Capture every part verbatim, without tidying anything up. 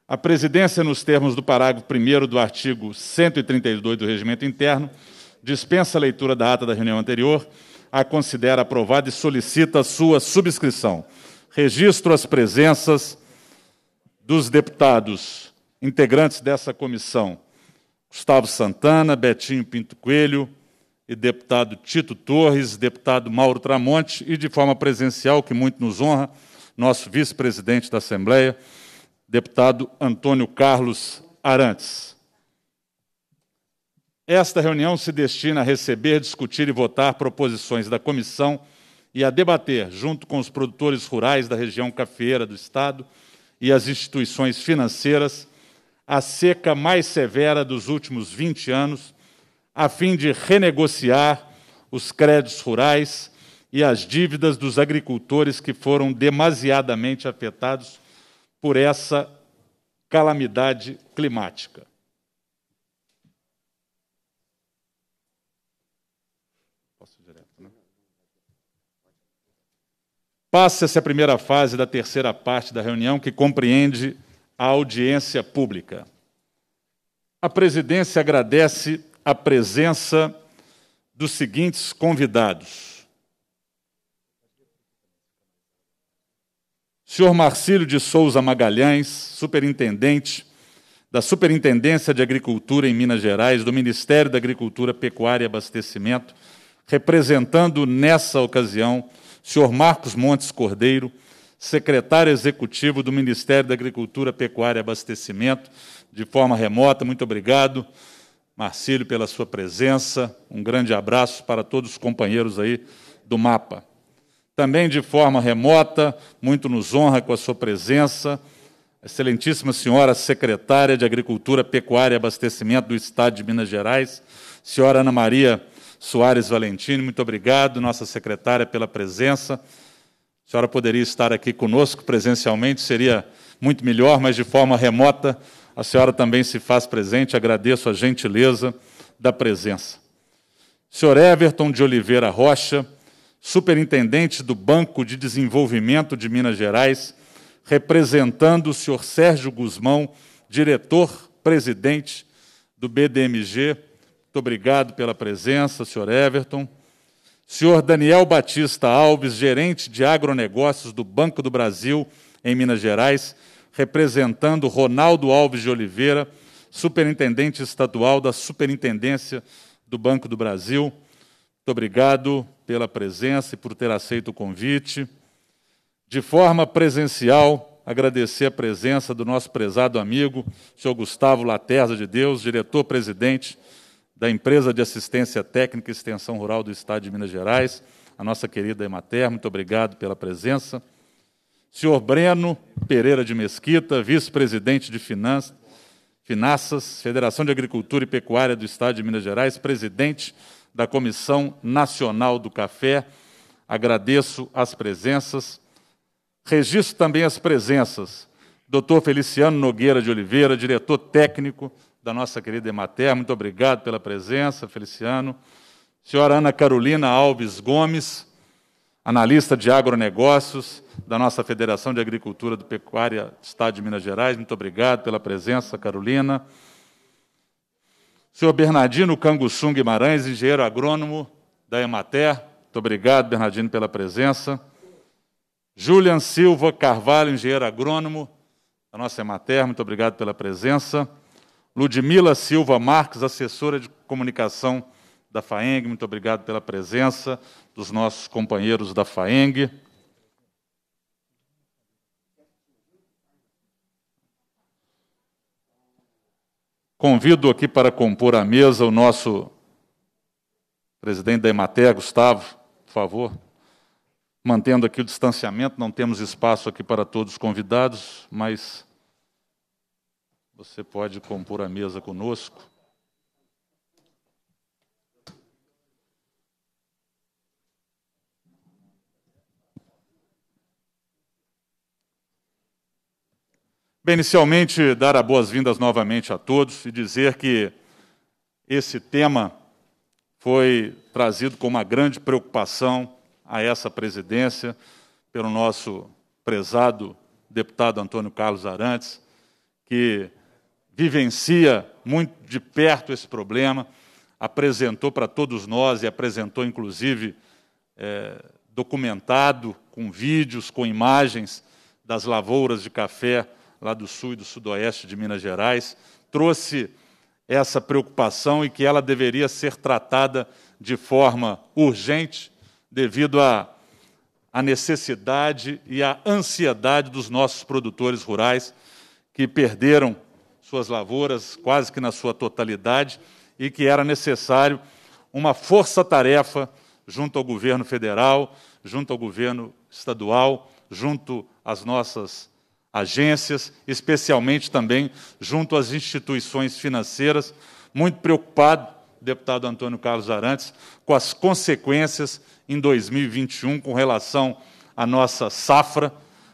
A presidência, nos termos do parágrafo primeiro do artigo cento e trinta e dois do Regimento Interno, dispensa a leitura da ata da reunião anterior, a considera aprovada e solicita a sua subscrição. Registro as presenças dos deputados integrantes dessa comissão: Gustavo Santana, Betinho Pinto Coelho e deputado Tito Torres, deputado Mauro Tramonte, e de forma presencial, que muito nos honra, nosso vice-presidente da Assembleia, deputado Antônio Carlos Arantes. Esta reunião se destina a receber, discutir e votar proposições da comissão e a debater, junto com os produtores rurais da região cafeeira do Estado e as instituições financeiras, a seca mais severa dos últimos vinte anos, a fim de renegociar os créditos rurais e as dívidas dos agricultores que foram demasiadamente afetados por essa calamidade climática. Posso ir direto, né? Passa-se a primeira fase da terceira parte da reunião, que compreende a audiência pública. A presidência agradece a presença dos seguintes convidados: senhor Marcílio de Souza Magalhães, superintendente da Superintendência de Agricultura em Minas Gerais, do Ministério da Agricultura, Pecuária e Abastecimento, representando nessa ocasião senhor Marcos Montes Cordeiro, secretário executivo do Ministério da Agricultura, Pecuária e Abastecimento, de forma remota. Muito obrigado, Marcílio, pela sua presença. Um grande abraço para todos os companheiros aí do MAPA. Também de forma remota, muito nos honra com a sua presença, a excelentíssima senhora secretária de Agricultura, Pecuária e Abastecimento do Estado de Minas Gerais, senhora Ana Maria Soares Valentini. Muito obrigado, nossa secretária, pela presença. A senhora poderia estar aqui conosco presencialmente, seria muito melhor, mas de forma remota a senhora também se faz presente. Agradeço a gentileza da presença. Senhor Everton de Oliveira Rocha, superintendente do Banco de Desenvolvimento de Minas Gerais, representando o senhor Sérgio Guzmão, diretor-presidente do B D M G. Muito obrigado pela presença, senhor Everton. Senhor Daniel Batista Alves, gerente de agronegócios do Banco do Brasil em Minas Gerais, representando Ronaldo Alves de Oliveira, superintendente estadual da Superintendência do Banco do Brasil. Muito obrigado pela presença e por ter aceito o convite. De forma presencial, agradecer a presença do nosso prezado amigo, senhor Gustavo Laterza de Deus, diretor-presidente da Empresa de Assistência Técnica e Extensão Rural do Estado de Minas Gerais, a nossa querida Emater. Muito obrigado pela presença. Senhor Breno Pereira de Mesquita, vice-presidente de Finanças, Finanças, Federação de Agricultura e Pecuária do Estado de Minas Gerais, presidente da Comissão Nacional do Café. Agradeço as presenças. Registro também as presenças: doutor Feliciano Nogueira de Oliveira, diretor técnico da nossa querida Emater. Muito obrigado pela presença, Feliciano. Senhora Ana Carolina Alves Gomes, analista de agronegócios da nossa Federação de Agricultura do Pecuária do Estado de Minas Gerais. Muito obrigado pela presença, Carolina. Senhor Bernardino Canguçum Guimarães, engenheiro agrônomo da Emater. Muito obrigado, Bernardino, pela presença. Julian Silva Carvalho, engenheiro agrônomo da nossa Emater. Muito obrigado pela presença. Ludmila Silva Marques, assessora de comunicação da FAENG. Muito obrigado pela presença dos nossos companheiros da FAENG. Convido aqui para compor a mesa o nosso presidente da Emater, Gustavo, por favor. Mantendo aqui o distanciamento, não temos espaço aqui para todos os convidados, mas você pode compor a mesa conosco. Bem, inicialmente, dar as boas-vindas novamente a todos e dizer que esse tema foi trazido com uma grande preocupação a essa presidência pelo nosso prezado deputado Antônio Carlos Arantes, que vivencia muito de perto esse problema, apresentou para todos nós e apresentou, inclusive, é, documentado com vídeos, com imagens das lavouras de café lá do sul e do sudoeste de Minas Gerais, trouxe essa preocupação e que ela deveria ser tratada de forma urgente devido à, à necessidade e à ansiedade dos nossos produtores rurais que perderam suas lavouras quase que na sua totalidade e que era necessário uma força-tarefa junto ao governo federal, junto ao governo estadual, junto às nossas agências, especialmente também junto às instituições financeiras, muito preocupado, deputado Antônio Carlos Arantes, com as consequências em dois mil e vinte e um com relação à nossa safra,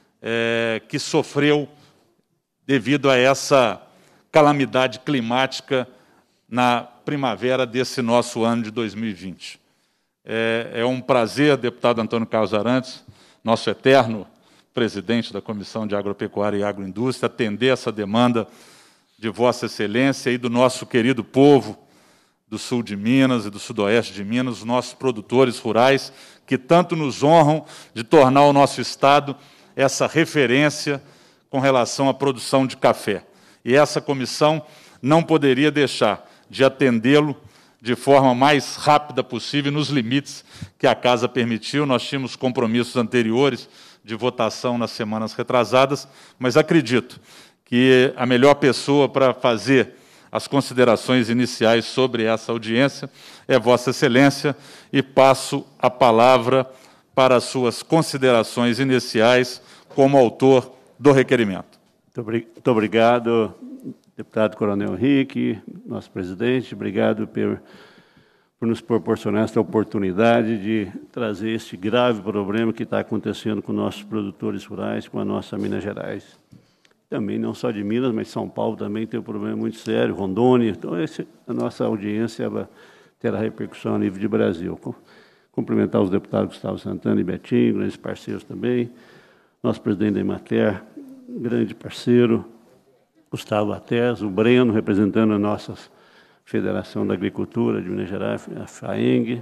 é, que sofreu devido a essa calamidade climática na primavera desse nosso ano de dois mil e vinte. É, é um prazer, deputado Antônio Carlos Arantes, nosso eterno presidente da Comissão de Agropecuária e Agroindústria, atender essa demanda de Vossa Excelência e do nosso querido povo do sul de Minas e do sudoeste de Minas, os nossos produtores rurais, que tanto nos honram de tornar o nosso Estado essa referência com relação à produção de café. E essa comissão não poderia deixar de atendê-lo de forma mais rápida possível, nos limites que a Casa permitiu. Nós tínhamos compromissos anteriores de votação nas semanas retrasadas, mas acredito que a melhor pessoa para fazer as considerações iniciais sobre essa audiência é Vossa Excelência, e passo a palavra para as suas considerações iniciais como autor do requerimento. Muito obrigado, deputado Coronel Henrique, nosso presidente. Obrigado por, por nos proporcionar esta oportunidade de trazer este grave problema que está acontecendo com nossos produtores rurais, com a nossa Minas Gerais. Também, não só de Minas, mas São Paulo também tem um problema muito sério, Rondônia. Então, esse, a nossa audiência ela terá repercussão a nível de Brasil. Cumprimentar os deputados Gustavo Santana e Betinho, grandes parceiros também, nosso presidente da Emater, grande parceiro, Gustavo Atés, o Breno, representando a nossa Federação da Agricultura de Minas Gerais, a FAENG.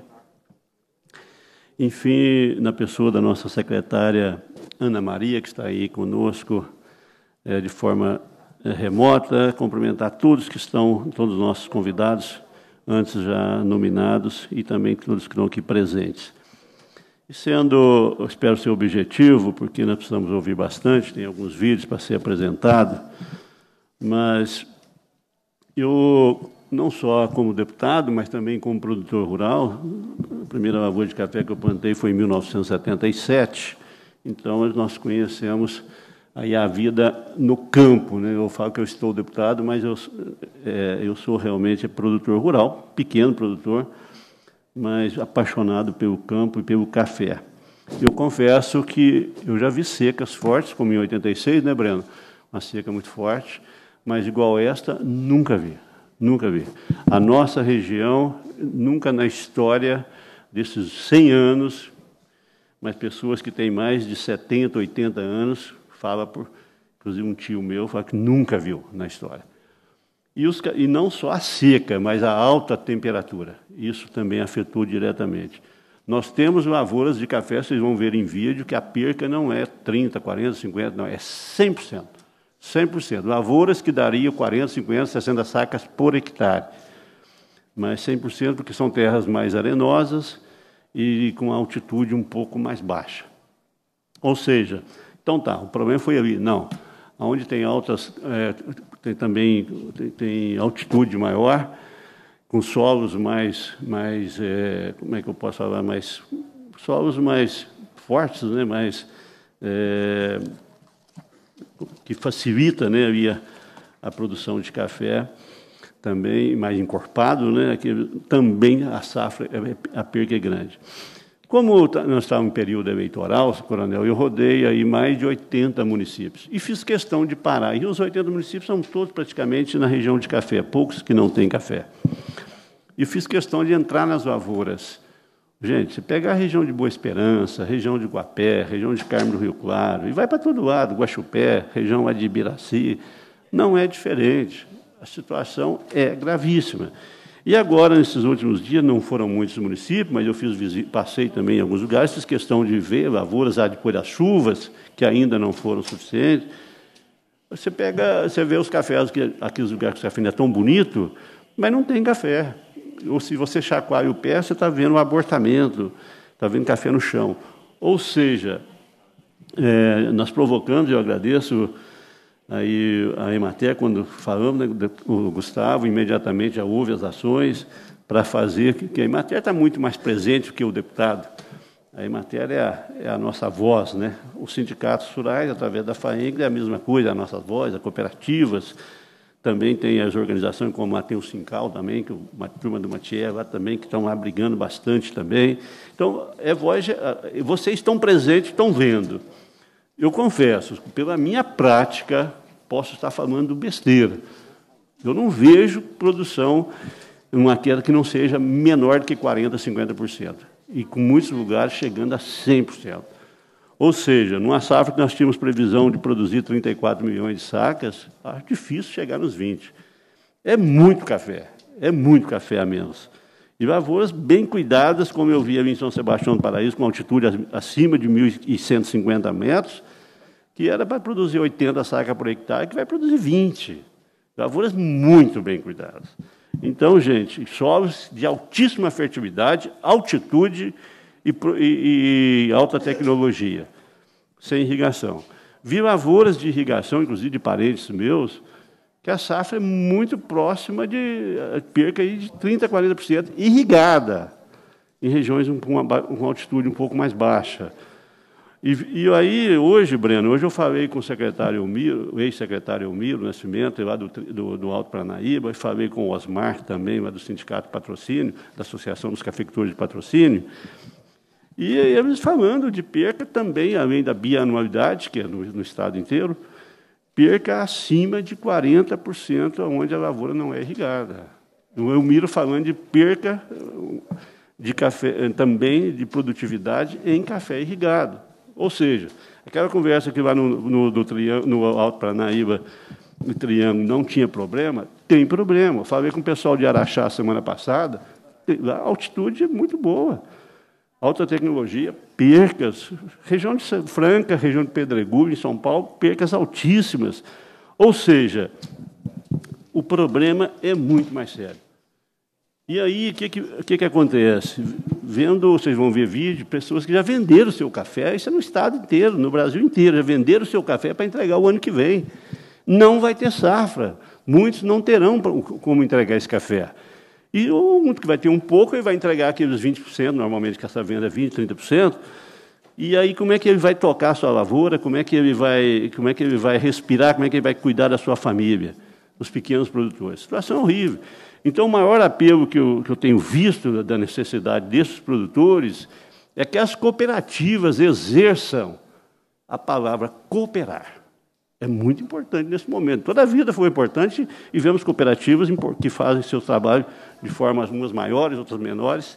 Enfim, na pessoa da nossa secretária Ana Maria, que está aí conosco é, de forma é, remota, cumprimentar todos que estão, todos os nossos convidados, antes já nominados, e também todos que estão aqui presentes. E sendo, eu espero ser objetivo, porque nós precisamos ouvir bastante, tem alguns vídeos para ser apresentado, mas eu, não só como deputado, mas também como produtor rural, a primeira lavoura de café que eu plantei foi em mil novecentos e setenta e sete, então nós conhecemos aí a vida no campo, né? Eu falo que eu estou deputado, mas eu, é, eu sou realmente produtor rural, pequeno produtor, mas apaixonado pelo campo e pelo café. Eu confesso que eu já vi secas fortes, como em oitenta e seis, né, Breno? Uma seca muito forte, mas igual esta, nunca vi, nunca vi. A nossa região, nunca na história desses cem anos, mas pessoas que têm mais de setenta, oitenta anos, fala por, inclusive um tio meu, fala que nunca viu na história. E, os, e não só a seca, mas a alta temperatura. Isso também afetou diretamente. Nós temos lavouras de café, vocês vão ver em vídeo, que a perca não é trinta, quarenta, cinquenta, não, é cem por cento. cem por cento. Lavouras que dariam quarenta, cinquenta, sessenta sacas por hectare. Mas cem por cento porque são terras mais arenosas e com altitude um pouco mais baixa. Ou seja, então tá, o problema foi ali. Não, onde tem altas, é, tem também tem, tem altitude maior, com solos mais, mais é, como é que eu posso falar, mais, solos mais fortes, né, mais, é, que facilita, né, a, a produção de café, também mais encorpado, né, que também a safra, a perca é grande. Como nós estávamos em período eleitoral, coronel, eu rodei aí mais de oitenta municípios e fiz questão de parar. E os oitenta municípios são todos praticamente na região de café, poucos que não têm café. E fiz questão de entrar nas lavouras. Gente, você pega a região de Boa Esperança, região de Guapé, região de Carmo do Rio Claro, e vai para todo lado, Guaxupé, região lá de Ibiraci, não é diferente. A situação é gravíssima. E agora, nesses últimos dias, não foram muitos municípios, mas eu fiz visita, passei também em alguns lugares, essa questão de ver lavouras depois das chuvas, que ainda não foram suficientes. Você pega, você vê os cafés, que, aqueles lugares que o café ainda é tão bonito, mas não tem café. Ou se você chacoalha o pé, você está vendo um abortamento, está vendo café no chão. Ou seja, é, nós provocamos, eu agradeço aí a Emater, quando falamos, né, o Gustavo imediatamente já houve as ações para fazer, que a Emater está muito mais presente que o deputado. A Emater é a, é a nossa voz, né? Os sindicatos rurais, através da FAENG, é a mesma coisa, a nossa voz, as cooperativas, também tem as organizações, como tem o Sincal também, que uma turma do Matier lá também, que estão lá brigando bastante também. Então, é voz, vocês estão presentes, estão vendo. Eu confesso, pela minha prática, posso estar falando besteira. Eu não vejo produção em uma queda que não seja menor do que quarenta por cento, cinquenta por cento. E com muitos lugares chegando a cem por cento. Ou seja, numa safra que nós tínhamos previsão de produzir trinta e quatro milhões de sacas, acho difícil chegar nos vinte. É muito café, é muito café a menos. E lavouras bem cuidadas, como eu vi ali em São Sebastião do Paraíso, com altitude acima de mil e cento e cinquenta metros, que era para produzir oitenta sacas por hectare, que vai produzir vinte. Lavouras muito bem cuidadas. Então, gente, solos de altíssima fertilidade, altitude e, e, e alta tecnologia, sem irrigação. Vi lavouras de irrigação, inclusive de parentes meus, que a safra é muito próxima de perca aí de trinta por cento, quarenta por cento, irrigada, em regiões com uma, uma altitude um pouco mais baixa. E, e aí, hoje, Breno, hoje eu falei com o secretário Elmiro, o ex-secretário Elmiro Nascimento, lá do, do, do Alto Paranaíba, e falei com o Osmar também, lá do Sindicato de Patrocínio, da Associação dos Cafeicultores de Patrocínio, e eles falando de perca também, além da bianualidade, que é no, no estado inteiro, perca acima de quarenta por cento onde a lavoura não é irrigada. O Elmiro falando de perca de café, também de produtividade em café irrigado. Ou seja, aquela conversa que lá no, no, no, no Alto Paranaíba, no Triângulo, não tinha problema, tem problema. Eu falei com o pessoal de Araxá semana passada, a altitude é muito boa. Alta tecnologia, percas, região de Franca, região de Pedregulho, em São Paulo, percas altíssimas. Ou seja, o problema é muito mais sério. E aí, o que, que, que, que acontece? Vendo, vocês vão ver vídeo, pessoas que já venderam o seu café, isso é no estado inteiro, no Brasil inteiro, já venderam o seu café para entregar o ano que vem. Não vai ter safra. Muitos não terão como entregar esse café. E o mundo que vai ter um pouco, ele vai entregar aqueles vinte por cento, normalmente que essa venda é vinte, trinta por cento. E aí, como é que ele vai tocar a sua lavoura? Como é que ele vai, como é que ele vai respirar? Como é que ele vai cuidar da sua família? Os pequenos produtores. Situação horrível. Então, o maior apelo que eu, que eu tenho visto da necessidade desses produtores é que as cooperativas exerçam a palavra cooperar. É muito importante nesse momento. Toda a vida foi importante e vemos cooperativas que fazem seu trabalho de formas umas maiores, outras menores,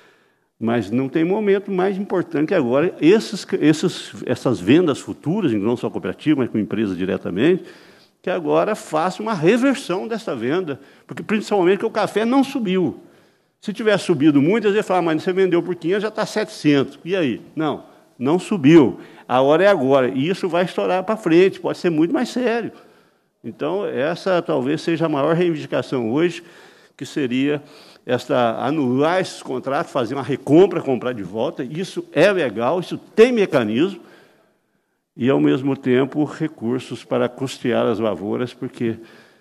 mas não tem momento mais importante que agora esses, esses, essas vendas futuras, não só cooperativas, mas com empresas diretamente, que agora faça uma reversão dessa venda, porque principalmente que o café não subiu. Se tivesse subido muito, às vezes fala, mas você vendeu por quinhentos, já está setecentos. E aí? Não, não subiu. A hora é agora. E isso vai estourar para frente, pode ser muito mais sério. Então, essa talvez seja a maior reivindicação hoje, que seria esta, anular esses contratos, fazer uma recompra, comprar de volta. Isso é legal, isso tem mecanismo, e, ao mesmo tempo, recursos para custear as lavouras, porque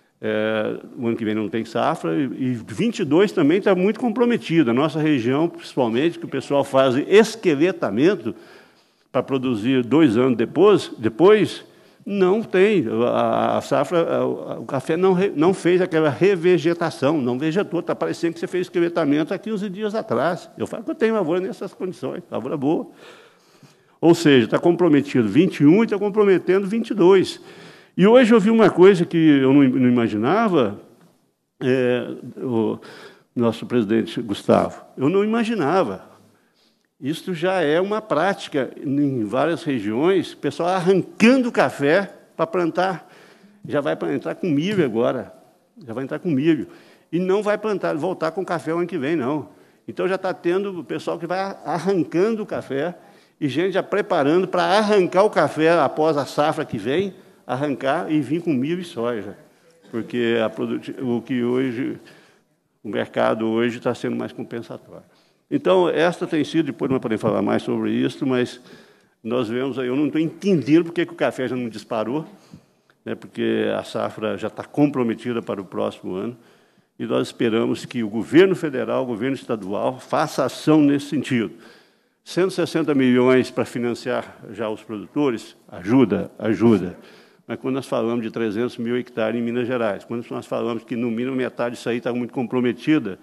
é, o ano que vem não tem safra, e vinte e dois também está muito comprometido. A nossa região, principalmente, que o pessoal faz esqueletamento para produzir dois anos depois, depois não tem. A, a safra, a, o café não, re, não fez aquela revegetação, não vegetou. Está parecendo que você fez esqueletamento há quinze dias atrás. Eu falo que eu tenho lavoura nessas condições, lavoura boa. Ou seja, está comprometido vinte e um e está comprometendo vinte e dois. E hoje eu vi uma coisa que eu não, não imaginava, é, o nosso presidente Gustavo, eu não imaginava. Isso já é uma prática em várias regiões, o pessoal arrancando café para plantar já vai entrar com milho agora, já vai entrar com milho. E não vai plantar, voltar com café o ano que vem, não. Então, já está tendo o pessoal que vai arrancando o café e gente já preparando para arrancar o café após a safra que vem, arrancar e vir com milho e soja. Porque a produt... o que hoje, o mercado hoje está sendo mais compensatório. Então, esta tem sido, depois não podemos falar mais sobre isso, mas nós vemos aí, eu não estou entendendo por que o café já não disparou, né, porque a safra já está comprometida para o próximo ano, e nós esperamos que o governo federal, o governo estadual, faça ação nesse sentido. cento e sessenta milhões para financiar já os produtores, ajuda, ajuda. Mas quando nós falamos de trezentos mil hectares em Minas Gerais, quando nós falamos que, no mínimo, metade disso aí está muito comprometida,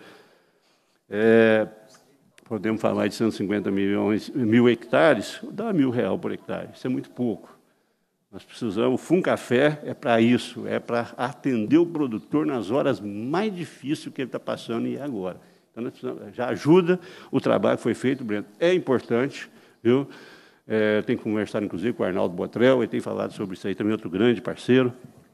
é, podemos falar de cento e cinquenta milhões, mil hectares, dá mil reais por hectare, isso é muito pouco. Nós precisamos, o Funcafé é para isso, é para atender o produtor nas horas mais difíceis que ele está passando e agora. Então, nós precisamos, já ajuda o trabalho que foi feito, Breno, é importante, viu? É, tem conversado, inclusive, com o Arnaldo Botrel, ele tem falado sobre isso aí também, outro grande parceiro.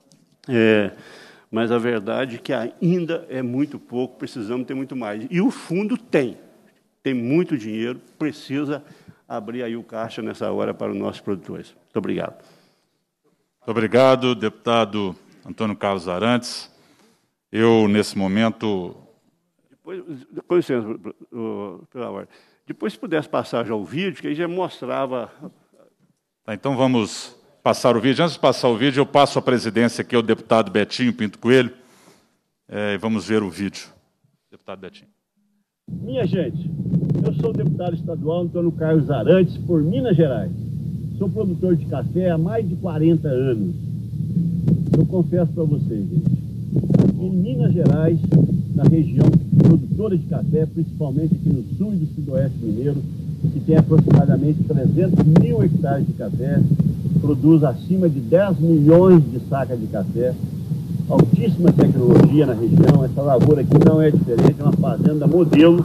É, mas a verdade é que ainda é muito pouco, precisamos ter muito mais. E o fundo tem, tem muito dinheiro, precisa abrir aí o caixa nessa hora para os nossos produtores. Muito obrigado. Muito obrigado, deputado Antônio Carlos Arantes. Eu, nesse momento... Depois, com licença, pela ordem. Depois, se pudesse passar já o vídeo, que aí já mostrava... Tá, então, vamos passar o vídeo. Antes de passar o vídeo, eu passo a presidência aqui ao deputado Betinho Pinto Coelho, é, e vamos ver o vídeo. Deputado Betinho. Minha gente, eu sou o deputado estadual Antônio Carlos Arantes, por Minas Gerais. Sou produtor de café há mais de quarenta anos. Eu confesso para vocês, gente, aqui em Minas Gerais, na região produtora de café, principalmente aqui no sul e do sudoeste mineiro, que tem aproximadamente trezentos mil hectares de café, produz acima de dez milhões de sacas de café, altíssima tecnologia na região. Essa lavoura aqui não é diferente, é uma fazenda modelo,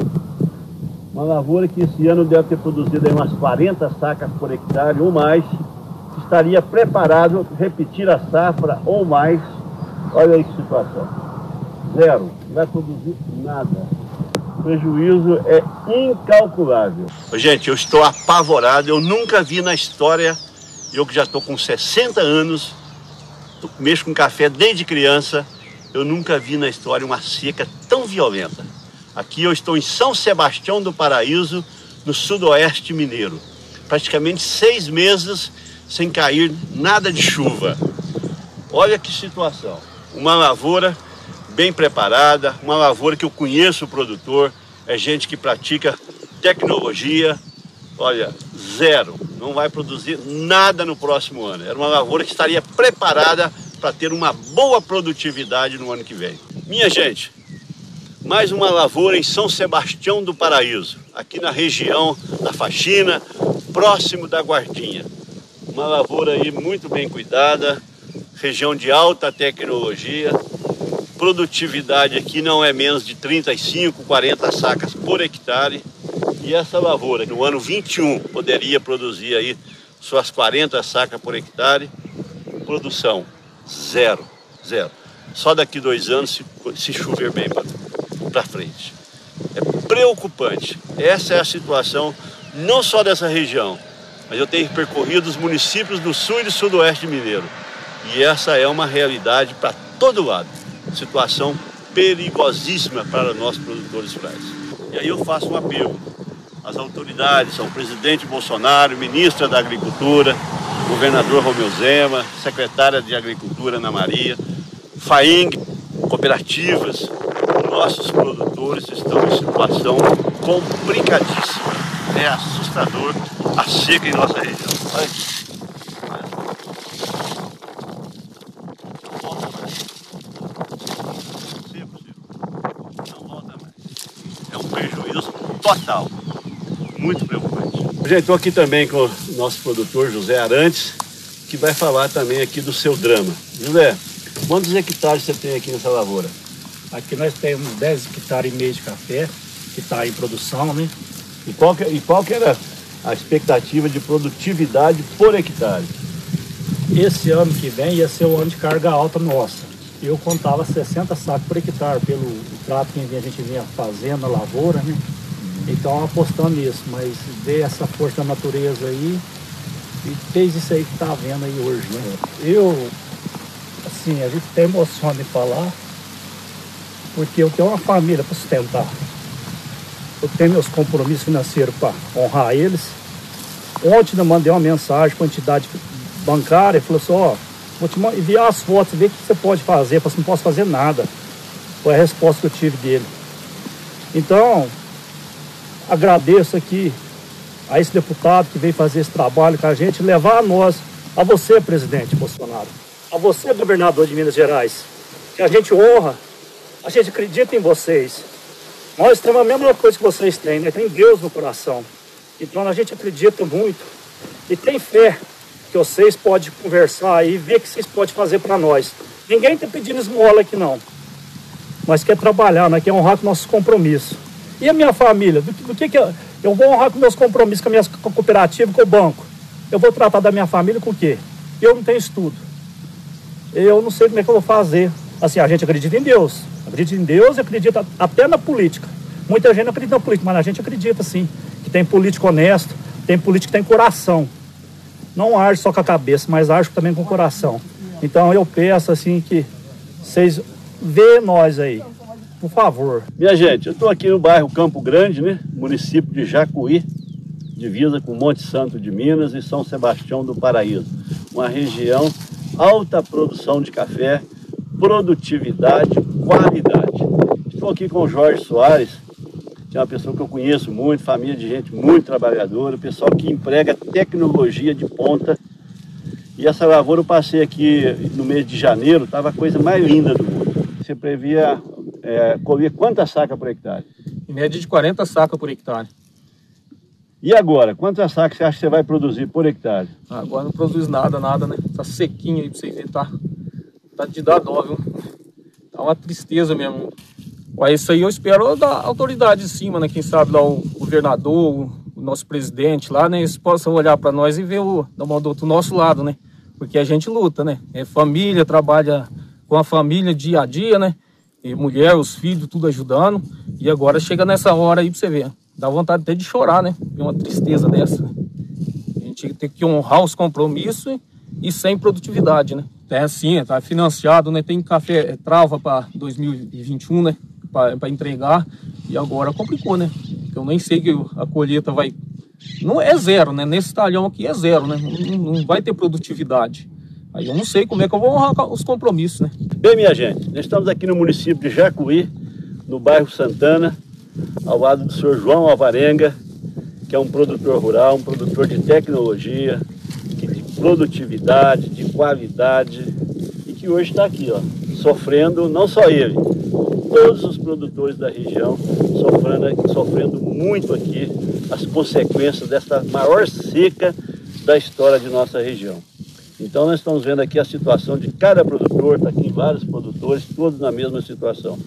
uma lavoura que esse ano deve ter produzido aí umas quarenta sacas por hectare ou mais, estaria preparado para repetir a safra ou mais. Olha aí que situação, zero, não vai produzir nada. O prejuízo é incalculável. Gente, eu estou apavorado, eu nunca vi na história, eu que já estou com sessenta anos, mexo com café desde criança, eu nunca vi na história uma seca tão violenta. Aqui eu estou em São Sebastião do Paraíso, no sudoeste mineiro. Praticamente seis meses sem cair nada de chuva. Olha que situação. Uma lavoura bem preparada, uma lavoura que eu conheço o produtor, é gente que pratica tecnologia. Olha, zero, não vai produzir nada no próximo ano. Era uma lavoura que estaria preparada para ter uma boa produtividade no ano que vem. Minha gente, mais uma lavoura em São Sebastião do Paraíso, aqui na região da Faxina, próximo da Guardinha. Uma lavoura aí muito bem cuidada, região de alta tecnologia, produtividade aqui não é menos de trinta e cinco, quarenta sacas por hectare. E essa lavoura, no ano vinte e um, poderia produzir aí suas quarenta sacas por hectare. Produção, zero, zero. Só daqui dois anos, se, se chover bem para frente. É preocupante. Essa é a situação, não só dessa região, mas eu tenho percorrido os municípios do sul e do sudoeste mineiro. E essa é uma realidade para todo lado. Situação perigosíssima para nossos produtores rurais. E aí eu faço um apelo às autoridades, ao presidente Bolsonaro, ministra da Agricultura, governador Romeu Zema, secretária de Agricultura Ana Maria, FAENG, cooperativas. Nossos produtores estão em situação complicadíssima. É assustador a seca em nossa região. Olha aqui. É um prejuízo total. Muito preocupante. Gente, estou aqui também com o nosso produtor José Arantes, que vai falar também aqui do seu drama. José, quantos hectares você tem aqui nessa lavoura? Aqui nós temos dez hectares e meio de café, que está em produção, né? E qual, que, e qual que era a expectativa de produtividade por hectare? esse ano que vem ia ser o ano de carga alta nossa. Eu contava sessenta sacos por hectare pelo trato que a gente vinha fazendo, a lavoura, né? Então apostando nisso, mas ver essa força da natureza aí e fez isso aí que tá vendo aí hoje, né? Eu, assim, a gente tem emoção de falar, porque eu tenho uma família para sustentar. Eu tenho meus compromissos financeiros para honrar eles. Ontem eu mandei uma mensagem para a entidade bancária e falou assim, ó, vou te enviar as fotos, ver o que você pode fazer. Eu falei assim, não posso fazer nada. Foi a resposta que eu tive dele. Então, agradeço aqui a esse deputado que veio fazer esse trabalho com a gente, levar a nós, a você, presidente Bolsonaro, a você, governador de Minas Gerais, que a gente honra, a gente acredita em vocês. Nós temos a mesma coisa que vocês têm, né? Tem Deus no coração. Então a gente acredita muito e tem fé que vocês podem conversar e ver o que vocês podem fazer para nós. Ninguém está pedindo esmola aqui não, mas quer trabalhar, né? Quer honrar com nossos compromissos. E a minha família? Do, do que que eu, eu vou honrar com meus compromissos com a minha cooperativa, com o banco? Eu vou tratar da minha família com o quê? Eu não tenho estudo. Eu não sei como é que eu vou fazer. Assim, a gente acredita em Deus. Acredita em Deus e acredita até na política. Muita gente não acredita na política, mas a gente acredita sim. Que tem político honesto, tem político que tem coração. Não age só com a cabeça, mas age também com o coração. Então eu peço assim que vocês vejam nós aí. Por favor. Minha gente, eu estou aqui no bairro Campo Grande, né? Município de Jacuí, divisa com Monte Santo de Minas e São Sebastião do Paraíso. Uma região alta produção de café, produtividade, qualidade. Estou aqui com o Jorge Soares, que é uma pessoa que eu conheço muito, família de gente muito trabalhadora, pessoal que emprega tecnologia de ponta. E essa lavoura eu passei aqui no mês de janeiro, estava a coisa mais linda do mundo. Você previa é, colher quantas sacas por hectare? Em média de quarenta sacas por hectare. E agora, quantas sacas você acha que você vai produzir por hectare? Agora não produz nada, nada, né? Tá sequinho aí pra vocês verem, tá, tá de dar dó, viu? Tá uma tristeza mesmo. Mas isso aí eu espero da autoridade de cima, né? Quem sabe lá o governador, o nosso presidente lá, né? Eles possam olhar para nós e ver o da mão do outro nosso lado, né? Porque a gente luta, né? É família, trabalha com a família dia a dia, né? E mulher, os filhos, tudo ajudando. E agora chega nessa hora aí pra você ver. Dá vontade até de chorar, né? Ver uma tristeza dessa. A gente tem que honrar os compromissos e sem produtividade, né? É assim, tá financiado, né? Tem café, trava para dois mil e vinte e um, né? Para entregar. E agora complicou, né? Eu nem sei que a colheita vai... Não é zero, né? Nesse talhão aqui é zero, né? Não, não vai ter produtividade. Aí eu não sei como é que eu vou honrar os compromissos, né? Bem, minha gente, nós estamos aqui no município de Jacuí, no bairro Santana, ao lado do senhor João Alvarenga, que é um produtor rural, um produtor de tecnologia, de produtividade, de qualidade, e que hoje está aqui, ó, sofrendo, não só ele, todos os produtores da região sofrendo, sofrendo muito aqui as consequências desta maior seca da história de nossa região. Então nós estamos vendo aqui a situação de cada produtor, está aqui vários produtores, todos na mesma situação.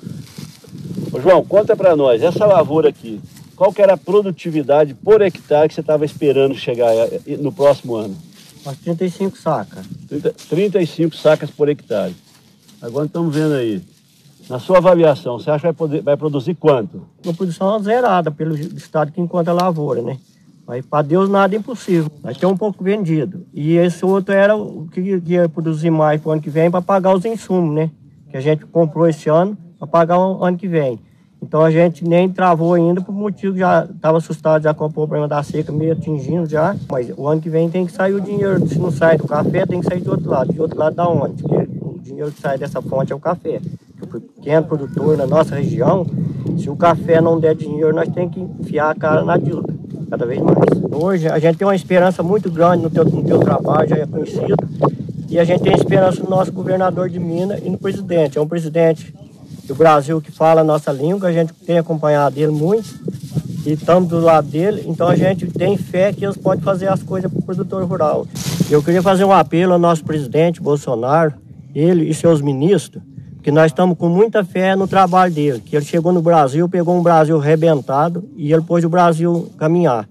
Ô João, conta para nós, essa lavoura aqui, qual que era a produtividade por hectare que você estava esperando chegar no próximo ano? Umas trinta e cinco sacas. trinta, trinta e cinco sacas por hectare. Agora estamos vendo aí. Na sua avaliação, você acha que vai, poder, vai produzir quanto? Uma produção zerada pelo estado que encontra a lavoura, né? Mas para Deus nada é impossível. Nós temos um pouco vendido. E esse outro era o que ia produzir mais para o ano que vem para pagar os insumos, né? Que a gente comprou esse ano para pagar o ano que vem. Então a gente nem travou ainda por motivo que já estava assustado já com o problema da seca meio atingindo já. Mas o ano que vem tem que sair o dinheiro. Se não sai do café, tem que sair do outro lado. Do outro lado da onde? Porque o dinheiro que sai dessa fonte é o café. O pequeno produtor na nossa região, se o café não der dinheiro, nós temos que enfiar a cara na dívida, cada vez mais. Hoje a gente tem uma esperança muito grande no teu, no teu trabalho, já é conhecido, e a gente tem esperança no nosso governador de Minas e no presidente. É um presidente do Brasil que fala a nossa língua, a gente tem acompanhado ele muito, e estamos do lado dele, então a gente tem fé que eles podem fazer as coisas para o produtor rural. Eu queria fazer um apelo ao nosso presidente Bolsonaro, ele e seus ministros, que nós estamos com muita fé no trabalho dele, que ele chegou no Brasil, pegou um Brasil arrebentado e ele pôs o Brasil caminhar.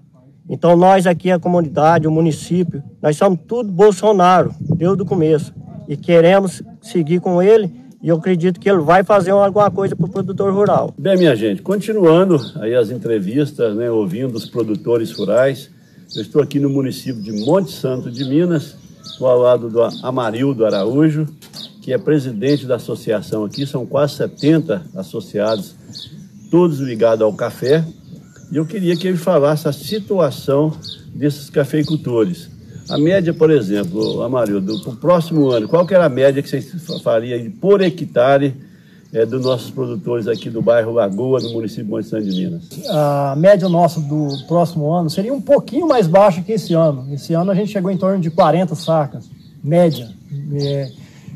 Então nós aqui, a comunidade, o município, nós somos tudo Bolsonaro, desde o começo. E queremos seguir com ele e eu acredito que ele vai fazer alguma coisa para o produtor rural. Bem, minha gente, continuando aí as entrevistas, né, ouvindo os produtores rurais, eu estou aqui no município de Monte Santo de Minas, ao lado do Amarildo Araújo, que é presidente da associação aqui, são quase setenta associados, todos ligados ao café, e eu queria que ele falasse a situação desses cafeicultores. A média, por exemplo, Amarildo, para o próximo ano, qual que era a média que vocês fariam por hectare é, dos nossos produtores aqui do bairro Lagoa, no município de Monte Santo de Minas? A média nossa do próximo ano seria um pouquinho mais baixa que esse ano. Esse ano a gente chegou em torno de quarenta sacas, média. É,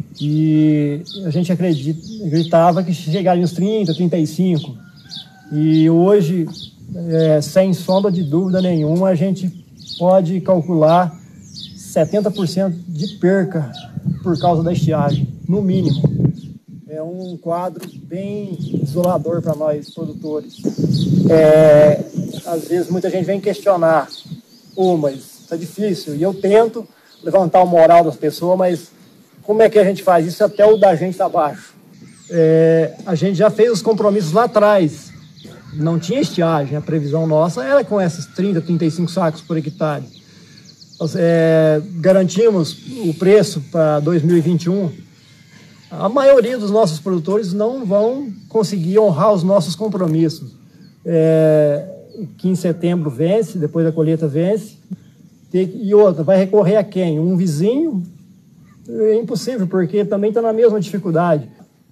e a gente acredita, acreditava que chegaria uns trinta, trinta e cinco. E hoje, é, sem sombra de dúvida nenhuma, a gente pode calcular setenta por cento de perca por causa da estiagem, no mínimo. É um quadro bem desolador para nós produtores. É, às vezes muita gente vem questionar, oh, mas está difícil, e eu tento levantar o moral das pessoas, mas como é que a gente faz isso até o da gente está baixo? É, a gente já fez os compromissos lá atrás, não tinha estiagem, a previsão nossa era com esses trinta, trinta e cinco sacos por hectare. Nós, é, garantimos o preço para dois mil e vinte e um. A maioria dos nossos produtores não vão conseguir honrar os nossos compromissos. É, quinze de setembro vence, depois da colheita vence. E outra, vai recorrer a quem? Um vizinho? É impossível, porque também está na mesma dificuldade.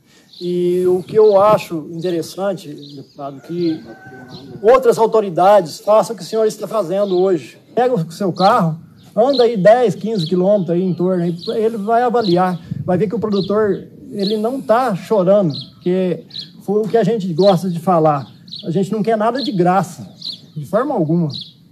E o que eu acho interessante, deputado, que outras autoridades façam o que o senhor está fazendo hoje. Pega o seu carro, anda aí dez, quinze quilômetros aí em torno, ele vai avaliar, vai ver que o produtor ele não está chorando, porque foi o que a gente gosta de falar. A gente não quer nada de graça, de forma alguma.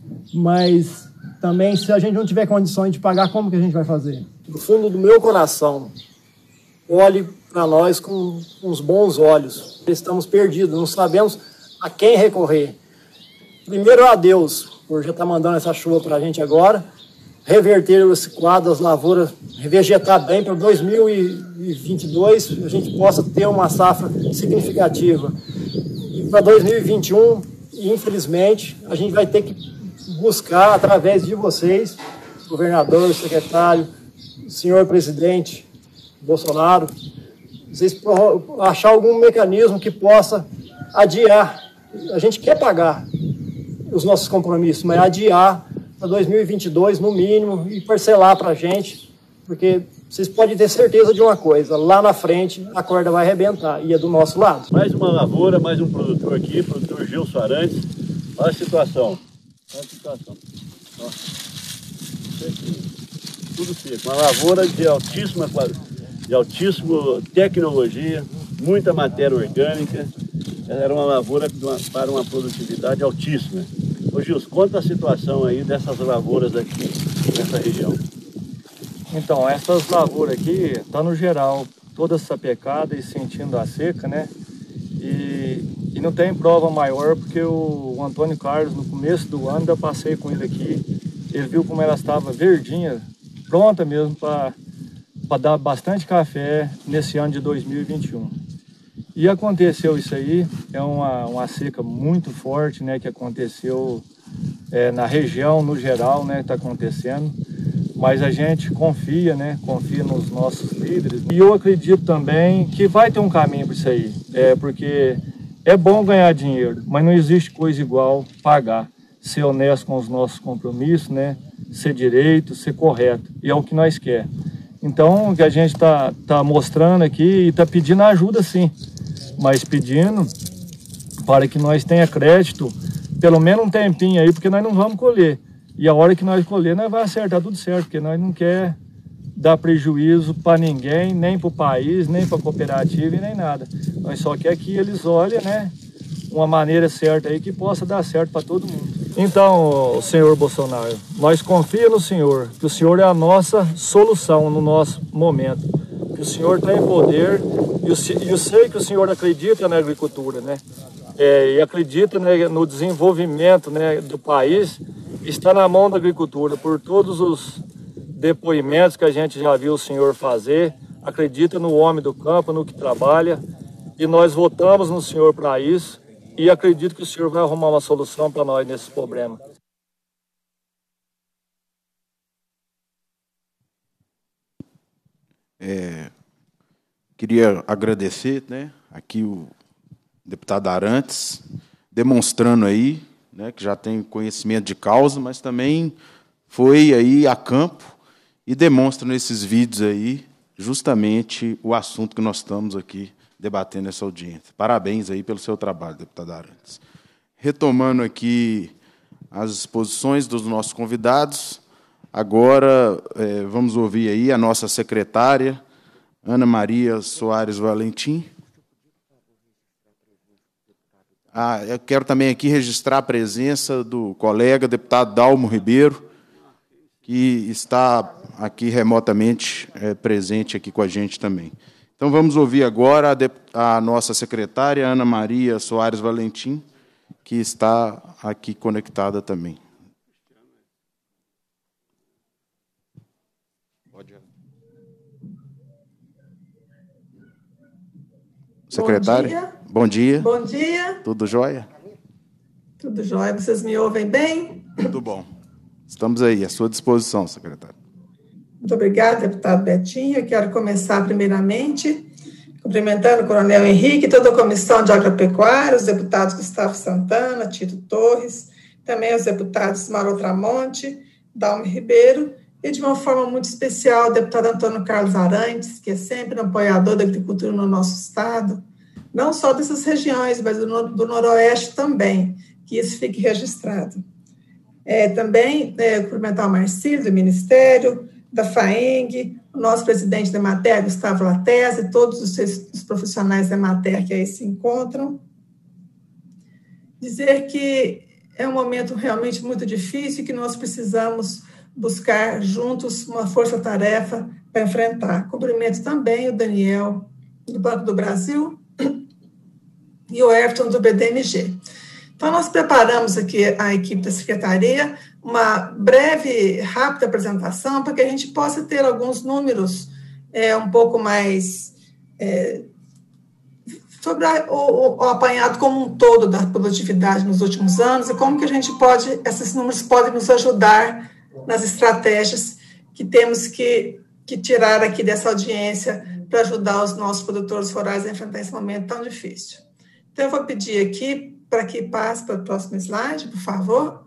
Mas também, se a gente não tiver condições de pagar, como que a gente vai fazer? Do fundo do meu coração, olhe para nós com uns bons olhos. Estamos perdidos, não sabemos a quem recorrer. Primeiro a Deus, por já estar mandando essa chuva para a gente agora, reverter esse quadro, as lavouras, revegetar bem para dois mil e vinte e dois, a gente possa ter uma safra significativa. E para dois mil e vinte e um, infelizmente, a gente vai ter que buscar, através de vocês, governador, secretário, senhor presidente Bolsonaro, vocês achar algum mecanismo que possa adiar. A gente quer pagar os nossos compromissos, mas adiar para dois mil e vinte e dois, no mínimo, e parcelar para a gente, porque vocês podem ter certeza de uma coisa, lá na frente a corda vai arrebentar, e é do nosso lado. Mais uma lavoura, mais um produtor aqui, produtor Gilson Arantes. Olha a situação. Olha a situação. Ó. Tudo seco. Uma lavoura de altíssima, de altíssima tecnologia, muita matéria orgânica. Era uma lavoura para uma produtividade altíssima. Ô Gilson, conta a situação aí dessas lavouras aqui nessa região. Então, essas lavouras aqui, tá no geral, toda sapecada e sentindo a seca, né? E, e não tem prova maior, porque o, o Antônio Carlos, no começo do ano, eu passei com ele aqui, ele viu como ela estava verdinha, pronta mesmo para dar bastante café nesse ano de dois mil e vinte e um. E aconteceu isso aí, é uma, uma seca muito forte, né, que aconteceu é, na região, no geral, né, que está acontecendo. Mas a gente confia, né, confia nos nossos líderes. E eu acredito também que vai ter um caminho para isso aí, é, porque é bom ganhar dinheiro, mas não existe coisa igual pagar, ser honesto com os nossos compromissos, né, ser direito, ser correto, e é o que nós queremos. Então, o que a gente está tá mostrando aqui e está pedindo ajuda, sim, mas pedindo para que nós tenha crédito, pelo menos um tempinho aí, porque nós não vamos colher. E a hora que nós colher, nós vamos acertar tudo certo, porque nós não quer dar prejuízo para ninguém, nem para o país, nem para a cooperativa e nem nada. Nós só quer que eles olhem, né, uma maneira certa aí que possa dar certo para todo mundo. Então, senhor Bolsonaro, nós confiamos no senhor, que o senhor é a nossa solução no nosso momento, que o senhor tem poder e eu, eu sei que o senhor acredita na agricultura, né, é, e acredita, né, no desenvolvimento, né, do país está na mão da agricultura, por todos os depoimentos que a gente já viu o senhor fazer, acredita no homem do campo, no que trabalha, e nós votamos no senhor para isso, e acredito que o senhor vai arrumar uma solução para nós nesse problema. É, queria agradecer, né, aqui o deputado Arantes, demonstrando aí, né, que já tem conhecimento de causa, mas também foi aí a campo e demonstra nesses vídeos aí justamente o assunto que nós estamos aqui debatendo nessa audiência. Parabéns aí pelo seu trabalho, deputado Arantes. Retomando aqui as exposições dos nossos convidados, agora é, vamos ouvir aí a nossa secretária, Ana Maria Soares Valentim. Ah, eu quero também aqui registrar a presença do colega deputado Dalmo Ribeiro, que está aqui remotamente é, presente aqui com a gente também. Então, vamos ouvir agora a, a nossa secretária, Ana Maria Soares Valentim, que está aqui conectada também. Pode. Secretária, bom dia. Bom dia. Bom dia. Tudo jóia? Tudo jóia. Vocês me ouvem bem? Tudo bom. Estamos aí, à sua disposição, secretária. Muito obrigada, deputado Betinho. Eu quero começar, primeiramente, cumprimentando o coronel Henrique, toda a comissão de agropecuária, os deputados Gustavo Santana, Tito Torres, também os deputados Mauro Tramonte, Dalmo Ribeiro, e, de uma forma muito especial, o deputado Antônio Carlos Arantes, que é sempre um apoiador da agricultura no nosso estado, não só dessas regiões, mas do, do Noroeste também, que isso fique registrado. É, também é, cumprimentar o Marcílio, do Ministério, da FAENG, o nosso presidente da Emater, Gustavo Latese, e todos os, os profissionais da Emater que aí se encontram. Dizer que é um momento realmente muito difícil e que nós precisamos buscar juntos uma força-tarefa para enfrentar. Cumprimento também o Daniel, do Banco do Brasil, e o Everton, do B D M G. Então, nós preparamos aqui a equipe da Secretaria uma breve, rápida apresentação para que a gente possa ter alguns números é, um pouco mais é, sobre a, o, o apanhado como um todo da produtividade nos últimos anos e como que a gente pode, esses números podem nos ajudar nas estratégias que temos que, que tirar aqui dessa audiência para ajudar os nossos produtores rurais a enfrentar esse momento tão difícil. Então, eu vou pedir aqui para que passe para o próximo slide, por favor.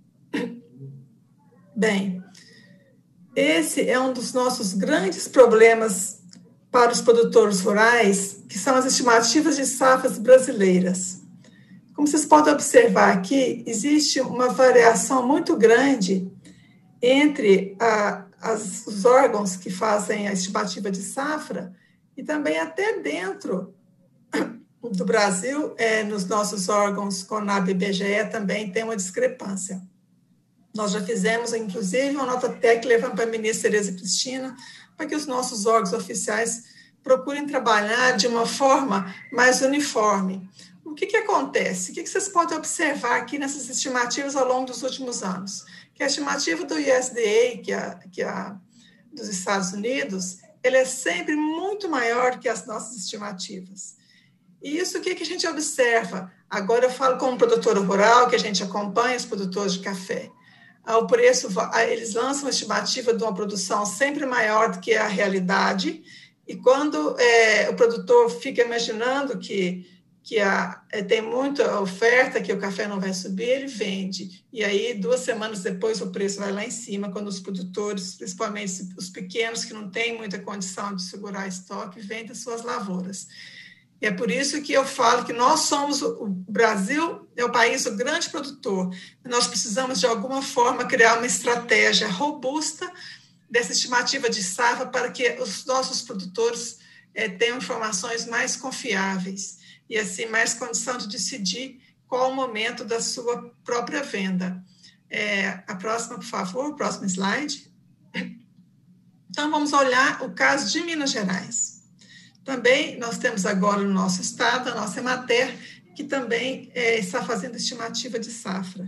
Bem, esse é um dos nossos grandes problemas para os produtores rurais, que são as estimativas de safras brasileiras. Como vocês podem observar aqui, existe uma variação muito grande entre a, as, os órgãos que fazem a estimativa de safra e também até dentro do Brasil, é, nos nossos órgãos CONAB e I B G E também tem uma discrepância. Nós já fizemos, inclusive, uma nota técnica levando para a ministra Tereza Cristina para que os nossos órgãos oficiais procurem trabalhar de uma forma mais uniforme. O que, que acontece? O que, que vocês podem observar aqui nessas estimativas ao longo dos últimos anos? Que a estimativa do U S D A, que é, que é a dos Estados Unidos, ela é sempre muito maior que as nossas estimativas. E isso o que, que a gente observa? Agora eu falo como produtora rural, que a gente acompanha os produtores de café. O preço, eles lançam uma estimativa de uma produção sempre maior do que a realidade, e quando é, o produtor fica imaginando que, que a, é, tem muita oferta, que o café não vai subir, ele vende. E aí, duas semanas depois, o preço vai lá em cima, quando os produtores, principalmente os pequenos, que não têm muita condição de segurar estoque, vendem suas lavouras. E é por isso que eu falo que nós somos, o Brasil é o país, o grande produtor. Nós precisamos, de alguma forma, criar uma estratégia robusta dessa estimativa de safra para que os nossos produtores é, tenham informações mais confiáveis e, assim, mais condição de decidir qual o momento da sua própria venda. É, a próxima, por favor, o próximo slide. Então, vamos olhar o caso de Minas Gerais. Também nós temos agora no nosso estado, a nossa Emater, que também é, está fazendo estimativa de safra.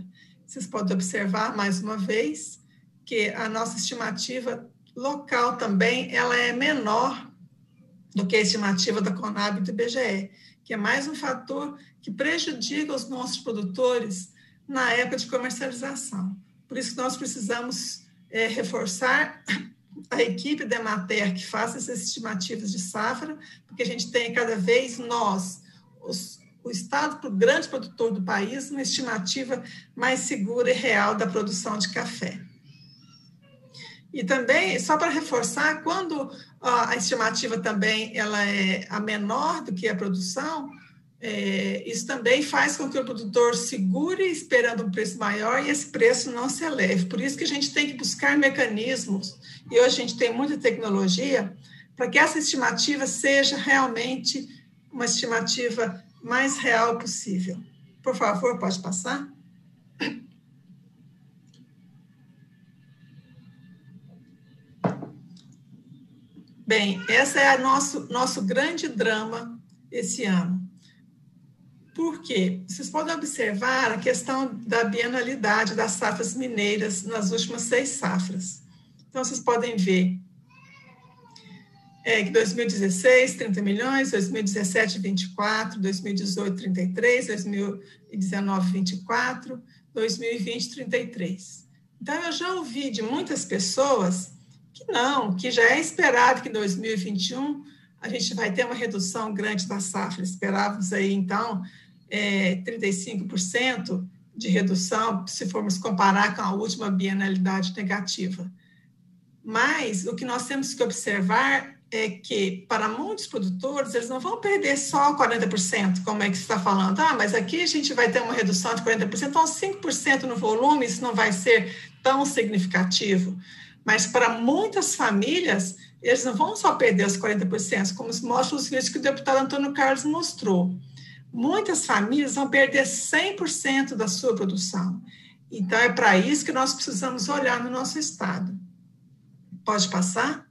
vocês podem observar mais uma vez que a nossa estimativa local também ela é menor do que a estimativa da Conab e do I B G E, que é mais um fator que prejudica os nossos produtores na época de comercialização. Por isso que nós precisamos é, reforçar a equipe da Emater que faça essas estimativas de safra, porque a gente tem cada vez nós, os, o Estado, o grande produtor do país, uma estimativa mais segura e real da produção de café. E também, só para reforçar, quando a estimativa também ela é a menor do que a produção, é, isso também faz com que o produtor segure esperando um preço maior e esse preço não se eleve. Por isso que a gente tem que buscar mecanismos, e hoje a gente tem muita tecnologia, para que essa estimativa seja realmente uma estimativa mais real possível. Por favor, pode passar? Bem, esse é o nosso, nosso grande drama esse ano. Por quê? Vocês podem observar a questão da bienalidade das safras mineiras nas últimas seis safras. Então, vocês podem ver é, que dois mil e dezesseis, trinta milhões, dois mil e dezessete, vinte e quatro, dois mil e dezoito, trinta e três, dois mil e dezenove, vinte e quatro, dois mil e vinte, trinta e três. Então, eu já ouvi de muitas pessoas que não, que já é esperado que em dois mil e vinte e um a gente vai ter uma redução grande da safra. Esperávamos aí, então, é, trinta e cinco por cento de redução, se formos comparar com a última bienalidade negativa. Mas o que nós temos que observar é que, para muitos produtores, eles não vão perder só quarenta por cento, como é que você está falando. Ah, mas aqui a gente vai ter uma redução de quarenta por cento, então cinco por cento no volume, isso não vai ser tão significativo. Mas para muitas famílias, eles não vão só perder os quarenta por cento, como mostram os vídeos que o deputado Antônio Carlos mostrou. Muitas famílias vão perder cem por cento da sua produção. Então, é para isso que nós precisamos olhar no nosso estado. Pode passar?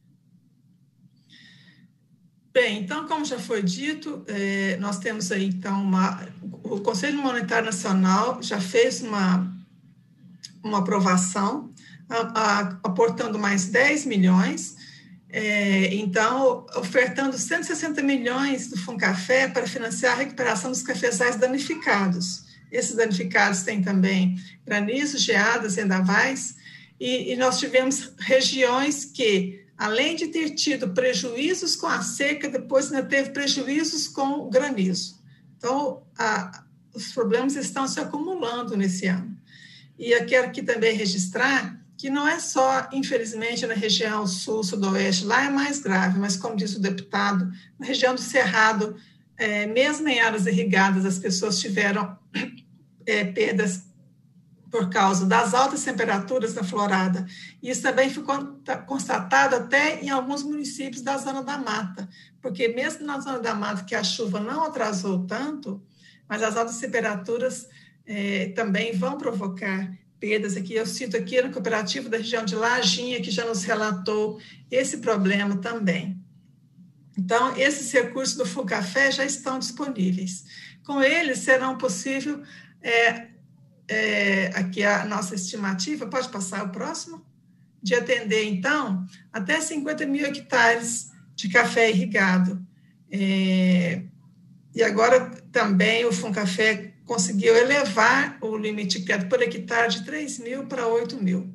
Bem, então, como já foi dito, é, nós temos aí, então, uma, o Conselho Monetário Nacional já fez uma, uma aprovação, a, a, aportando mais dez milhões, é, então, ofertando cento e sessenta milhões do Funcafé para financiar a recuperação dos cafezais danificados. Esses danificados têm também granizos, geadas, vendavais, e, e nós tivemos regiões que, além de ter tido prejuízos com a seca, depois ainda teve prejuízos com o granizo. Então, a, os problemas estão se acumulando nesse ano. E eu quero aqui também registrar que não é só, infelizmente, na região sul, sudoeste, lá é mais grave, mas, como disse o deputado, na região do Cerrado, é, mesmo em áreas irrigadas, as pessoas tiveram é, perdas por causa das altas temperaturas na florada. Isso também foi constatado até em alguns municípios da Zona da Mata, porque mesmo na Zona da Mata, que a chuva não atrasou tanto, mas as altas temperaturas é, também vão provocar perdas. Aqui, eu cito aqui no cooperativo da região de Lajinha, que já nos relatou esse problema também. Então, esses recursos do Funcafé já estão disponíveis. Com eles, serão possível, é, é, aqui a nossa estimativa, pode passar o próximo? De atender, então, até cinquenta mil hectares de café irrigado. É, e agora também o Funcafé conseguiu elevar o limite de crédito por hectare de três mil para oito mil.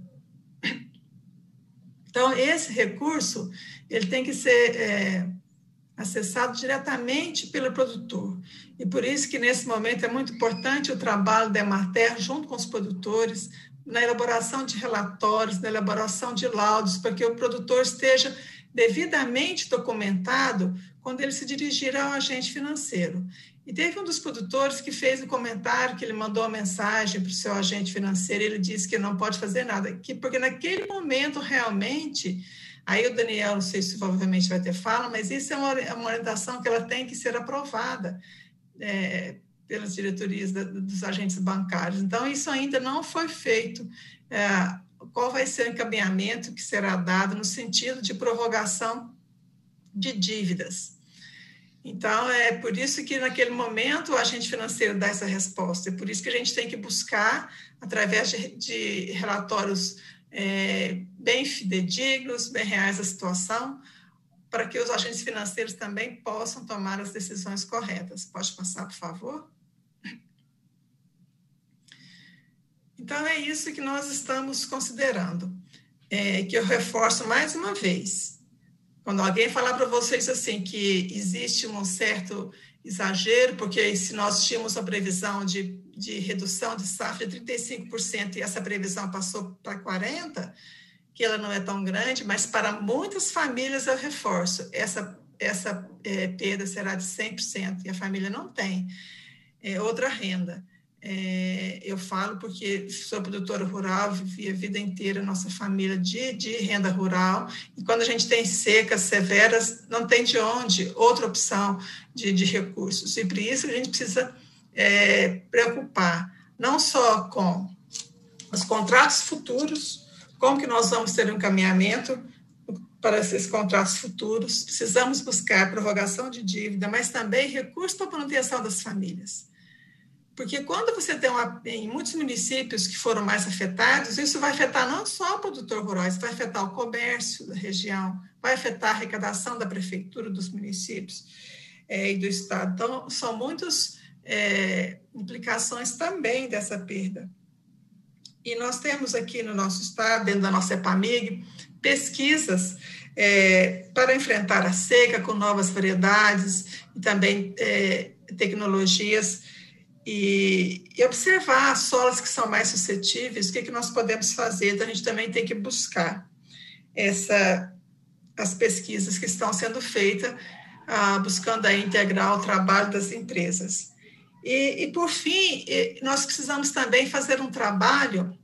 Então, esse recurso ele tem que ser é, acessado diretamente pelo produtor. E por isso que, nesse momento, é muito importante o trabalho da Emater junto com os produtores, na elaboração de relatórios, na elaboração de laudos, para que o produtor esteja devidamente documentado quando ele se dirigir ao agente financeiro. E teve um dos produtores que fez um comentário, que ele mandou uma mensagem para o seu agente financeiro, ele disse que não pode fazer nada, que, porque naquele momento, realmente, aí o Daniel, não sei se provavelmente vai ter fala, mas isso é uma, uma orientação que ela tem que ser aprovada é, pelas diretorias da, dos agentes bancários. Então, isso ainda não foi feito. É, qual vai ser o encaminhamento que será dado no sentido de prorrogação de dívidas? Então, é por isso que, naquele momento, o agente financeiro dá essa resposta. É por isso que a gente tem que buscar, através de, de relatórios é, bem fidedignos, bem reais da situação, para que os agentes financeiros também possam tomar as decisões corretas. Pode passar, por favor? Então, é isso que nós estamos considerando, é, que eu reforço mais uma vez. Quando alguém falar para vocês assim que existe um certo exagero, porque se nós tínhamos a previsão de, de redução de safra de trinta e cinco por cento e essa previsão passou para quarenta por cento, que ela não é tão grande, mas para muitas famílias, eu reforço, essa, essa é, perda será de cem por cento e a família não tem é, outra renda. É, eu falo porque sou produtora rural, vivi a vida inteira, nossa família de, de renda rural, e quando a gente tem secas severas, não tem de onde, outra opção de, de recursos, e por isso a gente precisa é, preocupar, não só com os contratos futuros, como que nós vamos ter um encaminhamento para esses contratos futuros, precisamos buscar prorrogação de dívida, mas também recursos para a manutenção das famílias. Porque quando você tem uma, em muitos municípios que foram mais afetados, isso vai afetar não só o produtor rural, isso vai afetar o comércio da região, vai afetar a arrecadação da prefeitura, dos municípios é, e do estado. Então, são muitas é, implicações também dessa perda. E nós temos aqui no nosso estado, dentro da nossa EPAMIG, pesquisas é, para enfrentar a seca com novas variedades e também é, tecnologias, E, e observar as solas que são mais suscetíveis, o que, que nós podemos fazer. Então, a gente também tem que buscar essa, as pesquisas que estão sendo feitas, ah, buscando aí integrar o trabalho das empresas. E, e, por fim, nós precisamos também fazer um trabalho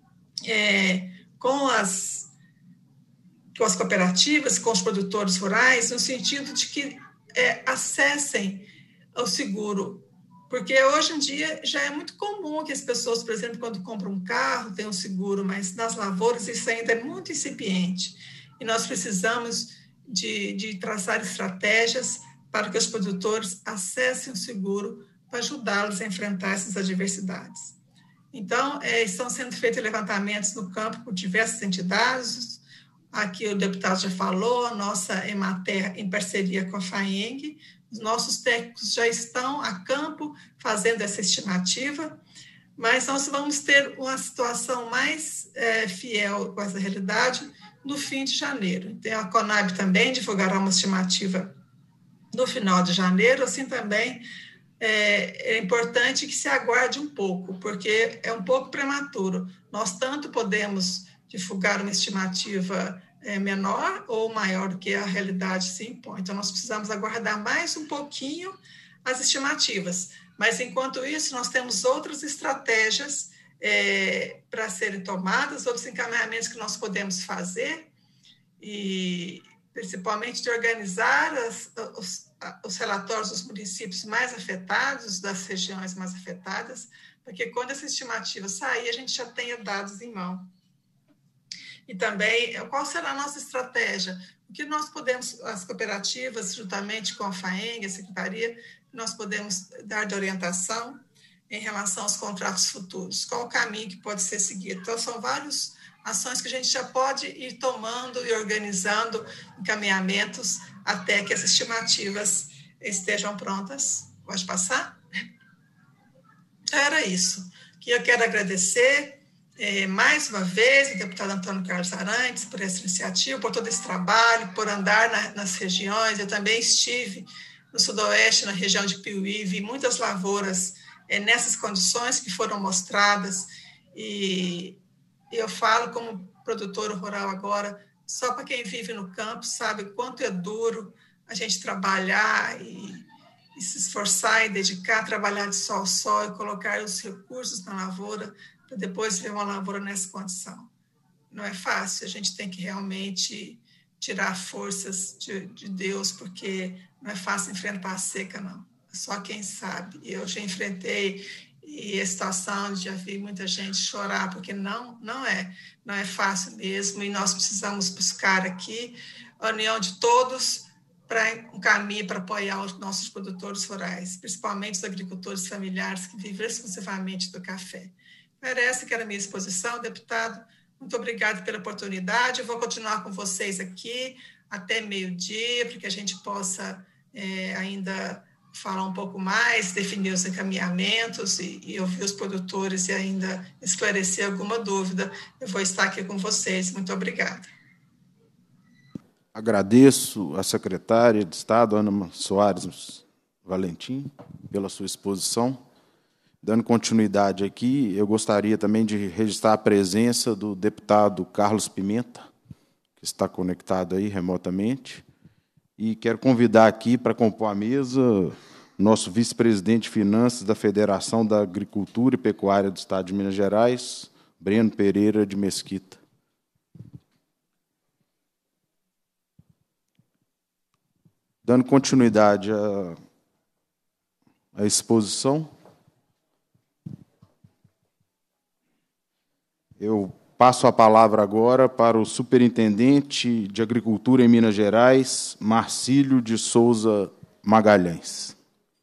é, com, as, com as cooperativas, com os produtores rurais, no sentido de que é, acessem ao seguro. Porque hoje em dia já é muito comum que as pessoas, por exemplo, quando compram um carro, tenham um seguro, mas nas lavouras isso ainda é muito incipiente. E nós precisamos de, de traçar estratégias para que os produtores acessem o seguro para ajudá-los a enfrentar essas adversidades. Então, é, estão sendo feitos levantamentos no campo por diversas entidades. Aqui o deputado já falou, a nossa Emater, em parceria com a FAENG, os nossos técnicos já estão a campo fazendo essa estimativa, mas nós vamos ter uma situação mais é, fiel com essa realidade no fim de janeiro. Então, a Conab também divulgará uma estimativa no final de janeiro, assim também é, é importante que se aguarde um pouco, porque é um pouco prematuro. Nós tanto podemos divulgar uma estimativa É menor ou maior do que a realidade se impõe. Então, nós precisamos aguardar mais um pouquinho as estimativas. Mas, enquanto isso, nós temos outras estratégias é, para serem tomadas, outros encaminhamentos que nós podemos fazer, e principalmente de organizar as, os, os relatórios dos municípios mais afetados, das regiões mais afetadas, para que, quando essa estimativa sair, a gente já tenha dados em mão. E também, qual será a nossa estratégia? O que nós podemos, as cooperativas, juntamente com a FAENG, a Secretaria, nós podemos dar de orientação em relação aos contratos futuros? Qual o caminho que pode ser seguido? Então, são várias ações que a gente já pode ir tomando e organizando encaminhamentos até que as estimativas estejam prontas. Pode passar? Era isso. Que eu quero agradecer É, mais uma vez, o deputado Antônio Carlos Arantes, por essa iniciativa, por todo esse trabalho, por andar na, nas regiões. Eu também estive no Sudoeste, na região de Piuí, vi muitas lavouras é, nessas condições que foram mostradas, e eu falo como produtora rural agora, só para quem vive no campo sabe o quanto é duro a gente trabalhar e, e se esforçar e dedicar, trabalhar de sol a sol e colocar os recursos na lavoura, para depois ver uma lavoura nessa condição. Não é fácil, a gente tem que realmente tirar forças de, de Deus, porque não é fácil enfrentar a seca, não. Só quem sabe. Eu já enfrentei, e a situação, já vi muita gente chorar, porque não, não é, não é fácil mesmo, e nós precisamos buscar aqui a união de todos para um caminho para apoiar os nossos produtores rurais, principalmente os agricultores familiares que vivem exclusivamente do café. Era essa que era a minha exposição, deputado. Muito obrigada pela oportunidade. Eu vou continuar com vocês aqui até meio-dia, para que a gente possa é, ainda falar um pouco mais, definir os encaminhamentos e, e ouvir os produtores e ainda esclarecer alguma dúvida. Eu vou estar aqui com vocês. Muito obrigada. Agradeço à secretária de Estado, Ana Soares Valentim, pela sua exposição. Dando continuidade aqui, eu gostaria também de registrar a presença do deputado Carlos Pimenta, que está conectado aí remotamente, e quero convidar aqui para compor a mesa nosso vice-presidente de Finanças da Federação da Agricultura e Pecuária do Estado de Minas Gerais, Breno Pereira de Mesquita. Dando continuidade à, à exposição, eu passo a palavra agora para o superintendente de Agricultura em Minas Gerais, Marcílio de Souza Magalhães.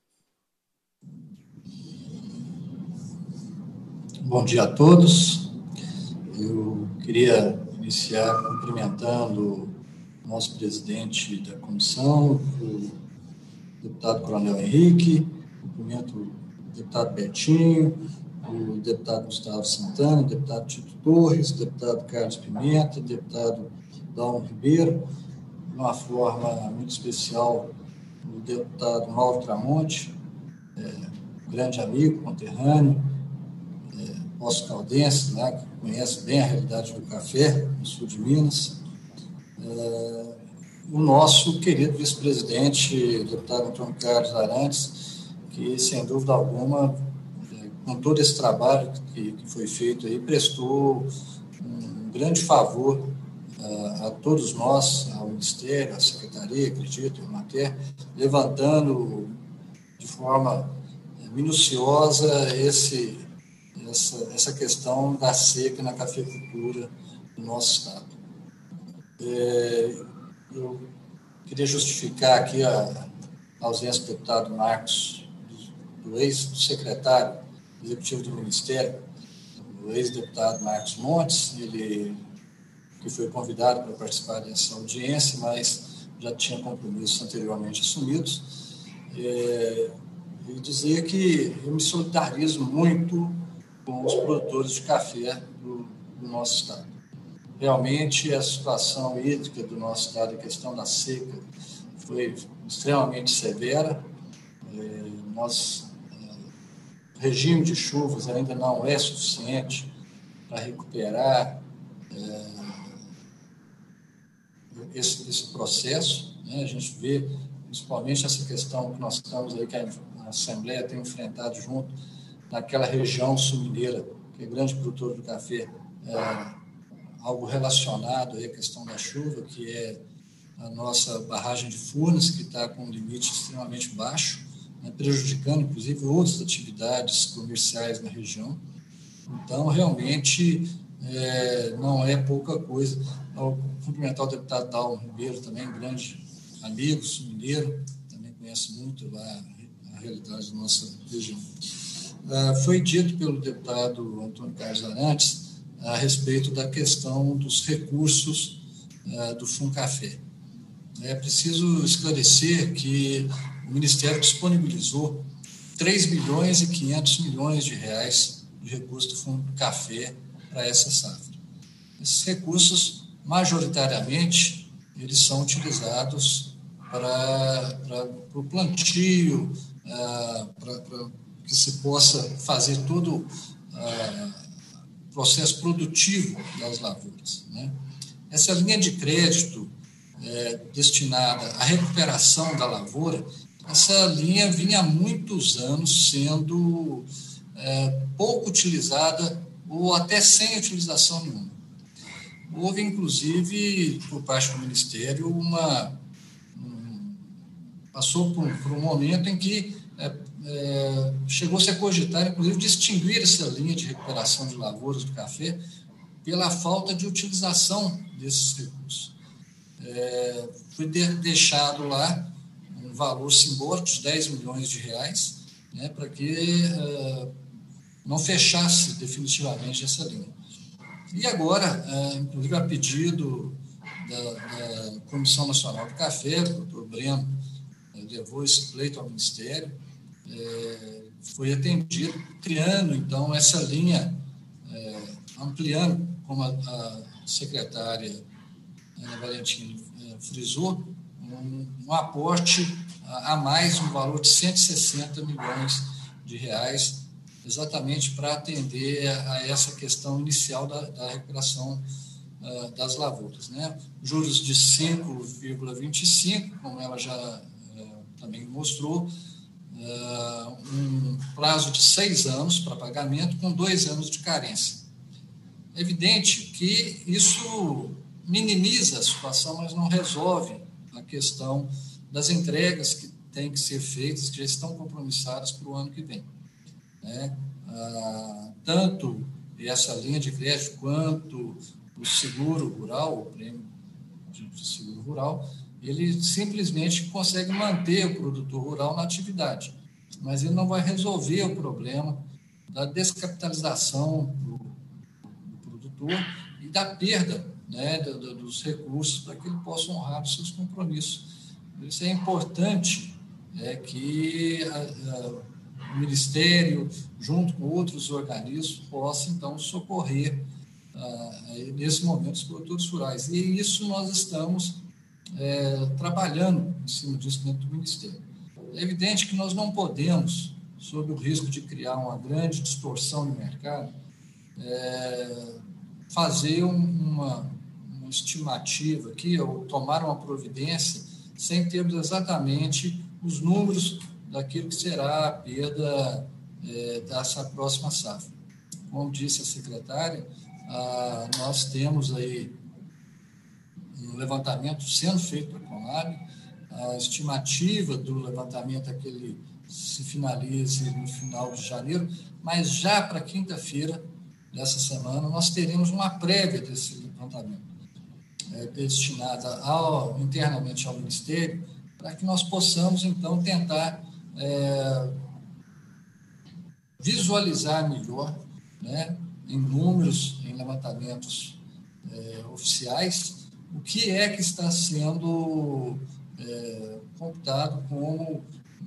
Bom dia a todos. Eu queria iniciar cumprimentando o nosso presidente da comissão, o deputado Coronel Henrique, cumprimento o deputado Betinho, o deputado Gustavo Santana, o deputado Tito Torres, o deputado Carlos Pimenta, o deputado Dalmo Ribeiro, de uma forma muito especial, o deputado Mauro Tramonte, é, grande amigo, conterrâneo, é, poço-caldense, né, que conhece bem a realidade do café no sul de Minas, é, o nosso querido vice-presidente, o deputado Antônio Carlos Arantes, que, sem dúvida alguma, com todo esse trabalho que, que foi feito aí, prestou um grande favor uh, a todos nós, ao Ministério, à Secretaria, acredito, ao Mater, levantando de forma minuciosa esse, essa, essa questão da seca na cafeicultura do nosso Estado. É, eu queria justificar aqui a, a ausência do deputado Marcos, do, do ex-secretário executivo do Ministério, o ex-deputado Marcos Montes, ele que foi convidado para participar dessa audiência, mas já tinha compromissos anteriormente assumidos, é, e dizer que eu me solidarizo muito com os produtores de café do, do nosso Estado. Realmente, a situação hídrica do nosso Estado, a questão da seca, foi extremamente severa. É, nós O regime de chuvas ainda não é suficiente para recuperar é, esse, esse processo, né? A gente vê, principalmente, essa questão que nós estamos aí, que a Assembleia tem enfrentado junto, naquela região sul-mineira, que é grande produtor do café, é, algo relacionado aí à questão da chuva, que é a nossa barragem de Furnas, que está com um limite extremamente baixo, prejudicando, inclusive, outras atividades comerciais na região. Então, realmente, é, não é pouca coisa. Ao cumprimentar o deputado Dalmo Ribeiro, também grande amigo, sul-mineiro, também conhece muito lá a realidade da nossa região. Ah, foi dito pelo deputado Antônio Carlos Arantes a respeito da questão dos recursos ah, do FUNCAFé. É preciso esclarecer que o Ministério disponibilizou três milhões e quinhentos milhões de reais de recursos do Fundo Café para essa safra. Esses recursos, majoritariamente, eles são utilizados para, para, para o plantio, ah, para, para que se possa fazer todo o ah, processo produtivo das lavouras, né? Essa linha de crédito é, destinada à recuperação da lavoura, essa linha vinha há muitos anos sendo é, pouco utilizada ou até sem utilização nenhuma. Houve, inclusive, por parte do Ministério, uma, um, passou por, por um momento em que é, é, chegou-se a cogitar, inclusive, de extinguir essa linha de recuperação de lavouras do café pela falta de utilização desses recursos. é, foi de, deixado lá um valor simbólico de dez milhões de reais, né, para que é, não fechasse definitivamente essa linha. E agora, é, inclusive a pedido da, da Comissão Nacional do Café, o doutor Breno é, levou esse pleito ao Ministério, é, foi atendido, criando, então, essa linha, é, ampliando, como a, a secretária Ana Valentina é, frisou, um, um aporte a, a mais, um valor de cento e sessenta milhões de reais, exatamente para atender a, a essa questão inicial da, da recuperação uh, das lavouras, né? Juros de cinco vírgula vinte e cinco, como ela já uh, também mostrou, uh, um prazo de seis anos para pagamento, com dois anos de carência. É evidente que isso minimiza a situação, mas não resolve a questão das entregas que têm que ser feitas, que já estão compromissadas para o ano que vem. Né? Ah, tanto essa linha de crédito quanto o seguro rural, o prêmio de seguro rural, ele simplesmente consegue manter o produtor rural na atividade, mas ele não vai resolver o problema da descapitalização do, do produtor e da perda, né, do, do, dos recursos para que ele possa honrar os seus compromissos. Por isso é importante é, que a, a, o Ministério, junto com outros organismos, possa, então, socorrer, ah, nesse momento, os produtores rurais. E isso nós estamos é, trabalhando em cima disso dentro do Ministério. É evidente que nós não podemos, sob o risco de criar uma grande distorção no mercado, é, fazer uma, uma estimativa aqui, ou tomar uma providência, sem termos exatamente os números daquilo que será a perda é, dessa próxima safra. Como disse a secretária, ah, nós temos aí um levantamento sendo feito pela Conab, a estimativa do levantamento é que ele se finalize no final de janeiro, mas já para quinta-feira dessa semana nós teremos uma prévia desse levantamento, é, destinada ao, internamente ao Ministério, para que nós possamos, então, tentar É, visualizar melhor, né, em números, em levantamentos é, oficiais, o que é que está sendo é, computado como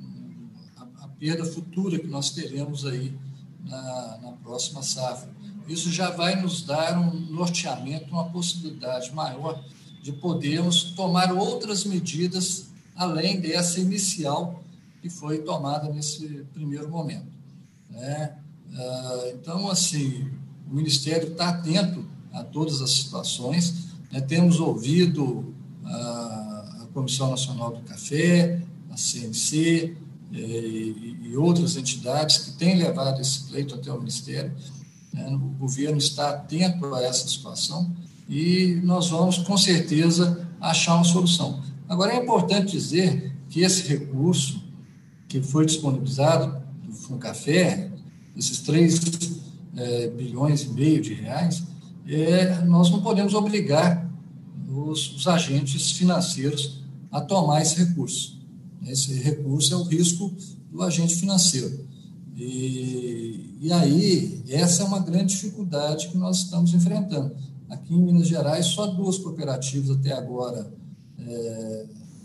a, a perda futura que nós teremos aí na, na próxima safra. Isso já vai nos dar um norteamento, uma possibilidade maior de podermos tomar outras medidas além dessa inicial que foi tomada nesse primeiro momento. Né? Então, assim, o Ministério está atento a todas as situações, né? Temos ouvido a, a Comissão Nacional do Café, a C N C e, e outras entidades que têm levado esse pleito até o Ministério. Né? O governo está atento a essa situação e nós vamos, com certeza, achar uma solução. Agora, é importante dizer que esse recurso que foi disponibilizado do Funcafé, esses três é, bilhões e meio de reais, é, nós não podemos obrigar os, os agentes financeiros a tomar esse recurso. Esse recurso é o risco do agente financeiro. E, e aí, essa é uma grande dificuldade que nós estamos enfrentando. Aqui em Minas Gerais, só duas cooperativas até agora é,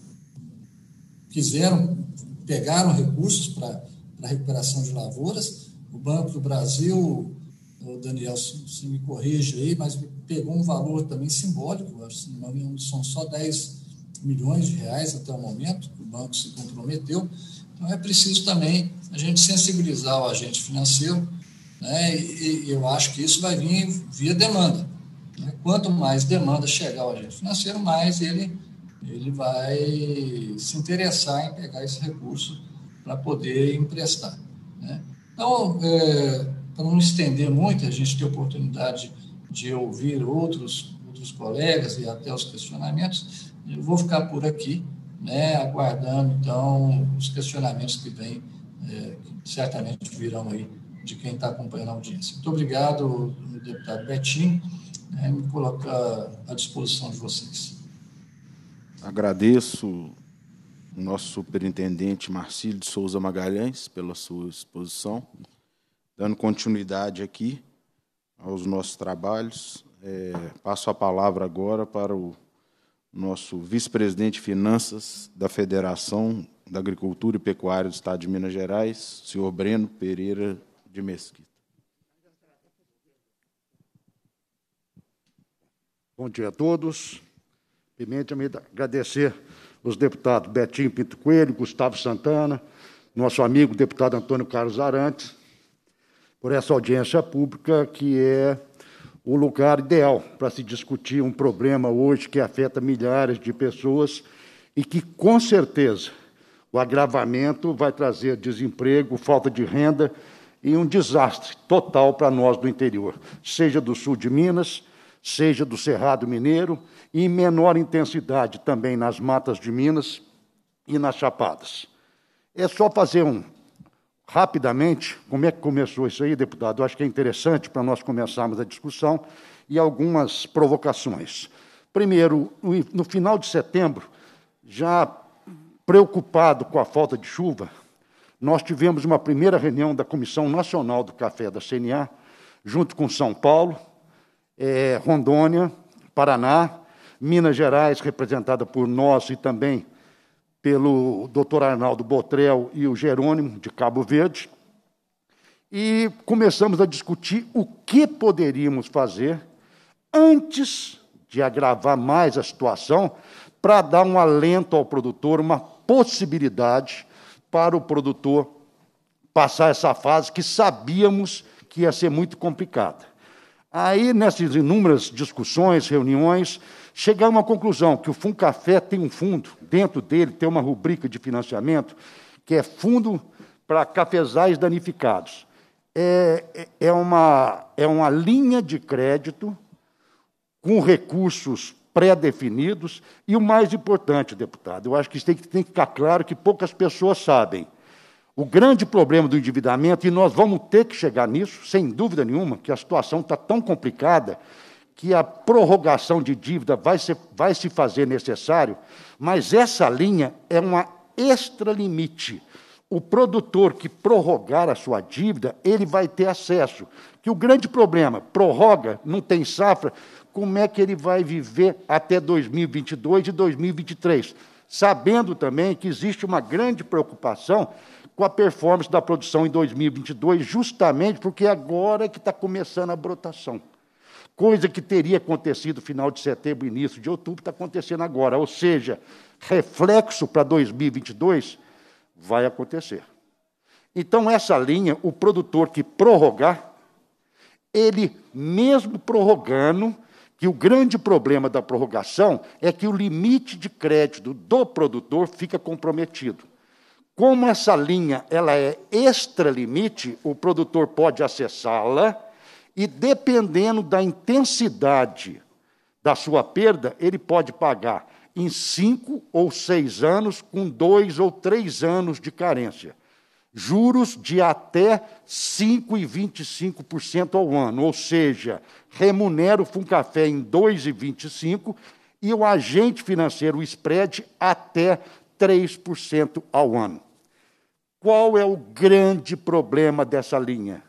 quiseram pegaram recursos para a recuperação de lavouras. O Banco do Brasil, o Daniel, se me corrige aí, mas pegou um valor também simbólico, acho que são só dez milhões de reais até o momento, que o banco se comprometeu. Então, é preciso também a gente sensibilizar o agente financeiro, né, e, e eu acho que isso vai vir via demanda. Né? Quanto mais demanda chegar ao agente financeiro, mais ele ele vai se interessar em pegar esse recurso para poder emprestar. Né? Então, é, para não estender muito, a gente ter oportunidade de ouvir outros, outros colegas e até os questionamentos, eu vou ficar por aqui, né, aguardando, então, os questionamentos que vêm, é, que certamente virão aí de quem está acompanhando a audiência. Muito obrigado, deputado Betinho, né, me colocar à disposição de vocês. agradeço o nosso superintendente Marcílio de Souza Magalhães pela sua exposição, dando continuidade aqui aos nossos trabalhos. É, passo a palavra agora para o nosso vice-presidente de Finanças da Federação da Agricultura e Pecuária do Estado de Minas Gerais, senhor Breno Pereira de Mesquita. Bom dia a todos. Primeiramente, agradecer os deputados Betinho Pinto Coelho, Gustavo Santana, nosso amigo deputado Antônio Carlos Arantes, por essa audiência pública, que é o lugar ideal para se discutir um problema hoje que afeta milhares de pessoas e que, com certeza, o agravamento vai trazer desemprego, falta de renda e um desastre total para nós do interior, seja do sul de Minas, seja do Cerrado Mineiro, e em menor intensidade também nas matas de Minas e nas Chapadas. É só fazer um, rapidamente, como é que começou isso aí, deputado? Eu acho que é interessante para nós começarmos a discussão e algumas provocações. Primeiro, no final de setembro, já preocupado com a falta de chuva, nós tivemos uma primeira reunião da Comissão Nacional do Café da C N A, junto com São Paulo, é, Rondônia, Paraná, Minas Gerais, representada por nós e também pelo doutor Arnaldo Botrel e o Jerônimo, de Cabo Verde, e começamos a discutir o que poderíamos fazer antes de agravar mais a situação, para dar um alento ao produtor, uma possibilidade para o produtor passar essa fase que sabíamos que ia ser muito complicada. Aí, nessas inúmeras discussões, reuniões, chegamos à conclusão que o Funcafé tem um fundo, dentro dele tem uma rubrica de financiamento, que é Fundo para Cafezais Danificados. É, é, uma, é uma linha de crédito com recursos pré-definidos e, o mais importante, deputado, eu acho que isso tem que, tem que ficar claro que poucas pessoas sabem. O grande problema do endividamento, e nós vamos ter que chegar nisso, sem dúvida nenhuma, que a situação está tão complicada que a prorrogação de dívida vai, ser, vai se fazer necessário, mas essa linha é uma extralimite. O produtor que prorrogar a sua dívida, ele vai ter acesso. Que o grande problema, prorroga, não tem safra, como é que ele vai viver até dois mil e vinte e dois e dois mil e vinte e três? Sabendo também que existe uma grande preocupação com a performance da produção em dois mil e vinte e dois, justamente porque agora é que está começando a brotação. Coisa que teria acontecido no final de setembro, início de outubro, está acontecendo agora. Ou seja, reflexo para dois mil e vinte e dois vai acontecer. Então, essa linha, o produtor que prorrogar, ele, mesmo prorrogando, que o grande problema da prorrogação é que o limite de crédito do produtor fica comprometido. Como essa linha ela é extralimite, o produtor pode acessá-la e, dependendo da intensidade da sua perda, ele pode pagar em cinco ou seis anos, com dois ou três anos de carência. Juros de até cinco vírgula vinte e cinco por cento ao ano, ou seja, remunera o Funcafé em dois vírgula vinte e cinco por cento e o agente financeiro, o spread, até três por cento ao ano. Qual é o grande problema dessa linha?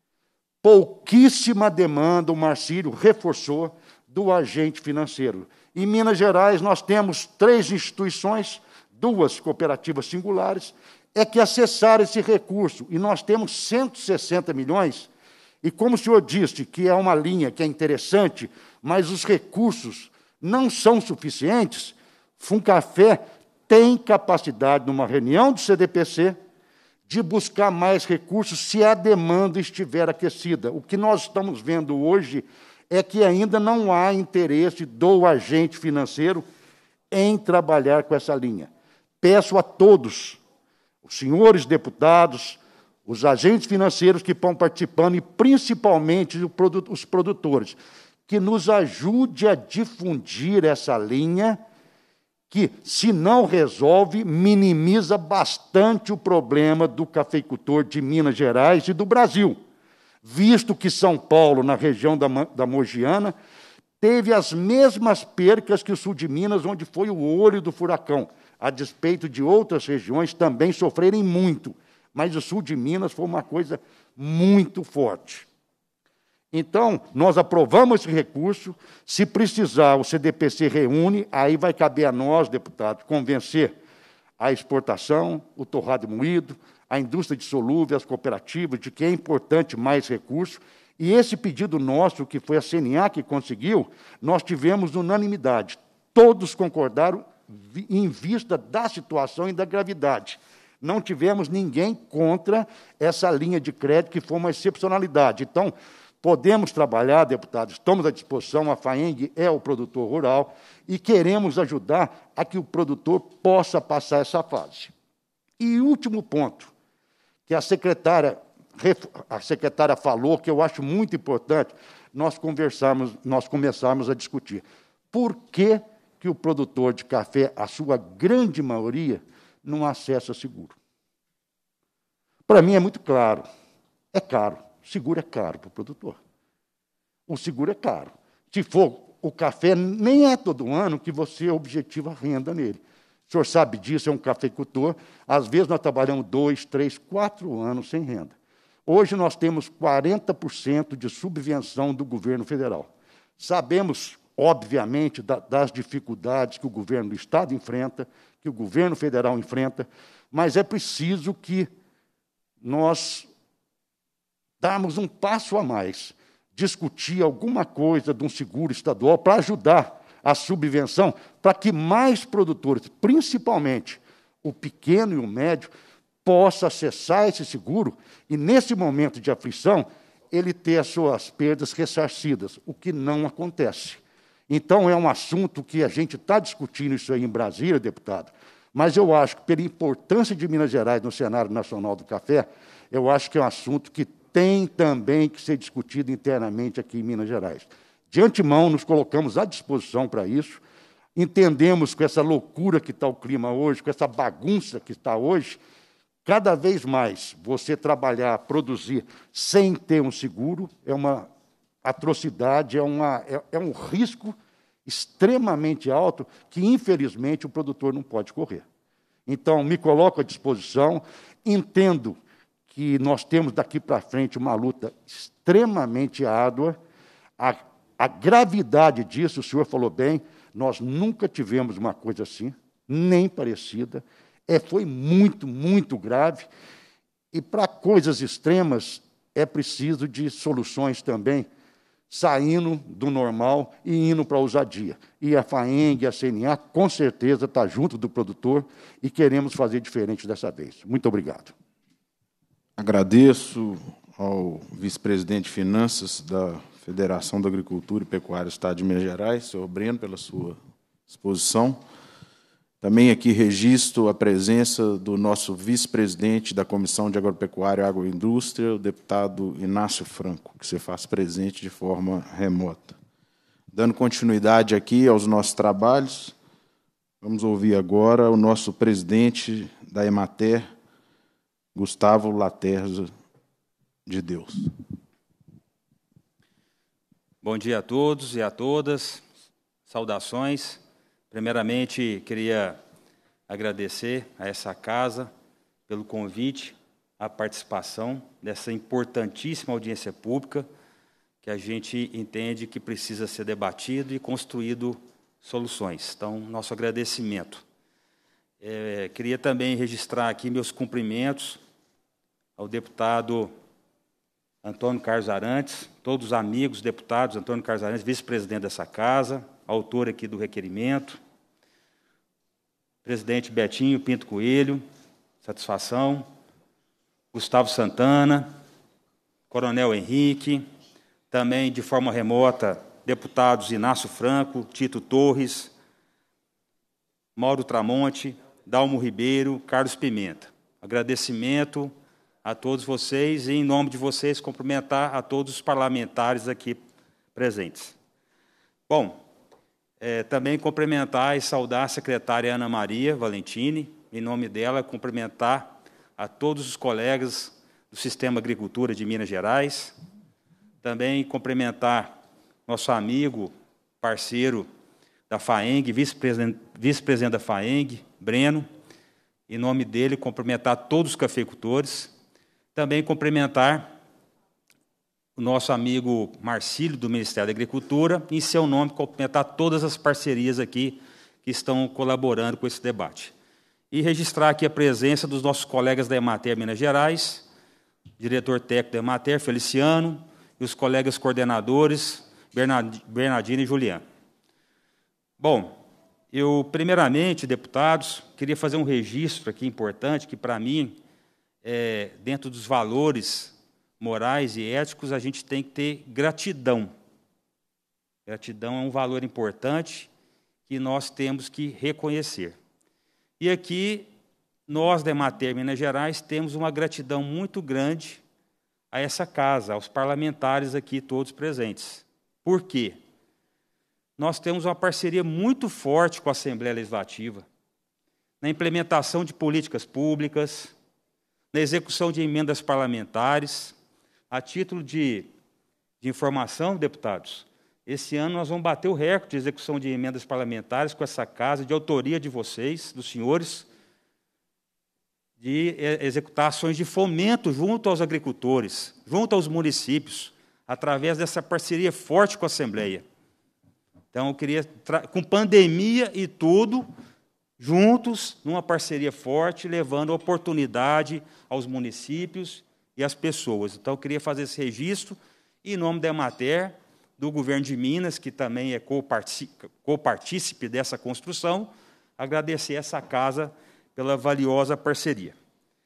Pouquíssima demanda, o Marcílio reforçou, do agente financeiro. Em Minas Gerais, nós temos três instituições, duas cooperativas singulares, é que acessaram esse recurso, e nós temos cento e sessenta milhões, e como o senhor disse, que é uma linha que é interessante, mas os recursos não são suficientes, Funcafé tem capacidade, numa reunião do C D P C, de buscar mais recursos se a demanda estiver aquecida. O que nós estamos vendo hoje é que ainda não há interesse do agente financeiro em trabalhar com essa linha. Peço a todos, os senhores deputados, os agentes financeiros que estão participando, e principalmente os produtores, que nos ajude a difundir essa linha, que, se não resolve, minimiza bastante o problema do cafeicultor de Minas Gerais e do Brasil, visto que São Paulo, na região da, da Mogiana, teve as mesmas percas que o sul de Minas, onde foi o olho do furacão, a despeito de outras regiões também sofrerem muito, mas o sul de Minas foi uma coisa muito forte. Então, nós aprovamos esse recurso, se precisar, o C D P C reúne, aí vai caber a nós, deputados, convencer a exportação, o torrado moído, a indústria de solúvel, as cooperativas, de que é importante mais recurso. E esse pedido nosso, que foi a C N A que conseguiu, nós tivemos unanimidade. Todos concordaram em vista da situação e da gravidade. Não tivemos ninguém contra essa linha de crédito, que foi uma excepcionalidade. Então, podemos trabalhar, deputados, estamos à disposição, a FAENG é o produtor rural, e queremos ajudar a que o produtor possa passar essa fase. E último ponto, que a secretária, a secretária falou, que eu acho muito importante, nós conversarmos, nós começarmos a discutir. Por que que o produtor de café, a sua grande maioria, não acessa seguro? Para mim é muito claro, é caro. Seguro é caro para o produtor. O seguro é caro. Se for o café, nem é todo ano que você objetiva a renda nele. O senhor sabe disso, é um cafeicultor. Às vezes nós trabalhamos dois, três, quatro anos sem renda. Hoje nós temos quarenta por cento de subvenção do governo federal. Sabemos, obviamente, da, das dificuldades que o governo do Estado enfrenta, que o governo federal enfrenta, mas é preciso que nós darmos um passo a mais, discutir alguma coisa de um seguro estadual para ajudar a subvenção, para que mais produtores, principalmente o pequeno e o médio, possa acessar esse seguro e, nesse momento de aflição, ele ter as suas perdas ressarcidas, o que não acontece. Então, é um assunto que a gente está discutindo isso aí em Brasília, deputado, mas eu acho que, pela importância de Minas Gerais no cenário nacional do café, eu acho que é um assunto que tem também que ser discutido internamente aqui em Minas Gerais. De antemão, nos colocamos à disposição para isso, entendemos com essa loucura que está o clima hoje, com essa bagunça que está hoje, cada vez mais você trabalhar, produzir sem ter um seguro é uma atrocidade, é, uma, é, é um risco extremamente alto que, infelizmente, o produtor não pode correr. Então, me coloco à disposição, entendo que nós temos daqui para frente uma luta extremamente árdua. A, a gravidade disso, o senhor falou bem, nós nunca tivemos uma coisa assim, nem parecida. É, foi muito, muito grave. E, para coisas extremas, é preciso de soluções também, saindo do normal e indo para a ousadia. E a FAENG, a C N A, com certeza, está junto do produtor e queremos fazer diferente dessa vez. Muito obrigado. Agradeço ao vice-presidente de Finanças da Federação da Agricultura e Pecuária do Estado de Minas Gerais, senhor Breno, pela sua exposição. Também aqui registro a presença do nosso vice-presidente da Comissão de Agropecuária e Agroindústria, o deputado Inácio Franco, que se faz presente de forma remota. Dando continuidade aqui aos nossos trabalhos, vamos ouvir agora o nosso presidente da Emater, Gustavo Laterza de Deus. Bom dia a todos e a todas. Saudações. Primeiramente, queria agradecer a essa casa pelo convite, a participação dessa importantíssima audiência pública que a gente entende que precisa ser debatido e construído soluções. Então, nosso agradecimento. É, queria também registrar aqui meus cumprimentos ao deputado Antônio Carlos Arantes, todos os amigos deputados, Antônio Carlos Arantes, vice-presidente dessa casa, autor aqui do requerimento, presidente Betinho Pinto Coelho, satisfação, Gustavo Santana, Coronel Henrique, também de forma remota, deputados Inácio Franco, Tito Torres, Mauro Tramonte, Dalmo Ribeiro, Carlos Pimenta. Agradecimento a todos vocês e, em nome de vocês, cumprimentar a todos os parlamentares aqui presentes. Bom, é, também cumprimentar e saudar a secretária Ana Maria Valentini, em nome dela, cumprimentar a todos os colegas do Sistema Agricultura de Minas Gerais, também cumprimentar nosso amigo parceiro da FAENG, vice-presidente vice-presidente da FAENG, Breno, em nome dele, cumprimentar todos os cafeicultores, também cumprimentar o nosso amigo Marcílio, do Ministério da Agricultura, em seu nome, cumprimentar todas as parcerias aqui que estão colaborando com esse debate. E registrar aqui a presença dos nossos colegas da Emater Minas Gerais, diretor técnico da Emater, Feliciano, e os colegas coordenadores, Bernardino e Juliano. Bom, eu, primeiramente, deputados, queria fazer um registro aqui importante, que, para mim, é, dentro dos valores morais e éticos, a gente tem que ter gratidão. Gratidão é um valor importante que nós temos que reconhecer. E aqui, nós, da Emater Minas Gerais, temos uma gratidão muito grande a essa casa, aos parlamentares aqui todos presentes. Por quê? Nós temos uma parceria muito forte com a Assembleia Legislativa, na implementação de políticas públicas, na execução de emendas parlamentares. A título de, de informação, deputados, esse ano nós vamos bater o recorde de execução de emendas parlamentares com essa casa, de autoria de vocês, dos senhores, de executar ações de fomento junto aos agricultores, junto aos municípios, através dessa parceria forte com a Assembleia. Então, eu queria, com pandemia e tudo, juntos, numa parceria forte, levando oportunidade aos municípios e às pessoas. Então, eu queria fazer esse registro, em nome da Emater, do governo de Minas, que também é copartícipe dessa construção, agradecer essa casa pela valiosa parceria.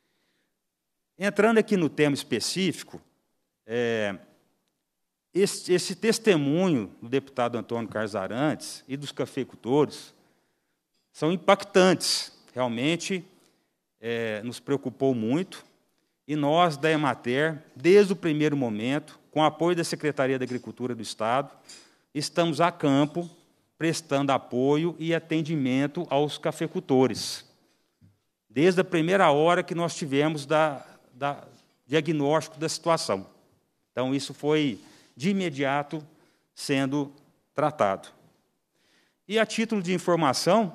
Entrando aqui no tema específico, é, esse, esse testemunho do deputado Antônio Carlos Arantes e dos cafeicultores são impactantes, realmente é, nos preocupou muito, e nós, da Emater, desde o primeiro momento, com o apoio da Secretaria da Agricultura do Estado, estamos a campo, prestando apoio e atendimento aos cafeicultores, desde a primeira hora que nós tivemos da, da diagnóstico da situação. Então, isso foi, de imediato, sendo tratado. E, a título de informação,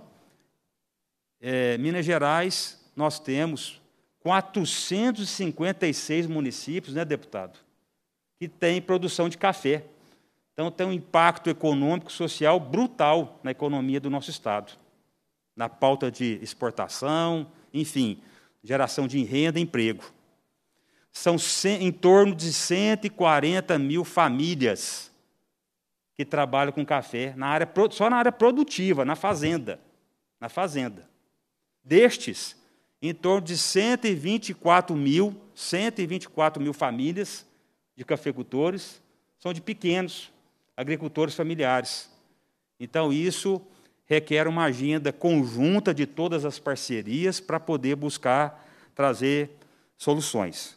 é, Minas Gerais, nós temos quatrocentos e cinquenta e seis municípios, né, deputado, que têm produção de café. Então, tem um impacto econômico e social brutal na economia do nosso Estado, na pauta de exportação, enfim, geração de renda e emprego. São em torno de cento e quarenta mil famílias que trabalham com café, na área, só na área produtiva, na fazenda. Na fazenda. Destes, em torno de cento e vinte e quatro mil, cento e vinte e quatro mil famílias de cafeicultores são de pequenos agricultores familiares. Então, isso requer uma agenda conjunta de todas as parcerias para poder buscar trazer soluções.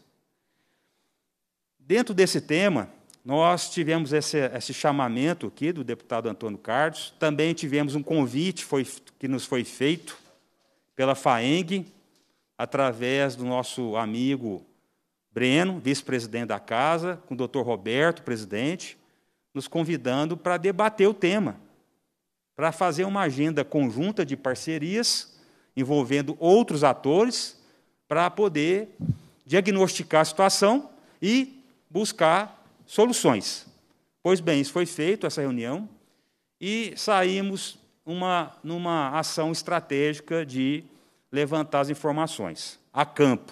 Dentro desse tema, nós tivemos esse, esse chamamento aqui do deputado Antônio Carlos, também tivemos um convite foi, que nos foi feito pela FAENG, através do nosso amigo Breno, vice-presidente da casa, com o doutor Roberto, presidente, nos convidando para debater o tema, para fazer uma agenda conjunta de parcerias, envolvendo outros atores, para poder diagnosticar a situação e buscar soluções. Pois bem, isso foi feito, essa reunião, e saímos uma, numa ação estratégica de levantar as informações a campo,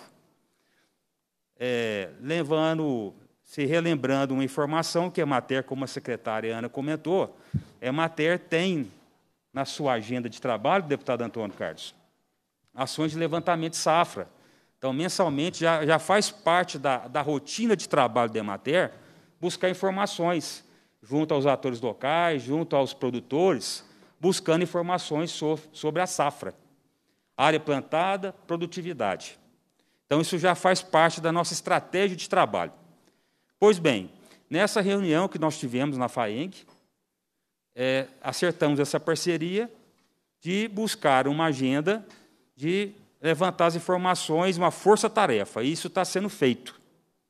é, levando, se relembrando uma informação que a Emater, como a secretária Ana comentou, a Emater tem na sua agenda de trabalho, deputado Antônio Carlos, ações de levantamento de safra. Então, mensalmente, já, já faz parte da, da rotina de trabalho da Emater buscar informações junto aos atores locais, junto aos produtores, buscando informações so, sobre a safra. Área plantada, produtividade. Então, isso já faz parte da nossa estratégia de trabalho. Pois bem, nessa reunião que nós tivemos na FAENG, é, acertamos essa parceria de buscar uma agenda de levantar as informações, uma força-tarefa. Isso está sendo feito.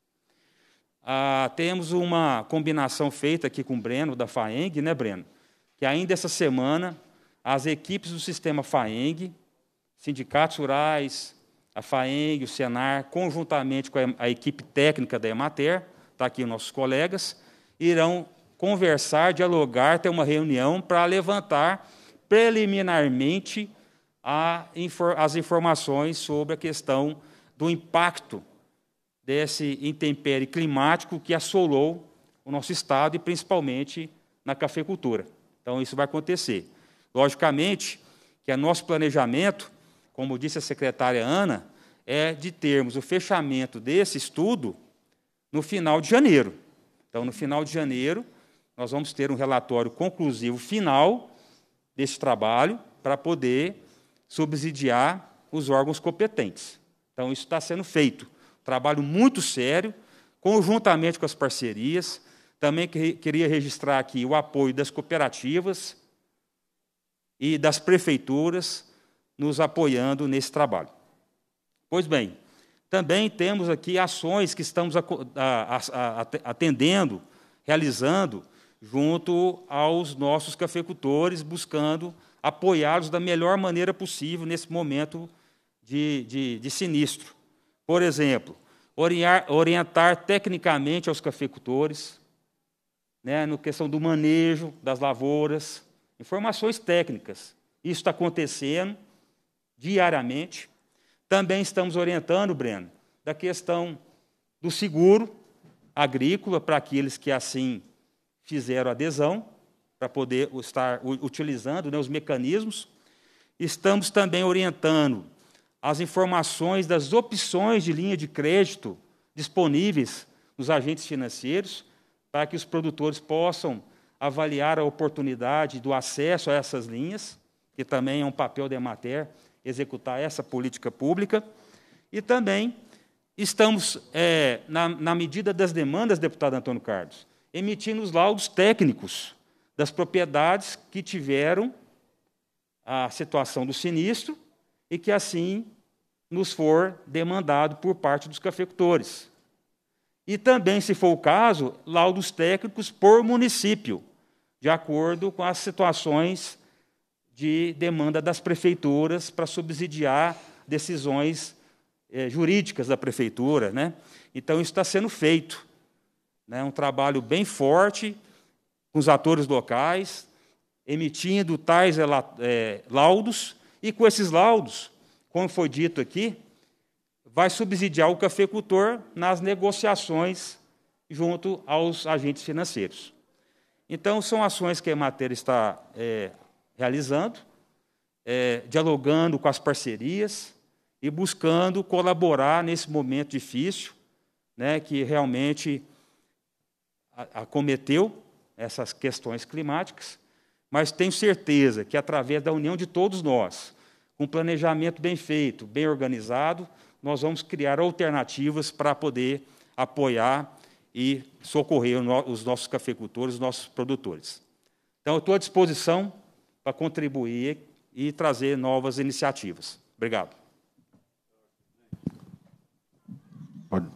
Ah, temos uma combinação feita aqui com o Breno, da FAENG, né, Breno? que ainda essa semana as equipes do Sistema FAENG, sindicatos rurais, a FAENG, o Senar, conjuntamente com a equipe técnica da Emater, está aqui os nossos colegas, irão conversar, dialogar, ter uma reunião para levantar preliminarmente a, as informações sobre a questão do impacto desse intempérie climático que assolou o nosso estado e principalmente na cafeicultura. Então, isso vai acontecer. Logicamente que o nosso planejamento, como disse a secretária Ana, é de termos o fechamento desse estudo no final de janeiro. Então, no final de janeiro, nós vamos ter um relatório conclusivo final desse trabalho para poder subsidiar os órgãos competentes. Então, isso está sendo feito. Trabalho muito sério, conjuntamente com as parcerias. Também queria registrar aqui o apoio das cooperativas e das prefeituras nos apoiando nesse trabalho. Pois bem, também temos aqui ações que estamos atendendo, realizando, junto aos nossos cafeicultores, buscando apoiá-los da melhor maneira possível nesse momento de, de, de sinistro. Por exemplo, orientar, orientar tecnicamente aos cafeicultores, né, na questão do manejo das lavouras, informações técnicas. Isso está acontecendo diariamente. Também estamos orientando, Breno, da questão do seguro agrícola para aqueles que assim fizeram adesão, para poder estar utilizando, né, os mecanismos. Estamos também orientando as informações das opções de linha de crédito disponíveis nos agentes financeiros, para que os produtores possam avaliar a oportunidade do acesso a essas linhas, que também é um papel da Emater, executar essa política pública. E também estamos, é, na, na medida das demandas, deputado Antônio Carlos, emitindo os laudos técnicos das propriedades que tiveram a situação do sinistro e que, assim, nos for demandado por parte dos cafeicultores. E também, se for o caso, laudos técnicos por município, de acordo com as situações de demanda das prefeituras para subsidiar decisões eh, jurídicas da prefeitura, né? Então, isso está sendo feito. É um trabalho bem forte com os atores locais, emitindo tais é, laudos, e com esses laudos, como foi dito aqui, vai subsidiar o cafeicultor nas negociações junto aos agentes financeiros. Então, são ações que a Emater está é, realizando, é, dialogando com as parcerias e buscando colaborar nesse momento difícil, né, que realmente acometeu essas questões climáticas, mas tenho certeza que, através da união de todos nós, com um planejamento bem feito, bem organizado, nós vamos criar alternativas para poder apoiar e socorrer os nossos cafeicultores, os nossos produtores. Então, eu estou à disposição para contribuir e trazer novas iniciativas. Obrigado. Pode.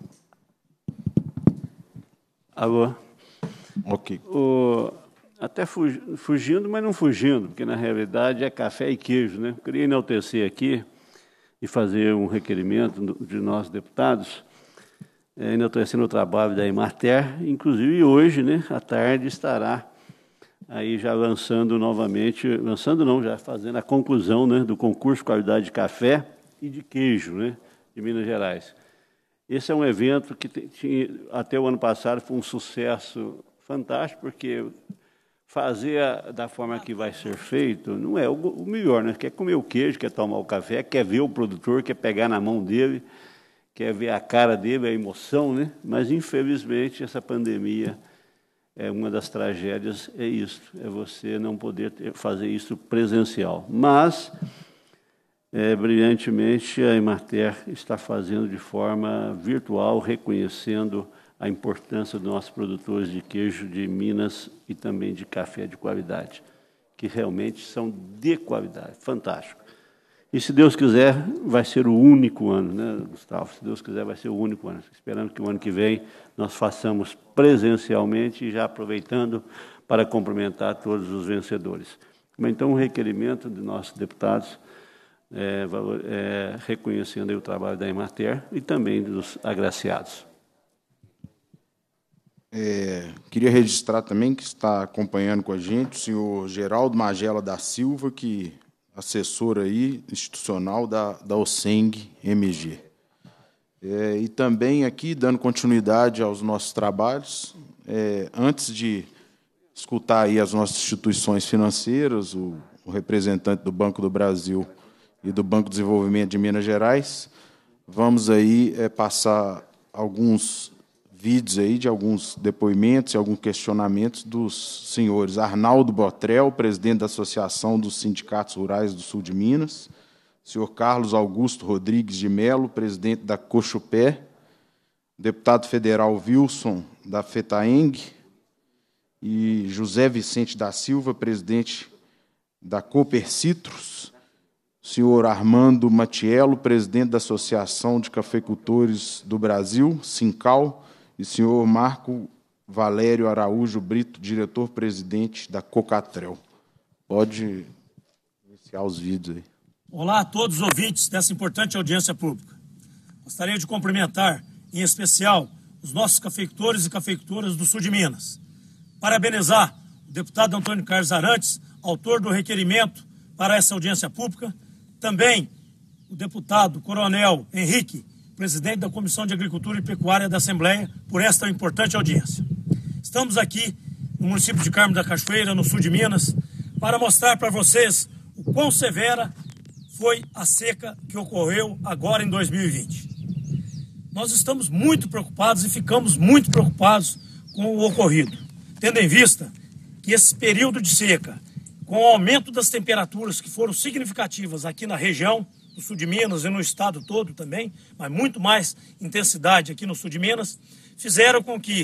Alô? Ok. O, até fugindo, mas não fugindo, porque, na realidade, é café e queijo, né? Eu queria enaltecer aqui e fazer um requerimento de nós, deputados, é, enaltecendo o trabalho da Emater, inclusive hoje, né, à tarde, estará aí já lançando novamente, lançando não, já fazendo a conclusão, né, do concurso de qualidade de café e de queijo, né, de Minas Gerais. Esse é um evento que tinha, até o ano passado foi um sucesso fantástico, porque fazer a, da forma que vai ser feito não é o, o melhor, né? Quer comer o queijo, quer tomar o café, quer ver o produtor, quer pegar na mão dele, quer ver a cara dele, a emoção, né? Mas, infelizmente, essa pandemia, é uma das tragédias, é isso, é você não poder ter, fazer isso presencial. Mas, é, brilhantemente, a Emater está fazendo de forma virtual, reconhecendo a importância dos nossos produtores de queijo de Minas e também de café de qualidade, que realmente são de qualidade, fantástico. E, se Deus quiser, vai ser o único ano, né, Gustavo? Se Deus quiser, vai ser o único ano. Esperando que o ano que vem nós façamos presencialmente e já aproveitando para cumprimentar todos os vencedores. Então, o requerimento de nossos deputados, é, é, reconhecendo aí o trabalho da Emater e também dos agraciados. É, queria registrar também que está acompanhando com a gente o senhor Geraldo Magela da Silva, que é assessor aí, institucional da, da OSENG M G. É, e também aqui, dando continuidade aos nossos trabalhos, é, antes de escutar aí as nossas instituições financeiras, o, o representante do Banco do Brasil e do Banco de Desenvolvimento de Minas Gerais, vamos aí é, passar alguns vídeos aí de alguns depoimentos e alguns questionamentos dos senhores Arnaldo Botrel, presidente da Associação dos Sindicatos Rurais do Sul de Minas, senhor Carlos Augusto Rodrigues de Melo, presidente da Cochupé, deputado federal Wilson da FETAENG e José Vicente da Silva, presidente da Cooper Citrus, senhor Armando Matiello, presidente da Associação de Cafeicultores do Brasil, Sincal, e senhor Marco Valério Araújo Brito, diretor-presidente da Cocatrel. Pode iniciar os vídeos aí. Olá a todos os ouvintes dessa importante audiência pública. Gostaria de cumprimentar, em especial, os nossos cafeicultores e cafeicultoras do sul de Minas. Parabenizar o deputado Antônio Carlos Arantes, autor do requerimento para essa audiência pública. Também o deputado Coronel Henrique, presidente da Comissão de Agricultura e Pecuária da Assembleia, por esta importante audiência. Estamos aqui no município de Carmo da Cachoeira, no sul de Minas, para mostrar para vocês o quão severa foi a seca que ocorreu agora em dois mil e vinte. Nós estamos muito preocupados e ficamos muito preocupados com o ocorrido, tendo em vista que esse período de seca, com o aumento das temperaturas que foram significativas aqui na região do sul de Minas e no estado todo também, mas muito mais intensidade aqui no sul de Minas, fizeram com que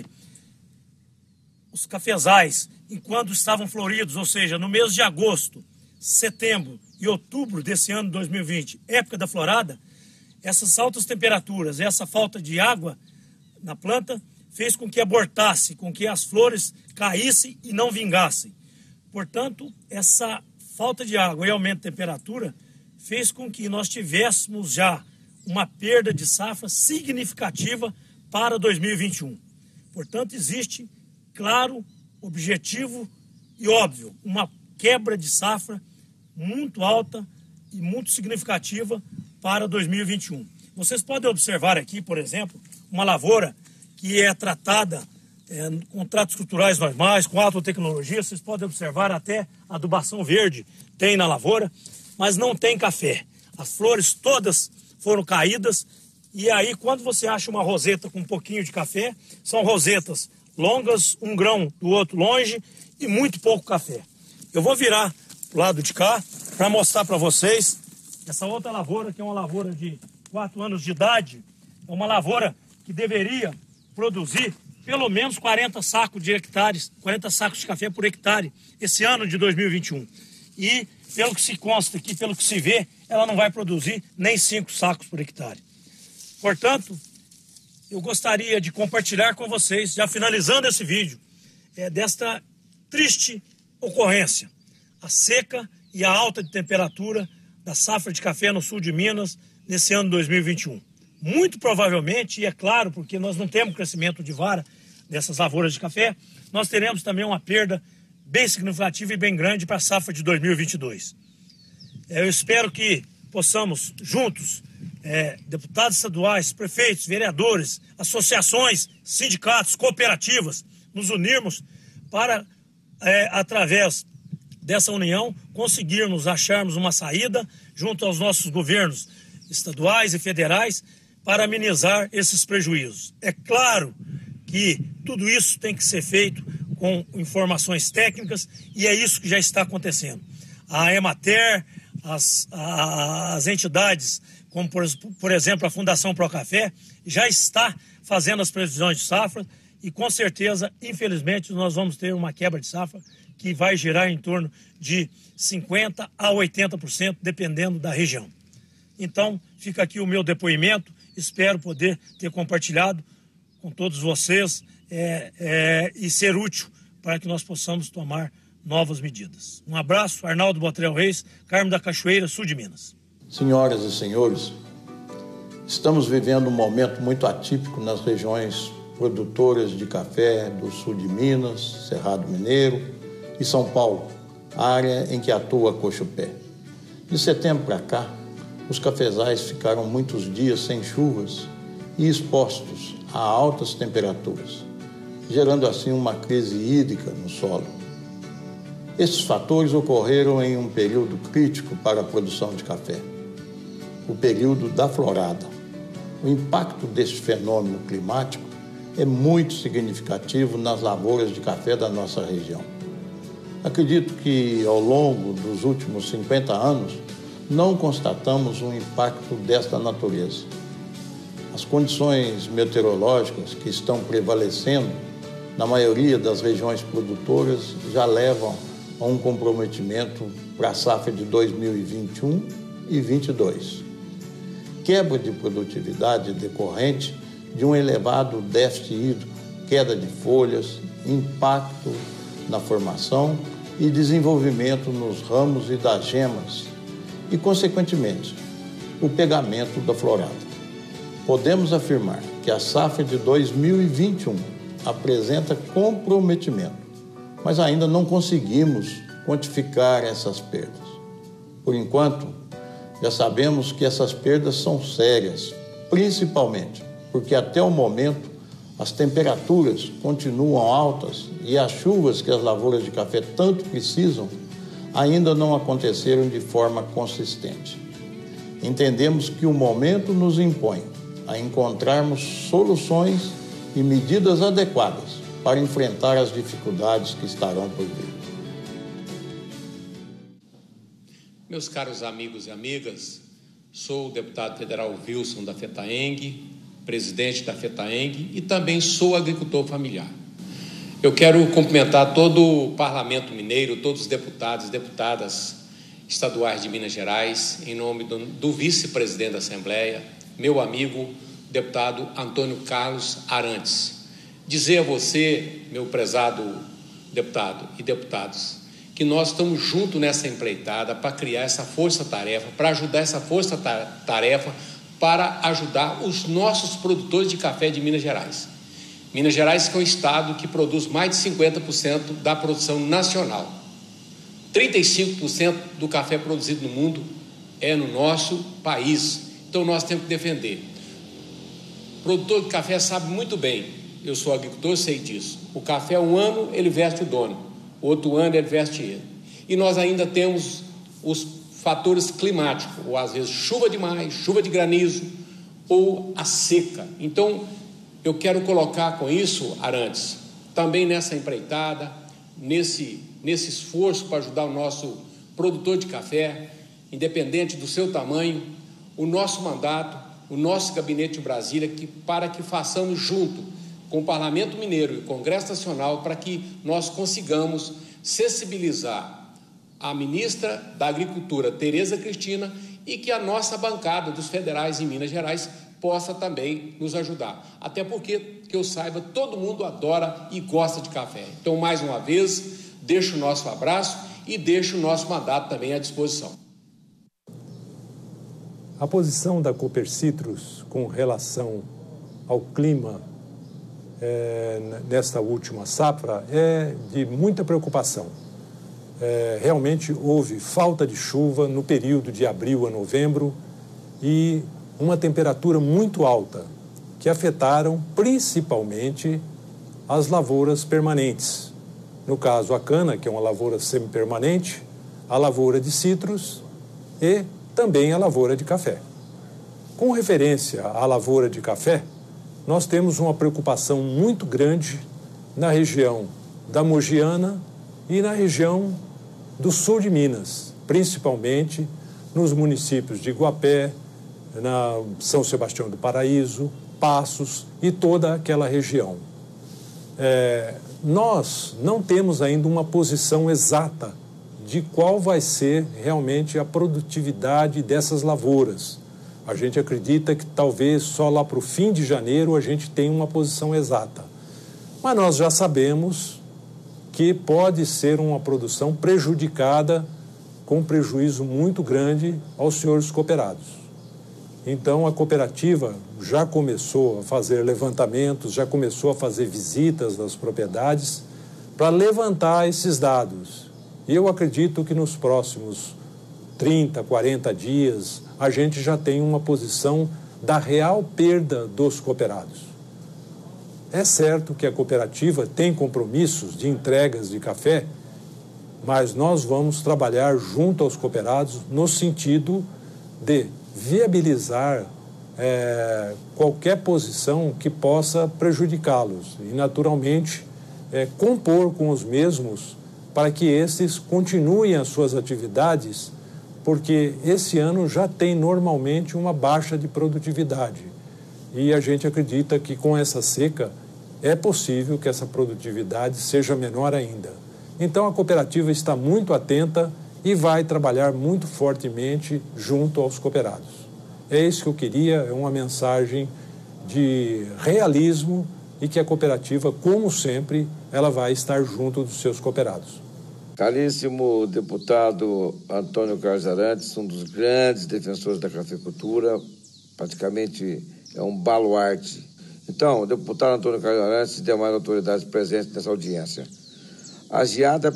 os cafezais, enquanto estavam floridos, ou seja, no mês de agosto, setembro e outubro desse ano de dois mil e vinte, época da florada, essas altas temperaturas, essa falta de água na planta, fez com que abortasse, com que as flores caíssem e não vingassem. Portanto, essa falta de água e aumento de temperatura fez com que nós tivéssemos já uma perda de safra significativa para dois mil e vinte e um. Portanto, existe, claro, objetivo e óbvio, uma quebra de safra muito alta e muito significativa para dois mil e vinte e um. Vocês podem observar aqui, por exemplo, uma lavoura que é tratada é, com tratos culturais normais, com alta tecnologia. Vocês podem observar até adubação verde tem na lavoura, mas não tem café. As flores todas foram caídas e aí quando você acha uma roseta com um pouquinho de café, são rosetas longas, um grão do outro longe e muito pouco café. Eu vou virar pro lado de cá para mostrar para vocês essa outra lavoura, que é uma lavoura de quatro anos de idade, é uma lavoura que deveria produzir pelo menos quarenta sacos de hectares, quarenta sacos de café por hectare esse ano de dois mil e vinte e um. E, pelo que se consta aqui, pelo que se vê, ela não vai produzir nem cinco sacos por hectare. Portanto, eu gostaria de compartilhar com vocês, já finalizando esse vídeo, é, desta triste ocorrência, a seca e a alta de temperatura da safra de café no sul de Minas nesse ano de dois mil e vinte e um. Muito provavelmente, e é claro, porque nós não temos crescimento de vara dessas lavouras de café, nós teremos também uma perda bem significativa e bem grande para a safra de dois mil e vinte e dois. Eu espero que possamos, juntos, é, deputados estaduais, prefeitos, vereadores, associações, sindicatos, cooperativas, nos unirmos para, é, através dessa união, conseguirmos acharmos uma saída junto aos nossos governos estaduais e federais para amenizar esses prejuízos. É claro que tudo isso tem que ser feito com informações técnicas e é isso que já está acontecendo. A Emater, as, as entidades, como por, por exemplo a Fundação Procafé, já está fazendo as previsões de safra e com certeza, infelizmente, nós vamos ter uma quebra de safra que vai girar em torno de cinquenta por cento a oitenta por cento, dependendo da região. Então, fica aqui o meu depoimento, espero poder ter compartilhado com todos vocês é, é, e ser útil para que nós possamos tomar novas medidas. Um abraço, Arnaldo Botrel Reis, Carmo da Cachoeira, sul de Minas. Senhoras e senhores, estamos vivendo um momento muito atípico nas regiões produtoras de café do sul de Minas, Cerrado Mineiro e São Paulo, área em que atua a Cochupé. De setembro para cá, os cafezais ficaram muitos dias sem chuvas e expostos a altas temperaturas, gerando assim uma crise hídrica no solo. Esses fatores ocorreram em um período crítico para a produção de café, o período da florada. O impacto deste fenômeno climático é muito significativo nas lavouras de café da nossa região. Acredito que, ao longo dos últimos cinquenta anos, não constatamos um impacto desta natureza. As condições meteorológicas que estão prevalecendo na maioria das regiões produtoras já levam a um comprometimento para a safra de dois mil e vinte e um e vinte e dois. Quebra de produtividade decorrente de um elevado déficit hídrico, queda de folhas, impacto na formação e desenvolvimento nos ramos e das gemas e, consequentemente, o pegamento da florada. Podemos afirmar que a safra de dois mil e vinte e um apresenta comprometimento, mas ainda não conseguimos quantificar essas perdas. Por enquanto, já sabemos que essas perdas são sérias, principalmente porque até o momento as temperaturas continuam altas e as chuvas que as lavouras de café tanto precisam ainda não aconteceram de forma consistente. Entendemos que o momento nos impõe a encontrarmos soluções e medidas adequadas para enfrentar as dificuldades que estarão por vir. Meus caros amigos e amigas, sou o deputado federal Wilson da FETAENG, presidente da FETAENG e também sou agricultor familiar. Eu quero cumprimentar todo o Parlamento Mineiro, todos os deputados e deputadas estaduais de Minas Gerais, em nome do, do vice-presidente da Assembleia, meu amigo, deputado Antônio Carlos Arantes. Dizer a você, meu prezado deputado e deputados, que nós estamos juntos nessa empreitada para criar essa força-tarefa, para ajudar essa força-tarefa, para ajudar os nossos produtores de café de Minas Gerais. Minas Gerais que é um estado que produz mais de cinquenta por cento da produção nacional. trinta e cinco por cento do café produzido no mundo é no nosso país. Então nós temos que defender. O produtor de café sabe muito bem, eu sou agricultor, sei disso. O café, um ano, ele veste o dono, outro ano ele veste ele. E nós ainda temos os fatores climáticos, ou às vezes chuva demais, chuva de granizo, ou a seca. Então, eu quero colocar com isso, Arantes, também nessa empreitada, nesse, nesse esforço para ajudar o nosso produtor de café, independente do seu tamanho, o nosso mandato, o nosso gabinete em Brasília, que, para que façamos junto com o Parlamento Mineiro e o Congresso Nacional, para que nós consigamos sensibilizar a ministra da Agricultura, Tereza Cristina, e que a nossa bancada dos federais em Minas Gerais possa também nos ajudar. Até porque, que eu saiba, todo mundo adora e gosta de café. Então, mais uma vez, deixo o nosso abraço e deixo o nosso mandato também à disposição. A posição da Copercitrus com relação ao clima é, nesta última safra é de muita preocupação. É, realmente houve falta de chuva no período de abril a novembro e uma temperatura muito alta, que afetaram principalmente as lavouras permanentes. No caso, a cana, que é uma lavoura semipermanente, a lavoura de citros e também a lavoura de café. Com referência à lavoura de café, nós temos uma preocupação muito grande na região da Mogiana e na região do sul de Minas, principalmente nos municípios de Iguapé, na São Sebastião do Paraíso, Passos e toda aquela região. É, nós não temos ainda uma posição exata de qual vai ser realmente a produtividade dessas lavouras. A gente acredita que talvez só lá para o fim de janeiro a gente tenha uma posição exata. Mas nós já sabemos que pode ser uma produção prejudicada, com prejuízo muito grande aos senhores cooperados. Então, a cooperativa já começou a fazer levantamentos, já começou a fazer visitas nas propriedades para levantar esses dados. E eu acredito que nos próximos trinta, quarenta dias, a gente já tem uma posição da real perda dos cooperados. É certo que a cooperativa tem compromissos de entregas de café, mas nós vamos trabalhar junto aos cooperados no sentido de viabilizar é, qualquer posição que possa prejudicá-los e, naturalmente, é, compor com os mesmos para que esses continuem as suas atividades, porque esse ano já tem normalmente uma baixa de produtividade. E a gente acredita que com essa seca é possível que essa produtividade seja menor ainda. Então a cooperativa está muito atenta e vai trabalhar muito fortemente junto aos cooperados. É isso que eu queria, é uma mensagem de realismo e que a cooperativa, como sempre, ela vai estar junto dos seus cooperados. Caríssimo deputado Antônio Carlos Arantes, um dos grandes defensores da cafeicultura, praticamente é um baluarte. Então, o deputado Antônio Carlos Arantes e demais autoridades presentes nessa audiência. A geada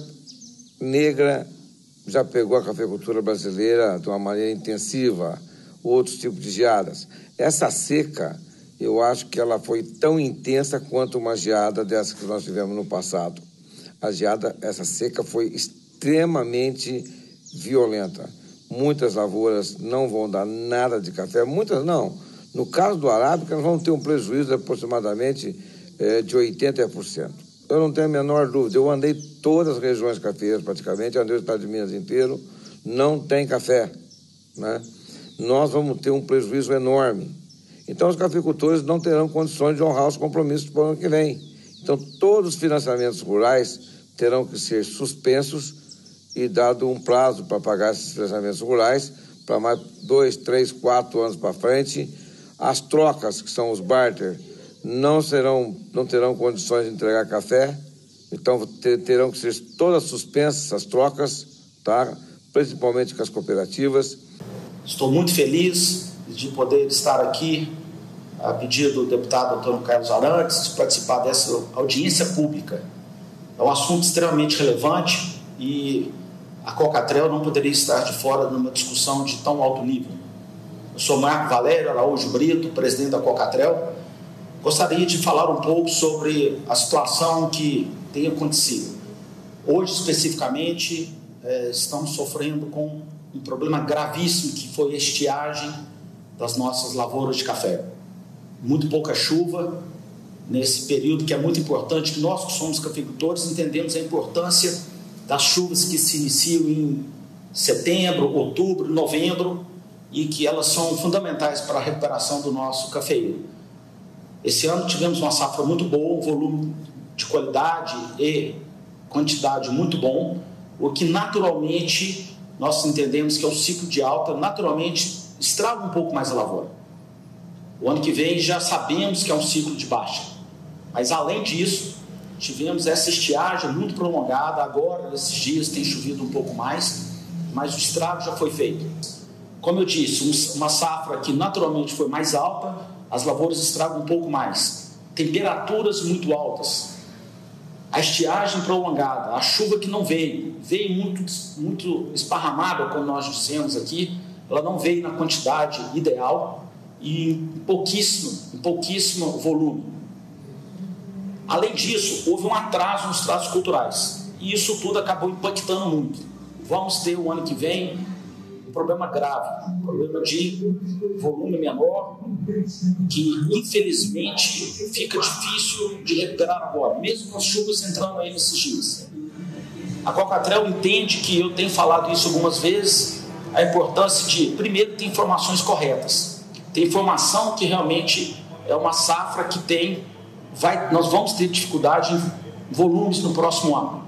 negra já pegou a cafeicultura brasileira de uma maneira intensiva, outros tipos de geadas. Essa seca, eu acho que ela foi tão intensa quanto uma geada dessa que nós tivemos no passado. A geada, essa seca foi extremamente violenta. Muitas lavouras não vão dar nada de café, muitas não. No caso do arábica, nós vamos ter um prejuízo de aproximadamente é, de oitenta por cento. Eu não tenho a menor dúvida, eu andei todas as regiões cafeeiras praticamente, andei o estado de Minas inteiro, não tem café, né? Nós vamos ter um prejuízo enorme. Então, os cafeicultores não terão condições de honrar os compromissos para o ano que vem. Então, todos os financiamentos rurais terão que ser suspensos e dado um prazo para pagar esses financiamentos rurais para mais dois, três, quatro anos para frente. As trocas, que são os barter, não, serão, não terão condições de entregar café, então ter, terão que ser todas suspensas as trocas, tá? Principalmente com as cooperativas. Estou muito feliz de poder estar aqui a pedido do deputado Antônio Carlos Arantes, de participar dessa audiência pública. É um assunto extremamente relevante e a Cocatrel não poderia estar de fora numa discussão de tão alto nível. Eu sou Marco Valério Araújo Brito, presidente da Cocatrel. Gostaria de falar um pouco sobre a situação que tem acontecido. Hoje, especificamente, eh, estamos sofrendo com um problema gravíssimo que foi a estiagem das nossas lavouras de café. Muito pouca chuva nesse período que é muito importante, que nós que somos cafeicultores entendemos a importância das chuvas que se iniciam em setembro, outubro, novembro e que elas são fundamentais para a recuperação do nosso cafeeiro. Esse ano tivemos uma safra muito boa, um volume de qualidade e quantidade muito bom, o que naturalmente nós entendemos que é um ciclo de alta, naturalmente estraga um pouco mais a lavoura. O ano que vem já sabemos que é um ciclo de baixa, mas além disso, tivemos essa estiagem muito prolongada, agora nesses dias tem chovido um pouco mais, mas o estrago já foi feito. Como eu disse, uma safra que naturalmente foi mais alta, as lavouras estragam um pouco mais. Temperaturas muito altas, a estiagem prolongada, a chuva que não veio, veio muito, muito esparramada, como nós dissemos aqui, ela não veio na quantidade ideal e em pouquíssimo, em pouquíssimo volume. Além disso, houve um atraso nos tratos culturais e isso tudo acabou impactando muito. Vamos ter o ano que vem um problema grave, um problema de volume menor, que infelizmente fica difícil de recuperar agora, mesmo com as chuvas entrando aí nesses dias. A Cocatrel entende que eu tenho falado isso algumas vezes, a importância de, primeiro, ter informações corretas, ter informação que realmente é uma safra que tem, vai, nós vamos ter dificuldade em volumes no próximo ano.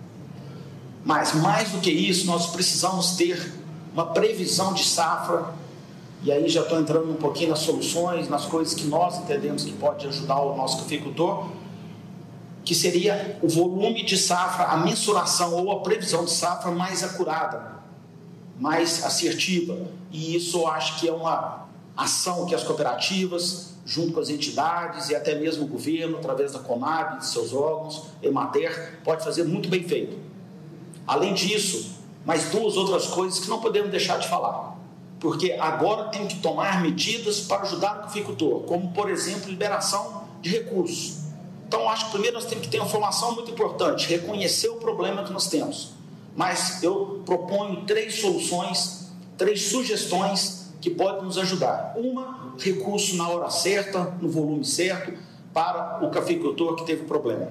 Mas, mais do que isso, nós precisamos ter uma previsão de safra, e aí já estou entrando um pouquinho nas soluções, nas coisas que nós entendemos que pode ajudar o nosso cafeicultor, que seria o volume de safra, a mensuração ou a previsão de safra mais acurada, mais assertiva. E isso eu acho que é uma ação que as cooperativas, junto com as entidades e até mesmo o governo, através da Conab, de seus órgãos, Emater, pode fazer muito bem feito. Além disso, mais duas outras coisas que não podemos deixar de falar, porque agora tem que tomar medidas para ajudar o caficultor, como, por exemplo, liberação de recursos. Então, acho que primeiro nós temos que ter uma formação muito importante, reconhecer o problema que nós temos. Mas eu proponho três soluções, três sugestões que podem nos ajudar. Uma, recurso na hora certa, no volume certo, para o cafeicultor que teve problema.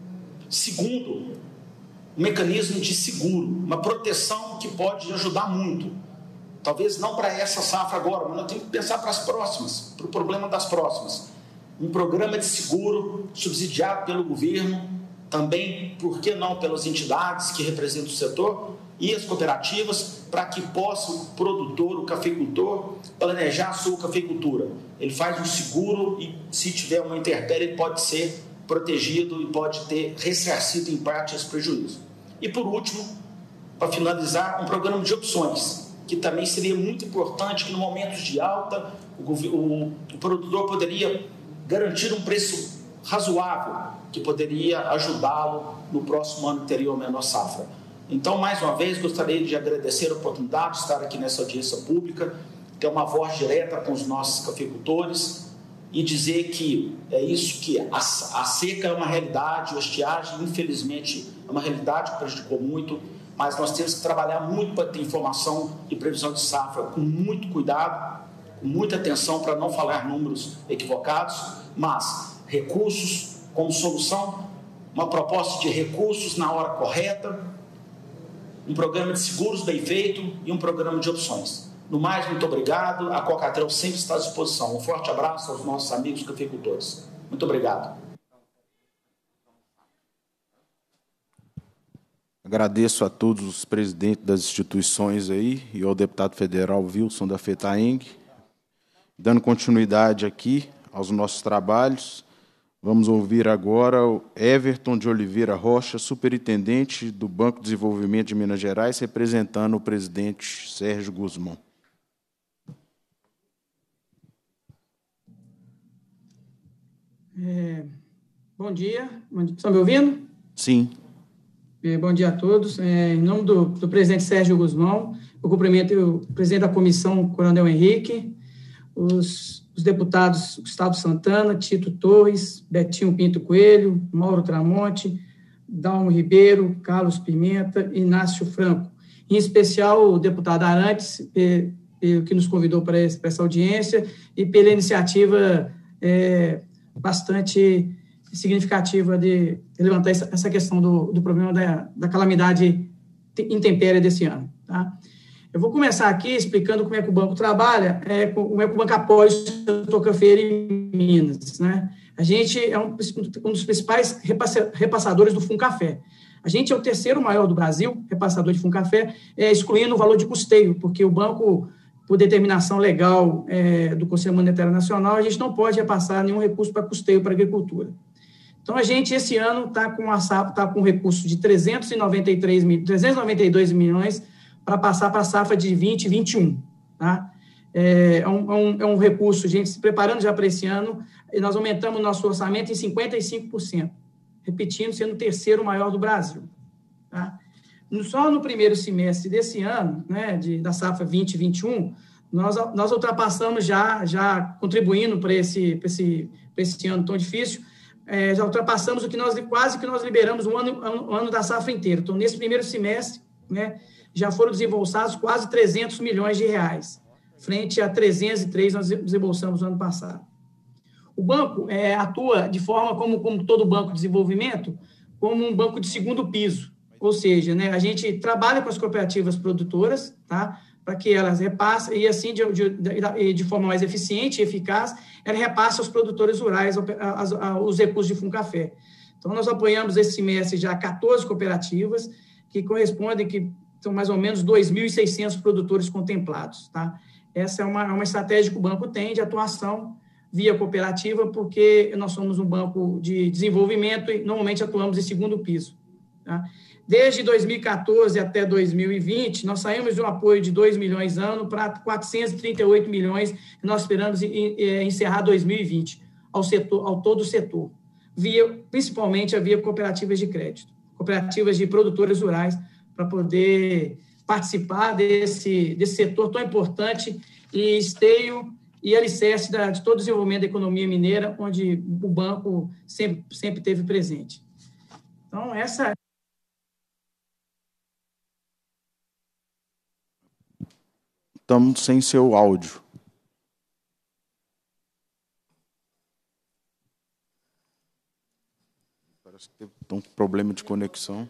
Segundo, um mecanismo de seguro, uma proteção que pode ajudar muito. Talvez não para essa safra agora, mas nós temos que pensar para as próximas, para o problema das próximas. Um programa de seguro subsidiado pelo governo, também, por que não, pelas entidades que representam o setor e as cooperativas, para que possa o produtor, o cafeicultor, planejar a sua cafeicultura. Ele faz um seguro e, se tiver uma intempérie, ele pode ser protegido e pode ter ressarcido em parte esse prejuízo. E, por último, para finalizar, um programa de opções, que também seria muito importante, que no momento de alta, o, o, o produtor poderia garantir um preço razoável, que poderia ajudá-lo no próximo ano anterior à menor safra. Então, mais uma vez, gostaria de agradecer a oportunidade de estar aqui nessa audiência pública, ter uma voz direta com os nossos cafeicultores e dizer que é isso, que a, a seca é uma realidade, a estiagem, infelizmente, é uma realidade que prejudicou muito, mas nós temos que trabalhar muito para ter informação e previsão de safra com muito cuidado, com muita atenção para não falar números equivocados, mas recursos como solução, uma proposta de recursos na hora correta, um programa de seguros bem feito e um programa de opções. No mais, muito obrigado. A Cocatrel sempre está à disposição. Um forte abraço aos nossos amigos cafeicultores. Muito obrigado. Agradeço a todos os presidentes das instituições aí e ao deputado federal Wilson da FETAENG. Dando continuidade aqui aos nossos trabalhos, vamos ouvir agora o Everton de Oliveira Rocha, superintendente do Banco de Desenvolvimento de Minas Gerais, representando o presidente Sérgio Guzmão. É, bom dia. Estão me ouvindo? Sim. É, bom dia a todos. É, em nome do, do presidente Sérgio Guzmão, eu cumprimento o presidente da comissão, Coronel Henrique, os, os deputados Gustavo Santana, Tito Torres, Betinho Pinto Coelho, Mauro Tramonte, Dalmo Ribeiro, Carlos Pimenta e Inácio Franco. Em especial, o deputado Arantes, eh, eh, que nos convidou para essa audiência, e pela iniciativa eh, bastante significativa de levantar essa questão do, do problema da, da calamidade intempéria desse ano. Tá? Eu vou começar aqui explicando como é que o banco trabalha, é, como é que o banco apoia o setor cafeiro em Minas. Né? A gente é um, um dos principais repassadores do FUNCAFé. A gente é o terceiro maior do Brasil, repassador de FUNCAFé, é, excluindo o valor de custeio, porque o banco, por determinação legal é, do Conselho Monetário Nacional, a gente não pode repassar nenhum recurso para custeio para a agricultura. Então, a gente, esse ano, está com, tá com um recurso de trezentos e noventa e três mil, trezentos e noventa e dois milhões para passar para a safra de vinte e vinte e um. Tá? É, um, é, um, é um recurso, gente, se preparando já para esse ano, e nós aumentamos o nosso orçamento em cinquenta e cinco por cento, repetindo, sendo o terceiro maior do Brasil. Tá? Só no primeiro semestre desse ano, né, de, da safra vinte e vinte e um, nós, nós ultrapassamos já, já contribuindo para esse, para esse, para esse ano tão difícil, é, já ultrapassamos o que nós, quase que nós liberamos o ano, o ano da safra inteira. Então, nesse primeiro semestre, né, já foram desembolsados quase trezentos milhões de reais, frente a trezentos e três nós desembolsamos no ano passado. O banco é, atua de forma como, como todo banco de desenvolvimento, como um banco de segundo piso, ou seja, né, a gente trabalha com as cooperativas produtoras, tá, para que elas repassem, e assim, de, de, de forma mais eficiente e eficaz, ela repassa aos produtores rurais as, as, os recursos de FUNCAFé. Então, nós apoiamos esse semestre já quatorze cooperativas, que correspondem, que são mais ou menos dois mil e seiscentos produtores contemplados. Tá? Essa é uma, uma estratégia que o banco tem de atuação via cooperativa, porque nós somos um banco de desenvolvimento e normalmente atuamos em segundo piso. Tá? Desde dois mil e quatorze até dois mil e vinte, nós saímos de um apoio de dois milhões ano para quatrocentos e trinta e oito milhões, e nós esperamos encerrar dois mil e vinte ao, setor, ao todo o setor, via, principalmente a via cooperativas de crédito, cooperativas de produtores rurais, para poder participar desse, desse setor tão importante e esteio e alicerce da, de todo o desenvolvimento da economia mineira, onde o banco sempre, sempre teve presente. Então, essa... Estamos sem seu áudio. Parece que teve um problema de conexão.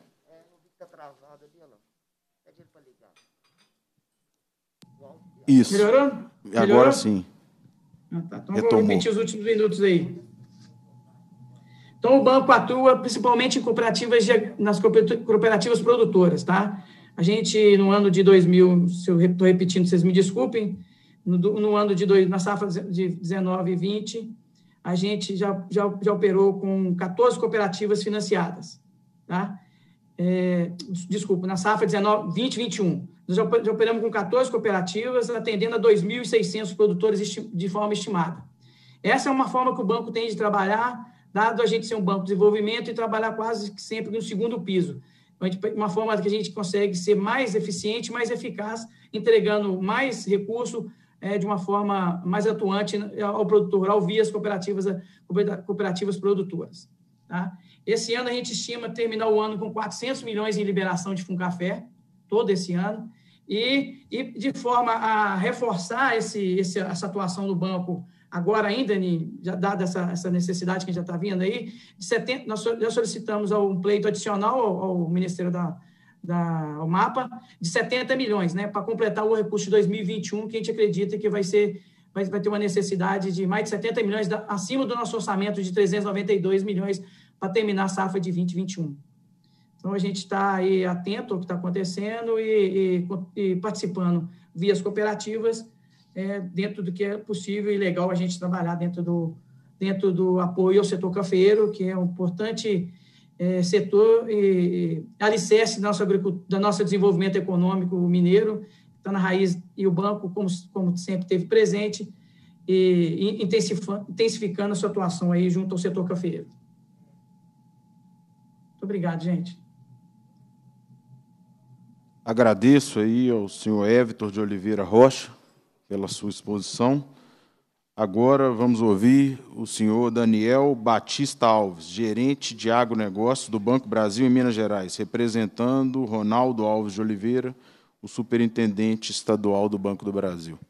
Isso. Melhorou? Agora Melhorou? sim. Ah, tá. Então, Retomou. vou repetir os últimos minutos aí. Então, o banco atua principalmente em cooperativas, de, nas cooperativas produtoras, tá? A gente, no ano de dois mil, se eu estou repetindo, vocês me desculpem, no, no ano de, dois, na safra de dezenove e vinte, a gente já, já, já operou com quatorze cooperativas financiadas, tá? É, desculpa, na safra dezenove, vinte e vinte e um, nós já, já operamos com quatorze cooperativas, atendendo a dois mil e seiscentos produtores de forma estimada. Essa é uma forma que o banco tem de trabalhar, dado a gente ser um banco de desenvolvimento e trabalhar quase sempre no segundo piso. Uma forma que a gente consegue ser mais eficiente, mais eficaz, entregando mais recurso é, de uma forma mais atuante ao produtor rural via as cooperativas, cooperativas produtoras. Tá? Esse ano a gente estima terminar o ano com quatrocentos milhões em liberação de Funcafé, todo esse ano, e, e de forma a reforçar esse, esse, essa atuação do banco agora ainda, já dada essa, essa necessidade que já está vindo aí, de setenta, nós já solicitamos um pleito adicional ao, ao Ministério da, da ao MAPA de setenta milhões, né, para completar o recurso de dois mil e vinte e um, que a gente acredita que vai, ser, vai, vai ter uma necessidade de mais de setenta milhões, da, acima do nosso orçamento de trezentos e noventa e dois milhões para terminar a safra de vinte e vinte e um. Então, a gente está aí atento ao que está acontecendo e, e, e participando via as cooperativas, É, dentro do que é possível e legal a gente trabalhar dentro do, dentro do apoio ao setor cafeeiro, que é um importante é, setor e, e alicerce do nosso, do nosso desenvolvimento econômico mineiro, está na raiz, e o banco, como, como sempre, teve presente, e, e intensificando, intensificando a sua atuação aí junto ao setor cafeeiro. Muito obrigado, gente. Agradeço aí ao senhor Everton de Oliveira Rocha pela sua exposição. Agora vamos ouvir o senhor Daniel Batista Alves, gerente de agronegócio do Banco Brasil em Minas Gerais, representando Ronaldo Alves de Oliveira, o superintendente estadual do Banco do Brasil.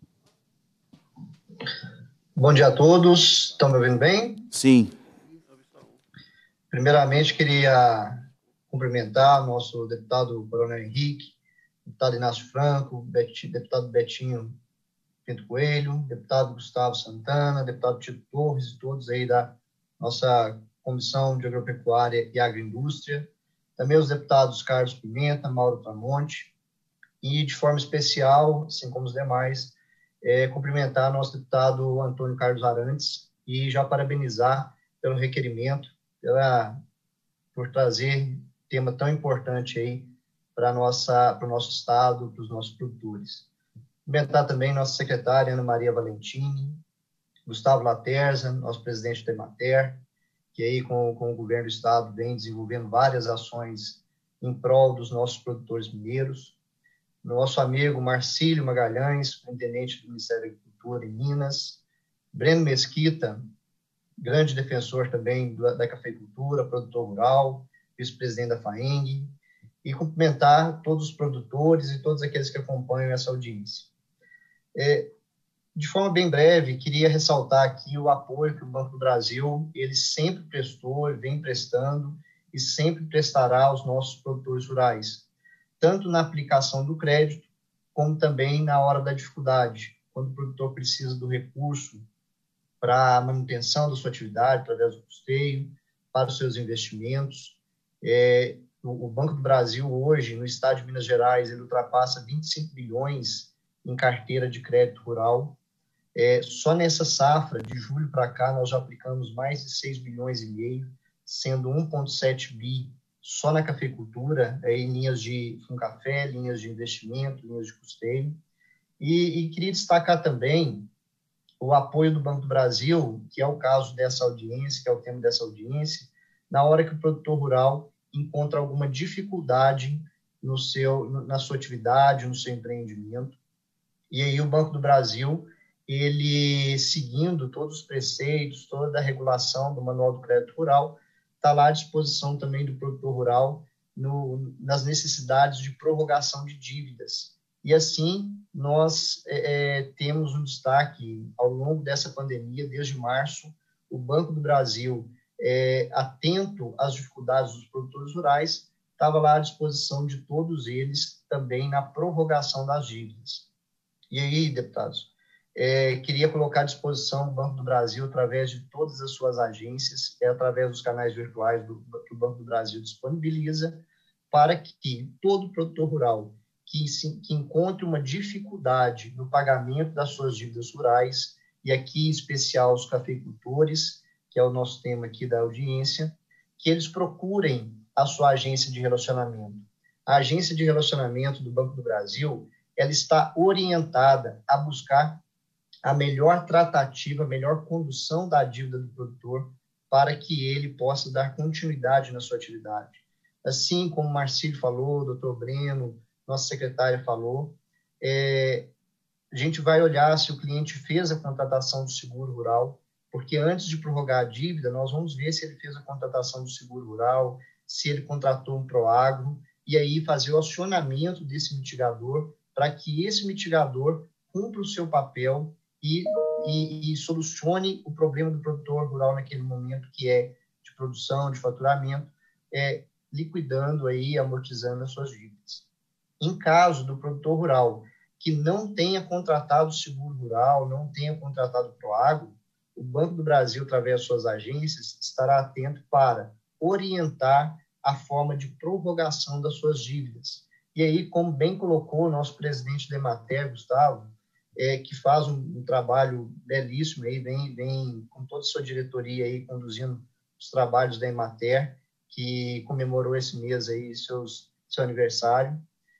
Bom dia a todos. Estão me ouvindo bem? Sim. Primeiramente, queria cumprimentar o nosso deputado Coronel Henrique, deputado Inácio Franco, deputado Betinho Pinto Coelho, deputado Gustavo Santana, deputado Tito Torres e todos aí da nossa Comissão de Agropecuária e Agroindústria, também os deputados Carlos Pimenta, Mauro Tramonte, e de forma especial, assim como os demais, é, cumprimentar nosso deputado Antônio Carlos Arantes e já parabenizar pelo requerimento, pela, por trazer tema tão importante aí para nossa, para o nosso estado, para os nossos produtores. Cumprimentar também nossa secretária Ana Maria Valentini, Gustavo Laterza, nosso presidente da Emater, que aí com, com o governo do estado vem desenvolvendo várias ações em prol dos nossos produtores mineiros. Nosso amigo Marcílio Magalhães, superintendente do Ministério da Agricultura em Minas. Breno Mesquita, grande defensor também da, da cafeicultura, produtor rural, vice-presidente da FAENG. E cumprimentar todos os produtores e todos aqueles que acompanham essa audiência. É, de forma bem breve, queria ressaltar aqui o apoio que o Banco do Brasil ele sempre prestou e vem prestando e sempre prestará aos nossos produtores rurais, tanto na aplicação do crédito, como também na hora da dificuldade, quando o produtor precisa do recurso para a manutenção da sua atividade, através do custeio, para os seus investimentos. É, o Banco do Brasil, hoje, no estado de Minas Gerais, ele ultrapassa vinte e cinco bilhões em carteira de crédito rural. É, só nessa safra, de julho para cá, nós já aplicamos mais de seis bilhões e meio, sendo um vírgula sete bi só na cafeicultura, é, em linhas de café, linhas de investimento, linhas de custeio. E, e queria destacar também o apoio do Banco do Brasil, que é o caso dessa audiência, que é o tema dessa audiência, na hora que o produtor rural encontra alguma dificuldade no seu, na sua atividade, no seu empreendimento. E aí o Banco do Brasil, ele, seguindo todos os preceitos, toda a regulação do Manual do Crédito Rural, está lá à disposição também do produtor rural no, nas necessidades de prorrogação de dívidas. E assim, nós é, temos um destaque ao longo dessa pandemia, desde março, o Banco do Brasil, é, atento às dificuldades dos produtores rurais, estava lá à disposição de todos eles também na prorrogação das dívidas. E aí, deputados, é, queria colocar à disposição o Banco do Brasil, através de todas as suas agências, é, através dos canais virtuais do, que o Banco do Brasil disponibiliza, para que todo produtor rural que, se, que encontre uma dificuldade no pagamento das suas dívidas rurais, e aqui em especial os cafeicultores, que é o nosso tema aqui da audiência, que eles procurem a sua agência de relacionamento. A agência de relacionamento do Banco do Brasil, ela está orientada a buscar a melhor tratativa, a melhor condução da dívida do produtor para que ele possa dar continuidade na sua atividade. Assim como o Marcílio falou, o doutor Breno, nossa secretária falou, é, a gente vai olhar se o cliente fez a contratação do seguro rural, porque antes de prorrogar a dívida, nós vamos ver se ele fez a contratação do seguro rural, se ele contratou um Proagro, e aí fazer o acionamento desse mitigador para que esse mitigador cumpra o seu papel e, e, e solucione o problema do produtor rural naquele momento, que é de produção, de faturamento, é, liquidando aí, amortizando as suas dívidas. Em caso do produtor rural que não tenha contratado o seguro rural, não tenha contratado o Proagro, o Banco do Brasil, através de suas agências, estará atento para orientar a forma de prorrogação das suas dívidas. E aí, como bem colocou o nosso presidente da Emater, Gustavo, é, que faz um, um trabalho belíssimo, aí, vem, vem com toda a sua diretoria aí, conduzindo os trabalhos da Emater, que comemorou esse mês aí, seus, seu aniversário.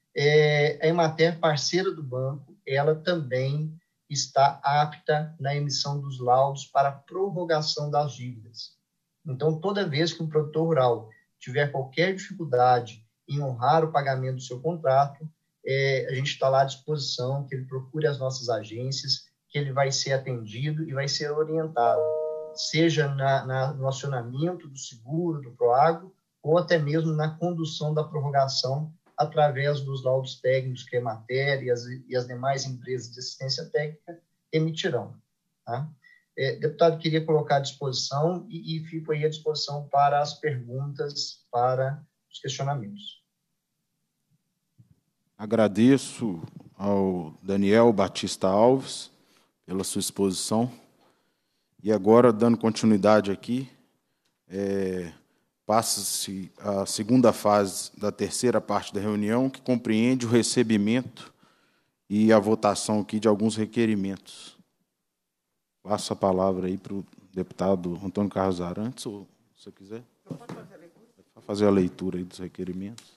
É, a Emater, parceira do banco, ela também está apta na emissão dos laudos para prorrogação das dívidas. Então, toda vez que um produtor rural tiver qualquer dificuldade em honrar o pagamento do seu contrato, é, a gente está lá à disposição, que ele procure as nossas agências, que ele vai ser atendido e vai ser orientado, seja na, na, no acionamento do seguro, do Proagro, ou até mesmo na condução da prorrogação através dos laudos técnicos que a Emater e as, e as demais empresas de assistência técnica emitirão. Tá? É, deputado, queria colocar à disposição e, e fico aí à disposição para as perguntas, para os questionamentos. Agradeço ao Daniel Batista Alves pela sua exposição. E agora, dando continuidade aqui, é, passa-se a segunda fase da terceira parte da reunião, que compreende o recebimento e a votação aqui de alguns requerimentos. Passo a palavra aí para o deputado Antônio Carlos Arantes, ou se você quiser. Pode fazer a leitura aí dos requerimentos.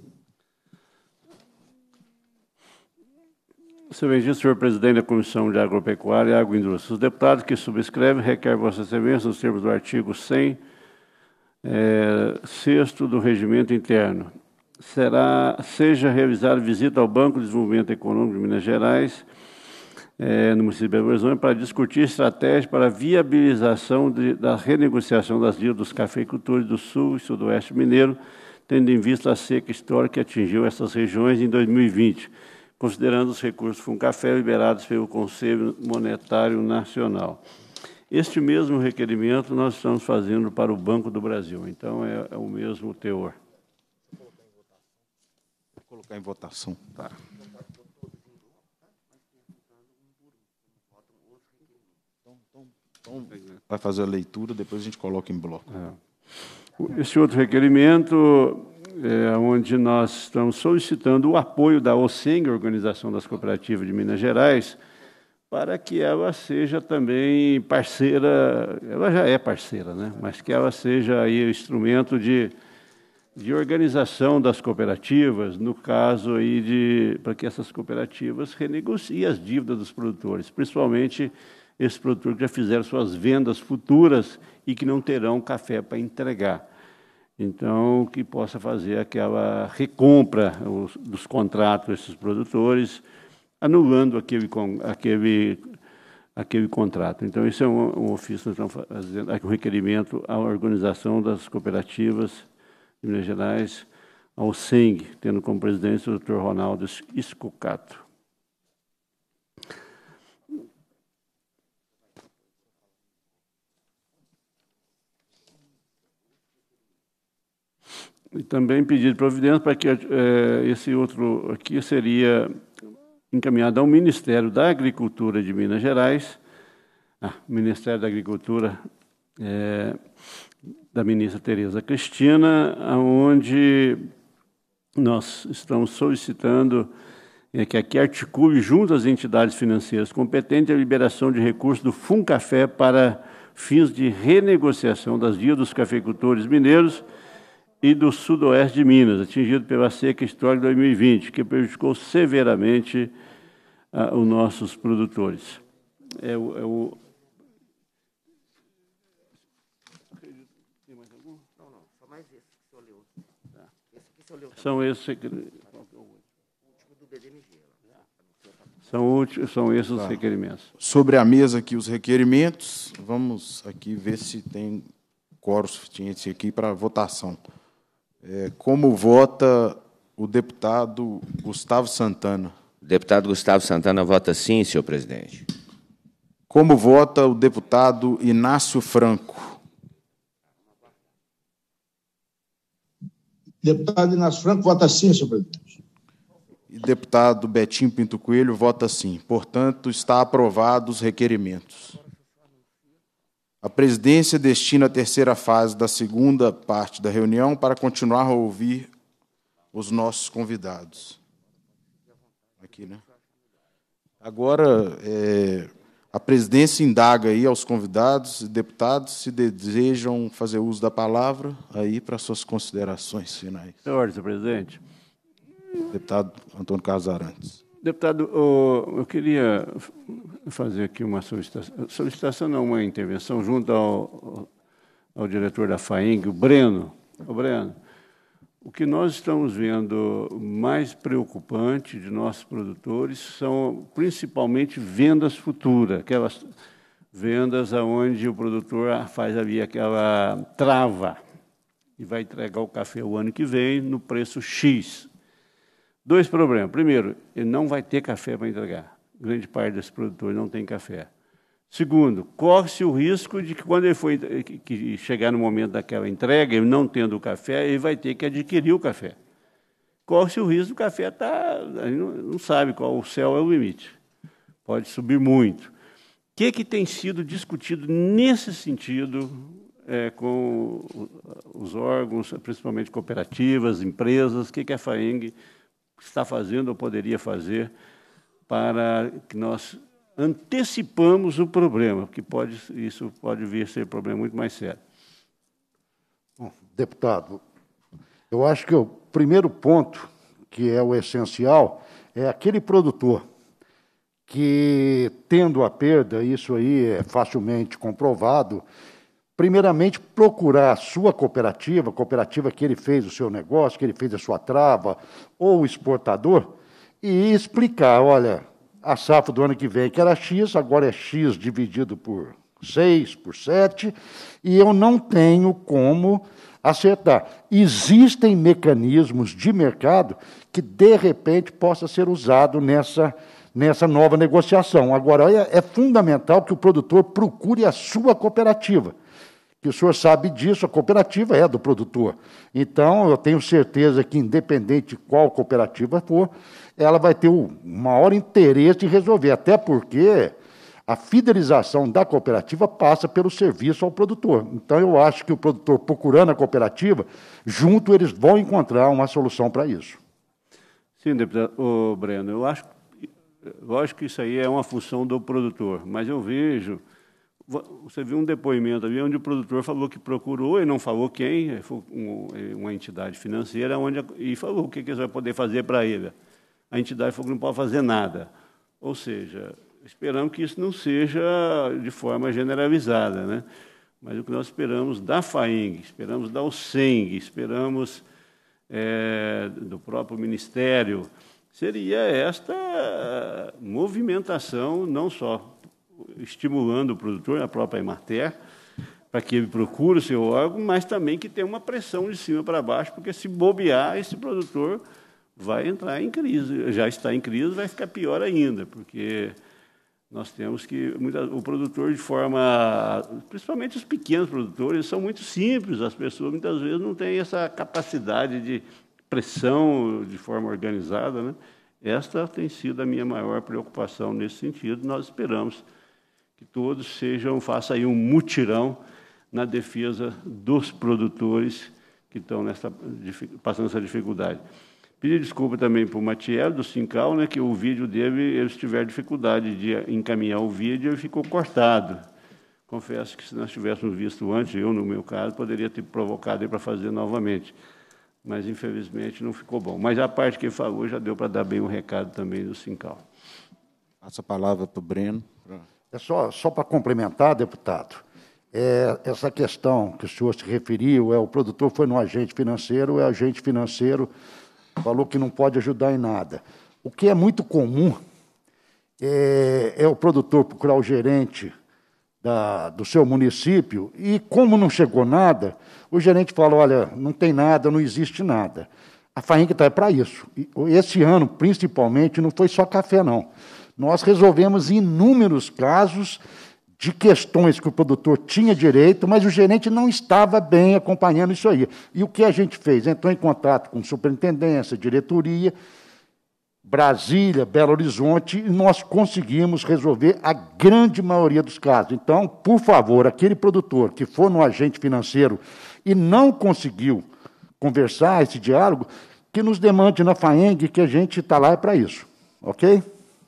Senhor Registro, senhor presidente da Comissão de Agropecuária e Agroindústria, os deputados que subscrevem requerem vossa excelência nos termos do artigo cem, é, sexto do Regimento Interno. Será, seja realizada visita ao Banco de Desenvolvimento Econômico de Minas Gerais, é, no município de Belo Horizonte, para discutir estratégias para a viabilização de, da renegociação das dívidas dos cafeicultores do Sul e Sudoeste Mineiro, tendo em vista a seca histórica que atingiu essas regiões em dois mil e vinte, considerando os recursos Funcafé liberados pelo Conselho Monetário Nacional. Este mesmo requerimento nós estamos fazendo para o Banco do Brasil, então é, é o mesmo teor. Vou colocar em votação. Tá. Então, vai fazer a leitura, depois a gente coloca em bloco. É. Esse outro requerimento é onde nós estamos solicitando o apoio da OSENG, Organização das Cooperativas de Minas Gerais, para que ela seja também parceira, ela já é parceira, né? Mas que ela seja aí o instrumento de, de organização das cooperativas, no caso aí de, para que essas cooperativas renegociem as dívidas dos produtores, principalmente esses produtores que já fizeram suas vendas futuras e que não terão café para entregar. Então, que possa fazer aquela recompra os, dos contratos desses produtores, anulando aquele, aquele, aquele contrato. Então, isso é um, um ofício que nós estamos fazendo, um requerimento à organização das cooperativas de Minas Gerais, ao S E N G, tendo como presidente o doutor Ronaldo Escocato. E também pedir providência para que eh, esse outro aqui seria encaminhado ao Ministério da Agricultura de Minas Gerais, ah, Ministério da Agricultura eh, da ministra Tereza Cristina, onde nós estamos solicitando eh, que aqui articule junto às entidades financeiras competentes a liberação de recursos do Funcafé para fins de renegociação das dívidas dos cafeicultores mineiros e do sudoeste de Minas, atingido pela seca histórica de dois mil e vinte, que prejudicou severamente ah, os nossos produtores. É o, é o... Tem mais algum? Não, não, só mais esse que o senhor leu. Tá. Esse que o senhor leu. São esses... O último do B D M G. São, são esses os requerimentos. Sobre a mesa aqui os requerimentos, vamos aqui ver se tem quórum suficiente aqui para votação. É, como vota o deputado Gustavo Santana? O deputado Gustavo Santana vota sim, senhor presidente. Como vota o deputado Inácio Franco? Deputado Inácio Franco vota sim, senhor presidente. E deputado Betinho Pinto Coelho vota sim. Portanto, está aprovado os requerimentos. A presidência destina a terceira fase da segunda parte da reunião para continuar a ouvir os nossos convidados. Aqui, né? Agora, é, a presidência indaga aí aos convidados e deputados se desejam fazer uso da palavra aí para suas considerações finais. Senhor, senhor presidente. Deputado Antônio Carlos Arantes. Deputado, eu queria fazer aqui uma solicitação, solicitação não, uma intervenção junto ao, ao diretor da FAENG, o Breno. O Breno, o que nós estamos vendo mais preocupante de nossos produtores são principalmente vendas futuras, aquelas vendas onde o produtor faz ali aquela trava e vai entregar o café o ano que vem no preço X. Dois problemas. Primeiro, ele não vai ter café para entregar. Grande parte desses produtores não tem café. Segundo, corre-se o risco de que quando ele for que chegar no momento daquela entrega, ele não tendo o café, ele vai ter que adquirir o café. Corre-se o risco do café estar... Tá, não, não sabe qual o céu é o limite. Pode subir muito. O que, que tem sido discutido nesse sentido é, com os órgãos, principalmente cooperativas, empresas, o que, que a FAENG está fazendo ou poderia fazer para que nós antecipamos o problema, porque pode, isso pode vir a ser um problema muito mais sério. Bom, deputado, eu acho que o primeiro ponto, que é o essencial, é aquele produtor que, tendo a perda, isso aí é facilmente comprovado, primeiramente, procurar a sua cooperativa, a cooperativa que ele fez o seu negócio, que ele fez a sua trava, ou o exportador, e explicar, olha, a safra do ano que vem, que era X, agora é X dividido por seis, por sete, e eu não tenho como acertar. Existem mecanismos de mercado que, de repente, possa ser usado nessa, nessa nova negociação. Agora, é, é fundamental que o produtor procure a sua cooperativa, que o senhor sabe disso, a cooperativa é do produtor. Então, eu tenho certeza que, independente de qual cooperativa for, ela vai ter o maior interesse em resolver, até porque a fidelização da cooperativa passa pelo serviço ao produtor. Então, eu acho que o produtor, procurando a cooperativa, junto eles vão encontrar uma solução para isso. Sim, deputado. Ô, Breno, eu acho que lógico que isso aí é uma função do produtor, mas eu vejo, você viu um depoimento ali onde o produtor falou que procurou e não falou quem, foi uma entidade financeira, onde, e falou o que eles vão poder fazer para ele. A entidade falou que não pode fazer nada. Ou seja, esperamos que isso não seja de forma generalizada, né? Mas o que nós esperamos da FAENG, esperamos da USENG, esperamos é, do próprio Ministério, seria esta movimentação, não só estimulando o produtor, a própria Emater, para que ele procure o seu órgão, mas também que tenha uma pressão de cima para baixo, porque se bobear, esse produtor vai entrar em crise. Já está em crise, vai ficar pior ainda, porque nós temos que... Muita, o produtor, de forma... Principalmente os pequenos produtores, são muito simples, as pessoas muitas vezes não têm essa capacidade de pressão de forma organizada, né? Esta tem sido a minha maior preocupação nesse sentido. Nós esperamos que todos sejam, façam aí um mutirão na defesa dos produtores que estão nessa, passando essa dificuldade. Pedir desculpa também para o Matiel, do Sincal, né, que o vídeo dele, eles tiveram dificuldade de encaminhar o vídeo e ficou cortado. Confesso que se nós tivéssemos visto antes, eu, no meu caso, poderia ter provocado ele para fazer novamente. Mas, infelizmente, não ficou bom. Mas a parte que ele falou já deu para dar bem o recado também do Sincal. Passa a palavra para o Breno. É só, só para complementar, deputado, é, essa questão que o senhor se referiu, é o produtor foi no agente financeiro, o agente financeiro falou que não pode ajudar em nada. O que é muito comum é, é o produtor procurar o gerente da, do seu município e, como não chegou nada, o gerente fala, olha, não tem nada, não existe nada. A FAENG está para isso. E esse ano, principalmente, não foi só café, não. Nós resolvemos inúmeros casos de questões que o produtor tinha direito, mas o gerente não estava bem acompanhando isso aí. E o que a gente fez? Entrou em contato com superintendência, diretoria, Brasília, Belo Horizonte, e nós conseguimos resolver a grande maioria dos casos. Então, por favor, aquele produtor que for no agente financeiro e não conseguiu conversar esse diálogo, que nos demande na FAENG, que a gente está lá para isso. Ok?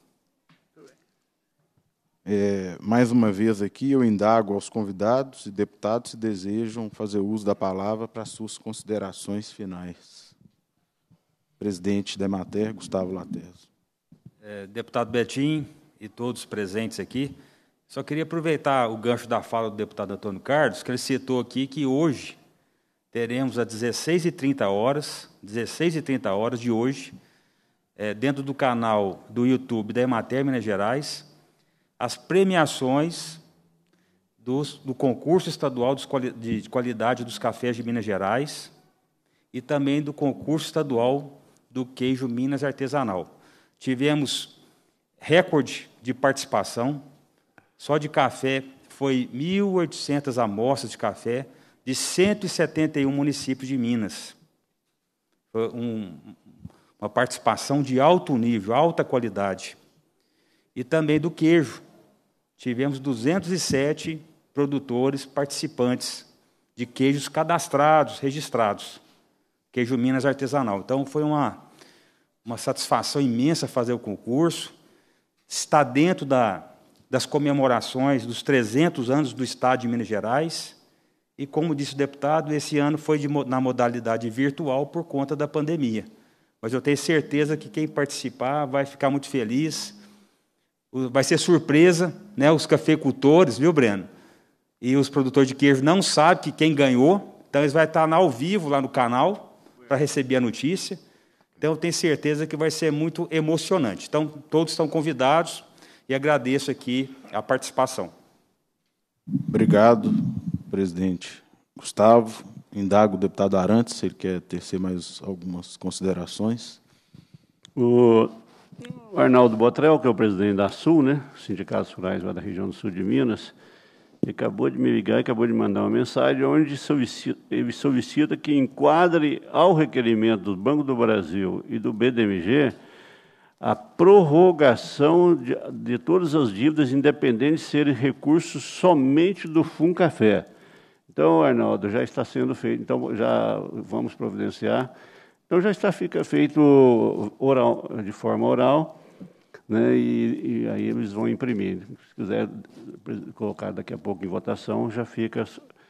É, mais uma vez aqui, eu indago aos convidados e deputados se desejam fazer uso da palavra para suas considerações finais. Presidente da Emater, Gustavo Laterzo. É, deputado Betinho e todos presentes aqui, só queria aproveitar o gancho da fala do deputado Antônio Carlos, que ele citou aqui que hoje teremos às dezesseis e trinta horas, dezesseis e trinta horas de hoje, é, dentro do canal do YouTube da Emater Minas Gerais, as premiações dos, do concurso estadual de qualidade dos cafés de Minas Gerais e também do concurso estadual do queijo Minas Artesanal. Tivemos recorde de participação, só de café foi mil e oitocentas amostras de café de cento e setenta e um municípios de Minas. Foi um, uma participação de alto nível, alta qualidade. E também do queijo. Tivemos duzentos e sete produtores participantes de queijos cadastrados, registrados. Queijo Minas Artesanal. Então, foi uma, uma satisfação imensa fazer o concurso. Está dentro da, das comemorações dos trezentos anos do Estado de Minas Gerais. E, como disse o deputado, esse ano foi de, na modalidade virtual por conta da pandemia. Mas eu tenho certeza que quem participar vai ficar muito feliz. Vai ser surpresa, né? Os cafeicultores, viu, Breno? E os produtores de queijo não sabem que quem ganhou, então eles vão estar ao vivo lá no canal para receber a notícia. Então, eu tenho certeza que vai ser muito emocionante. Então, todos estão convidados e agradeço aqui a participação. Obrigado, presidente Gustavo. Indago o deputado Arantes, se ele quer tecer mais algumas considerações. O O Arnaldo Botrel, que é o presidente da Sul, né, Sindicatos Rurais lá da região do sul de Minas, ele acabou de me ligar e acabou de mandar uma mensagem onde solicita, ele solicita que enquadre ao requerimento do Banco do Brasil e do B D M G a prorrogação de, de todas as dívidas, independente de serem recursos somente do Funcafé. Então, Arnaldo, já está sendo feito, então já vamos providenciar. Então, já está fica feito oral, de forma oral, né, e, e aí eles vão imprimir. Se quiser colocar daqui a pouco em votação, já fica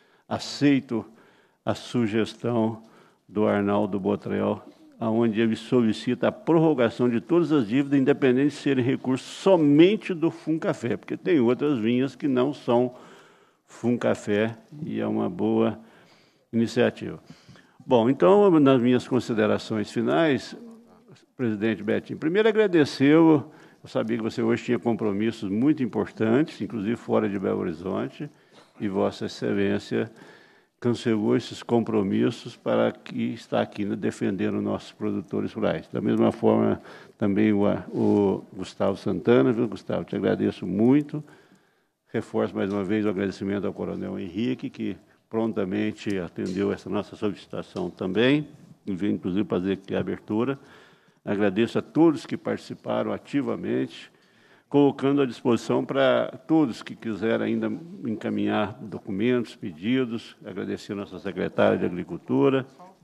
aceito a sugestão do Arnaldo Botrel, onde ele solicita a prorrogação de todas as dívidas, independente de serem recursos somente do Funcafé, porque tem outras vinhas que não são Funcafé, e é uma boa iniciativa. Bom, então, nas minhas considerações finais, presidente Betinho, primeiro agradecê-lo. Eu sabia que você hoje tinha compromissos muito importantes, inclusive fora de Belo Horizonte, e Vossa Excelência cancelou esses compromissos para que está aqui, né, defendendo nossos produtores rurais. Da mesma forma, também o, o Gustavo Santana, viu, Gustavo? Te agradeço muito. Reforço mais uma vez o agradecimento ao Coronel Henrique, que prontamente atendeu essa nossa solicitação também, e veio, inclusive, fazer aqui a abertura. Agradeço a todos que participaram ativamente, colocando à disposição para todos que quiserem ainda encaminhar documentos, pedidos. Agradecer a nossa secretária de Agricultura,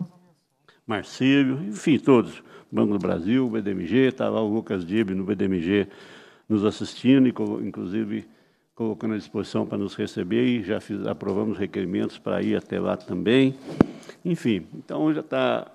Marcílio, enfim, todos. Banco do Brasil, o B D M G, estava o Lucas Dib no B D M G nos assistindo, e, inclusive, colocando à disposição para nos receber, e já fiz, aprovamos requerimentos para ir até lá também. Enfim, então já está...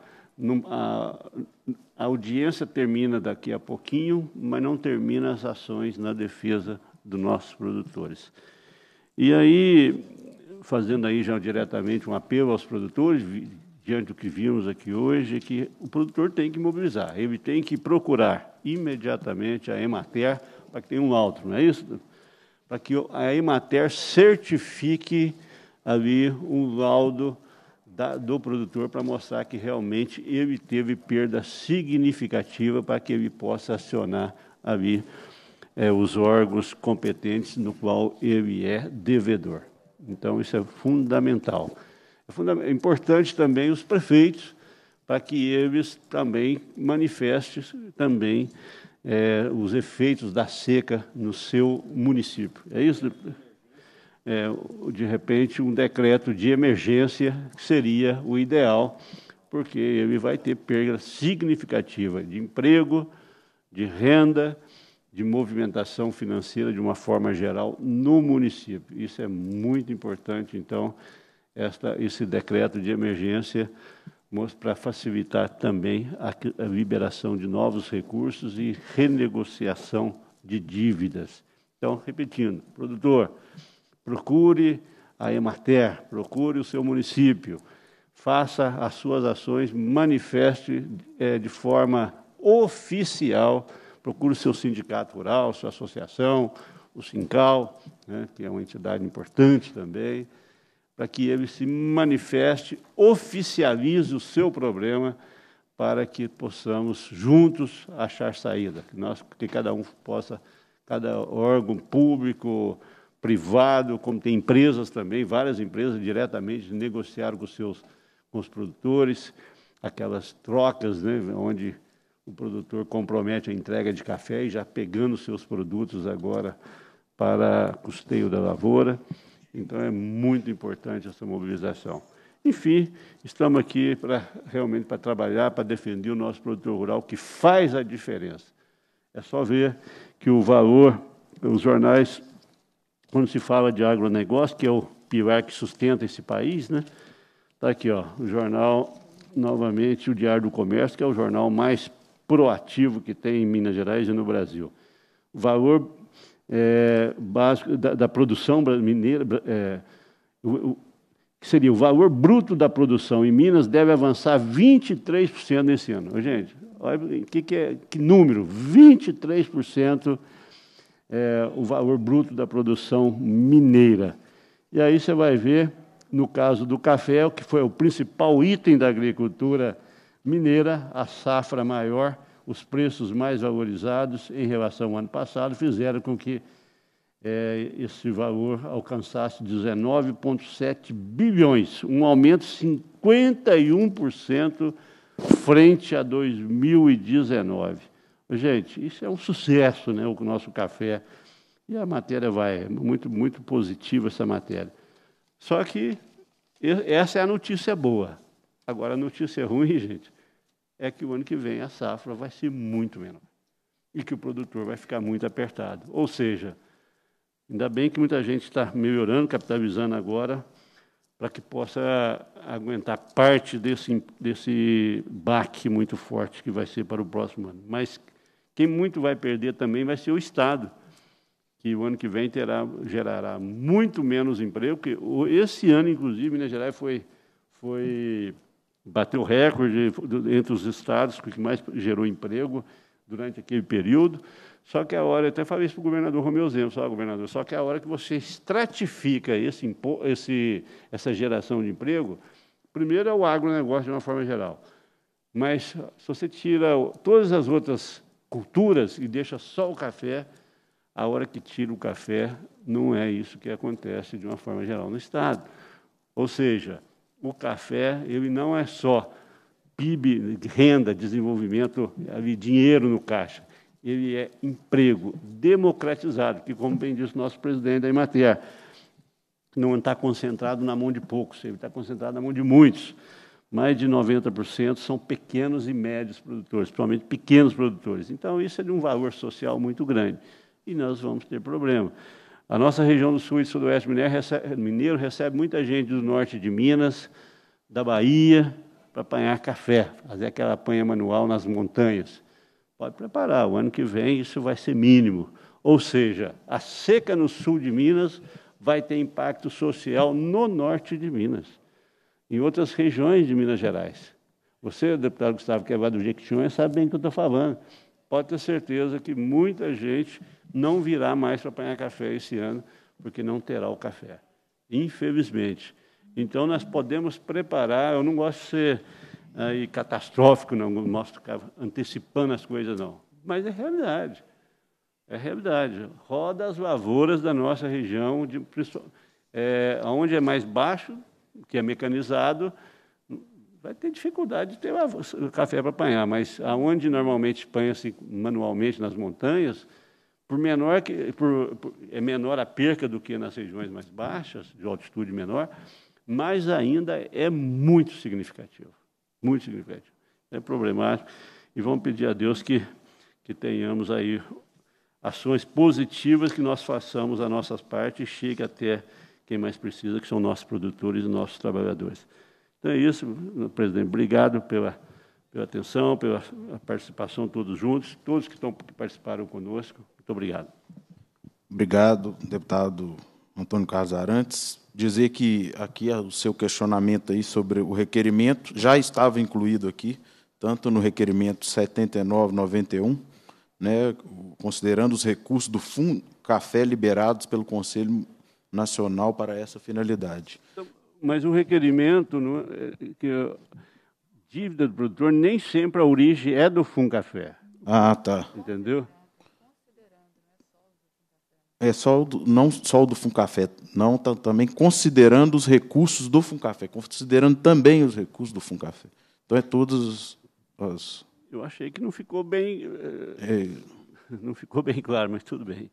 A, a audiência termina daqui a pouquinho, mas não termina as ações na defesa dos nossos produtores. E aí, fazendo aí já diretamente um apelo aos produtores, diante do que vimos aqui hoje, é que o produtor tem que mobilizar, ele tem que procurar imediatamente a Emater para que tenha um laudo, não é isso? Para que a Emater certifique ali um laudo Da, do produtor, para mostrar que realmente ele teve perda significativa, para que ele possa acionar ali é, os órgãos competentes no qual ele é devedor. Então, isso é fundamental. É, funda é importante também os prefeitos, para que eles também manifestem também é, os efeitos da seca no seu município. É isso? É, de repente, um decreto de emergência seria o ideal, porque ele vai ter perda significativa de emprego, de renda, de movimentação financeira de uma forma geral no município. Isso é muito importante, então, esta, esse decreto de emergência para facilitar também a, a liberação de novos recursos e renegociação de dívidas. Então, repetindo, produtor, procure a Emater, procure o seu município, faça as suas ações, manifeste é, de forma oficial, procure o seu sindicato rural, sua associação, o Sincal, né, que é uma entidade importante também, para que ele se manifeste, oficialize o seu problema, para que possamos juntos achar saída, que, nós, que cada um possa, cada órgão público, privado, como tem empresas também, várias empresas diretamente negociaram com, seus, com os produtores, aquelas trocas, né, onde o produtor compromete a entrega de café e já pegando os seus produtos agora para custeio da lavoura. Então, é muito importante essa mobilização. Enfim, estamos aqui para realmente para trabalhar, para defender o nosso produtor rural, que faz a diferença. É só ver que o valor, os jornais, quando se fala de agronegócio, que é o pilar que sustenta esse país, né? Está aqui, ó, o jornal, novamente, o Diário do Comércio, que é o jornal mais proativo que tem em Minas Gerais e no Brasil. O valor é, básico da, da produção mineira, é, o, o, que seria o valor bruto da produção em Minas, deve avançar vinte e três por cento nesse ano. Ô, gente, olha que, que, é, que número, vinte e três por cento é o valor bruto da produção mineira. E aí você vai ver, no caso do café, que foi o principal item da agricultura mineira, a safra maior, os preços mais valorizados em relação ao ano passado, fizeram com que é, esse valor alcançasse dezenove vírgula sete bilhões, um aumento de cinquenta e um por cento frente a dois mil e dezenove. Gente, isso é um sucesso, né, o nosso café. E a matéria vai, é muito, muito positiva essa matéria. Só que essa é a notícia boa. Agora, a notícia ruim, gente, é que o ano que vem a safra vai ser muito menor. e que o produtor vai ficar muito apertado. Ou seja, ainda bem que muita gente está melhorando, capitalizando agora, para que possa aguentar parte desse, desse baque muito forte que vai ser para o próximo ano. Mas quem muito vai perder também vai ser o Estado, que o ano que vem terá, gerará muito menos emprego, porque esse ano, inclusive, Minas Gerais foi, foi, bateu recorde entre os estados que mais gerou emprego durante aquele período. Só que a hora, eu até falei isso para o governador Romeu Zema, só, governador, só que a hora que você estratifica esse, esse, essa geração de emprego, primeiro é o agronegócio de uma forma geral, mas se você tira todas as outras culturas e deixa só o café, a hora que tira o café, não é isso que acontece de uma forma geral no Estado. Ou seja, o café ele não é só P I B, renda, desenvolvimento, dinheiro no caixa. Ele é emprego democratizado, que, como bem disse o nosso presidente da Emater, não está concentrado na mão de poucos, ele está concentrado na mão de muitos. Mais de noventa por cento são pequenos e médios produtores, principalmente pequenos produtores. Então, isso é de um valor social muito grande. E nós vamos ter problema. A nossa região do Sul e Sudoeste Mineiro recebe, Mineiro recebe muita gente do norte de Minas, da Bahia, para apanhar café, fazer aquela apanha manual nas montanhas. Pode preparar, o ano que vem isso vai ser mínimo. Ou seja, a seca no sul de Minas vai ter impacto social no norte de Minas, em outras regiões de Minas Gerais. Você, deputado Gustavo, que é lá do Jequitinhonha, sabe bem o que eu estou falando. Pode ter certeza que muita gente não virá mais para apanhar café esse ano, porque não terá o café, infelizmente. Então, nós podemos preparar, eu não gosto de ser aí, catastrófico, não gosto de ficar antecipando as coisas, não. Mas é realidade, é realidade. Roda as lavouras da nossa região, de, é, onde é mais baixo, que é mecanizado, vai ter dificuldade de ter café para apanhar, mas aonde normalmente apanha-se manualmente nas montanhas, por menor que, por, por, é menor a perca do que nas regiões mais baixas, de altitude menor, mas ainda é muito significativo, muito significativo. É problemático, e vamos pedir a Deus que, que tenhamos aí ações positivas, que nós façamos a nossa parte e chegue até quem mais precisa, que são nossos produtores e nossos trabalhadores. Então é isso, presidente. Obrigado pela, pela atenção, pela participação todos juntos, todos que, estão, que participaram conosco. Muito obrigado. Obrigado, deputado Antônio Carlos Arantes. Dizer que aqui o seu questionamento aí sobre o requerimento já estava incluído aqui, tanto no requerimento setenta e nove noventa e um, né, considerando os recursos do Fundo Café liberados pelo Conselho Nacional para essa finalidade. Mas o requerimento, não, é, que a dívida do produtor, nem sempre a origem é do Funcafé. Ah, tá. Entendeu? É só o do, não só o do Funcafé, não, tá, também considerando os recursos do Funcafé, considerando também os recursos do Funcafé. Então, é todos os... Eu achei que não ficou bem... É... Não ficou bem claro, mas tudo bem.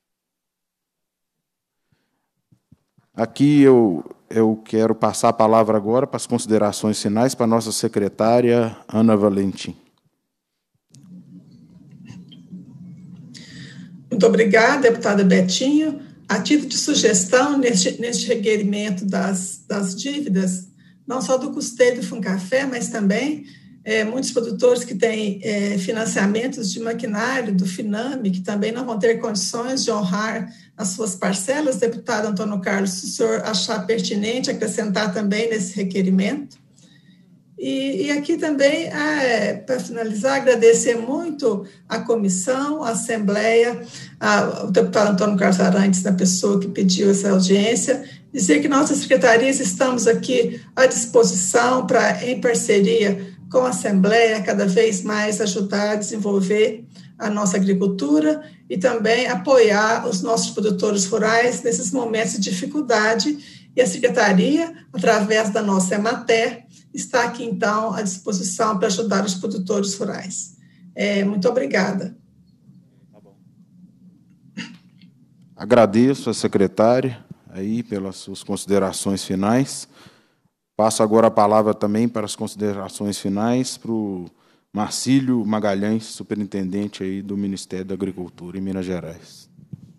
Aqui eu, eu quero passar a palavra agora para as considerações finais para a nossa secretária, Ana Valentim. Muito obrigada, deputada Betinho. A título de sugestão, neste, neste requerimento das, das dívidas, não só do custeio do Funcafé, mas também é, muitos produtores que têm é, financiamentos de maquinário do Finame, que também não vão ter condições de honrar as suas parcelas. Deputado Antônio Carlos, se o senhor achar pertinente acrescentar também nesse requerimento. E, e aqui também, é, para finalizar, agradecer muito a comissão, a Assembleia, a, o deputado Antônio Carlos Arantes, na pessoa que pediu essa audiência, dizer que nossas secretarias estamos aqui à disposição para, em parceria com a Assembleia, cada vez mais ajudar a desenvolver a nossa agricultura e também apoiar os nossos produtores rurais nesses momentos de dificuldade. E a Secretaria, através da nossa Emater, está aqui, então, à disposição para ajudar os produtores rurais. É, muito obrigada. Agradeço a secretária aí pelas suas considerações finais. Passo agora a palavra também para as considerações finais para o Marcílio Magalhães, superintendente aí do Ministério da Agricultura em Minas Gerais.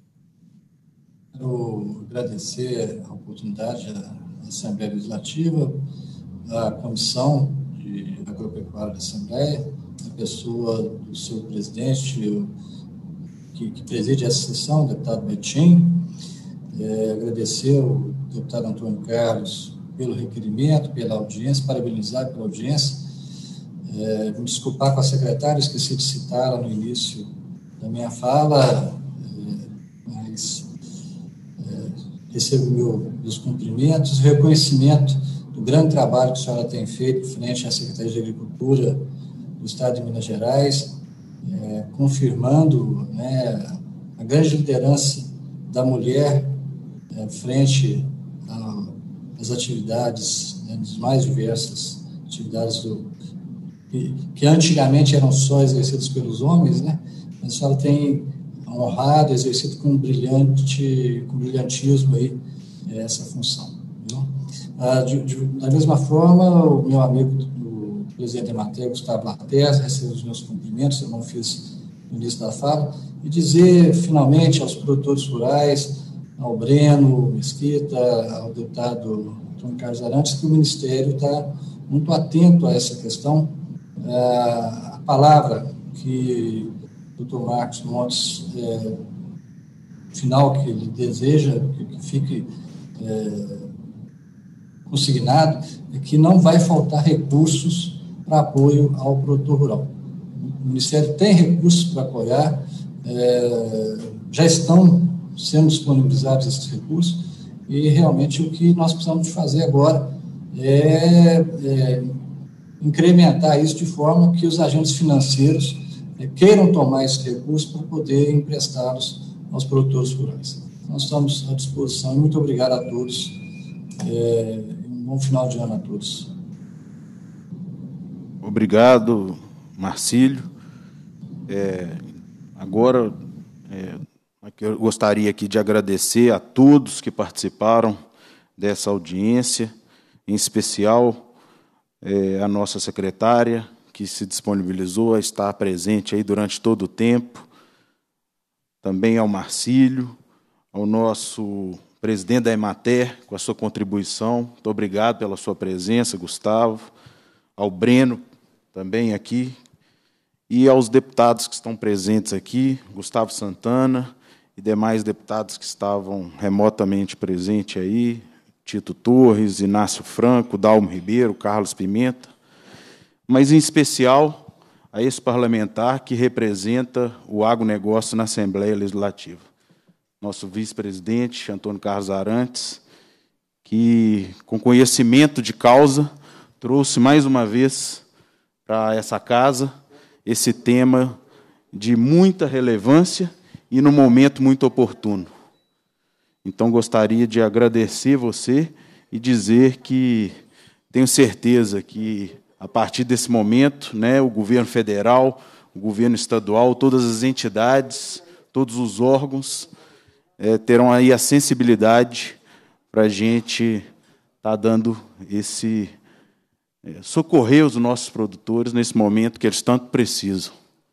Quero agradecer a oportunidade da Assembleia Legislativa, à Comissão de Agropecuária da Assembleia, a pessoa do seu presidente, que, que preside essa sessão, o deputado Betim, é, agradecer ao deputado Antônio Carlos pelo requerimento, pela audiência, parabenizar pela audiência, é, me desculpar com a secretária, esqueci de citar no início da minha fala, é, mas é, recebo meu, meus cumprimentos, reconhecimento do grande trabalho que a senhora tem feito frente à Secretaria de Agricultura do Estado de Minas Gerais, é, confirmando, né, a grande liderança da mulher é, frente às atividades, né, das mais diversas atividades do, que, que antigamente eram só exercidas pelos homens, né, mas a senhora tem honrado, exercido com brilhante, com brilhantismo aí, essa função. Viu? Ah, de, de, da mesma forma, o meu amigo, o presidente da Emater, Gustavo Lattes, recebe os meus cumprimentos, eu não fiz no início da fala, e dizer, finalmente, aos produtores rurais, ao Breno Mesquita, ao deputado Antônio Carlos Arantes, que o Ministério está muito atento a essa questão. Ah, a palavra que o doutor Marcos Montes, é, final que ele deseja, que, que fique é, consignado, é que não vai faltar recursos para apoio ao produtor rural. O Ministério tem recursos para apoiar, é, já estão sendo disponibilizados esses recursos, e realmente o que nós precisamos de fazer agora é, é incrementar isso de forma que os agentes financeiros é, queiram tomar esses recursos para poder emprestá-los aos produtores rurais. Nós estamos à disposição, e muito obrigado a todos, é, um bom final de ano a todos. Obrigado, Marcílio. É, agora, é, eu gostaria aqui de agradecer a todos que participaram dessa audiência, em especial é, a nossa secretária, que se disponibilizou a estar presente aí durante todo o tempo, também ao Marcílio, ao nosso presidente da Emater, com a sua contribuição. Muito obrigado pela sua presença, Gustavo, ao Breno, também aqui, e aos deputados que estão presentes aqui, Gustavo Santana e demais deputados que estavam remotamente presentes aí, Tito Torres, Inácio Franco, Dalmo Ribeiro, Carlos Pimenta, mas, em especial, a esse parlamentar que representa o agronegócio na Assembleia Legislativa. Nosso vice-presidente, Antônio Carlos Arantes, que, com conhecimento de causa, trouxe mais uma vez para essa casa esse tema de muita relevância e num momento muito oportuno. Então, gostaria de agradecer você e dizer que tenho certeza que, a partir desse momento, né, o governo federal, o governo estadual, todas as entidades, todos os órgãos é, terão aí a sensibilidade para a gente estar tá dando esse é, socorrer os nossos produtores nesse momento que eles tanto precisam.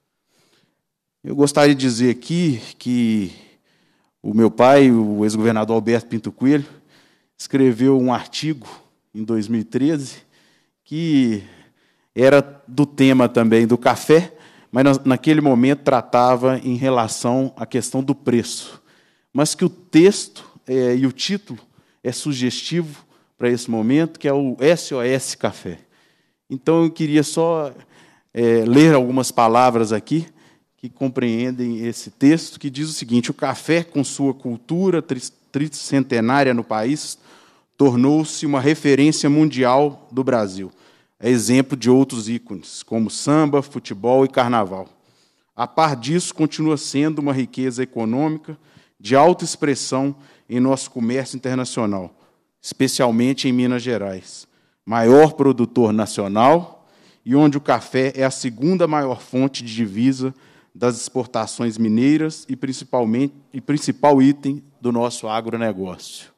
Eu gostaria de dizer aqui que o meu pai, o ex-governador Alberto Pinto Coelho, escreveu um artigo em dois mil e treze que era do tema também do café, mas naquele momento tratava em relação à questão do preço, mas que o texto é, e o título é sugestivo para esse momento, que é o S O S Café. Então, eu queria só é, ler algumas palavras aqui que compreendem esse texto, que diz o seguinte: o café, com sua cultura tricentenária no país, tornou-se uma referência mundial do Brasil, é exemplo de outros ícones, como samba, futebol e carnaval. A par disso, continua sendo uma riqueza econômica de alta expressão em nosso comércio internacional, especialmente em Minas Gerais, maior produtor nacional e onde o café é a segunda maior fonte de divisa das exportações mineiras e, principalmente, e principal item do nosso agronegócio.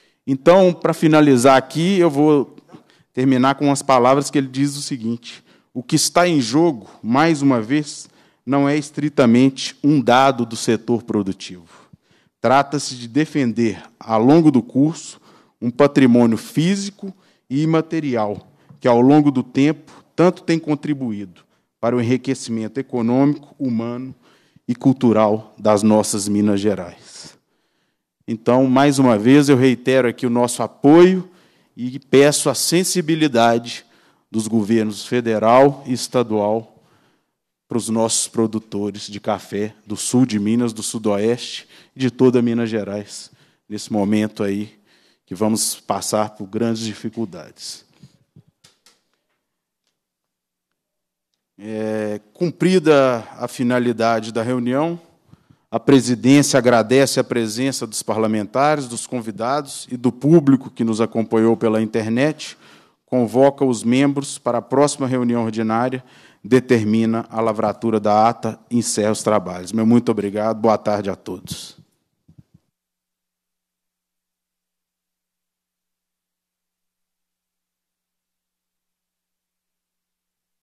Então, para finalizar aqui, eu vou terminar com umas palavras que ele diz o seguinte: o que está em jogo, mais uma vez, não é estritamente um dado do setor produtivo. Trata-se de defender, ao longo do curso, um patrimônio físico e imaterial, que, ao longo do tempo, tanto tem contribuído para o enriquecimento econômico, humano e cultural das nossas Minas Gerais. Então, mais uma vez, eu reitero aqui o nosso apoio e peço a sensibilidade dos governos federal e estadual para os nossos produtores de café do sul de Minas, do sudoeste e de toda Minas Gerais, nesse momento aí que vamos passar por grandes dificuldades. É, cumprida a finalidade da reunião, a presidência agradece a presença dos parlamentares, dos convidados e do público que nos acompanhou pela internet, convoca os membros para a próxima reunião ordinária, determina a lavratura da ata e encerra os trabalhos. Meu muito obrigado, boa tarde a todos.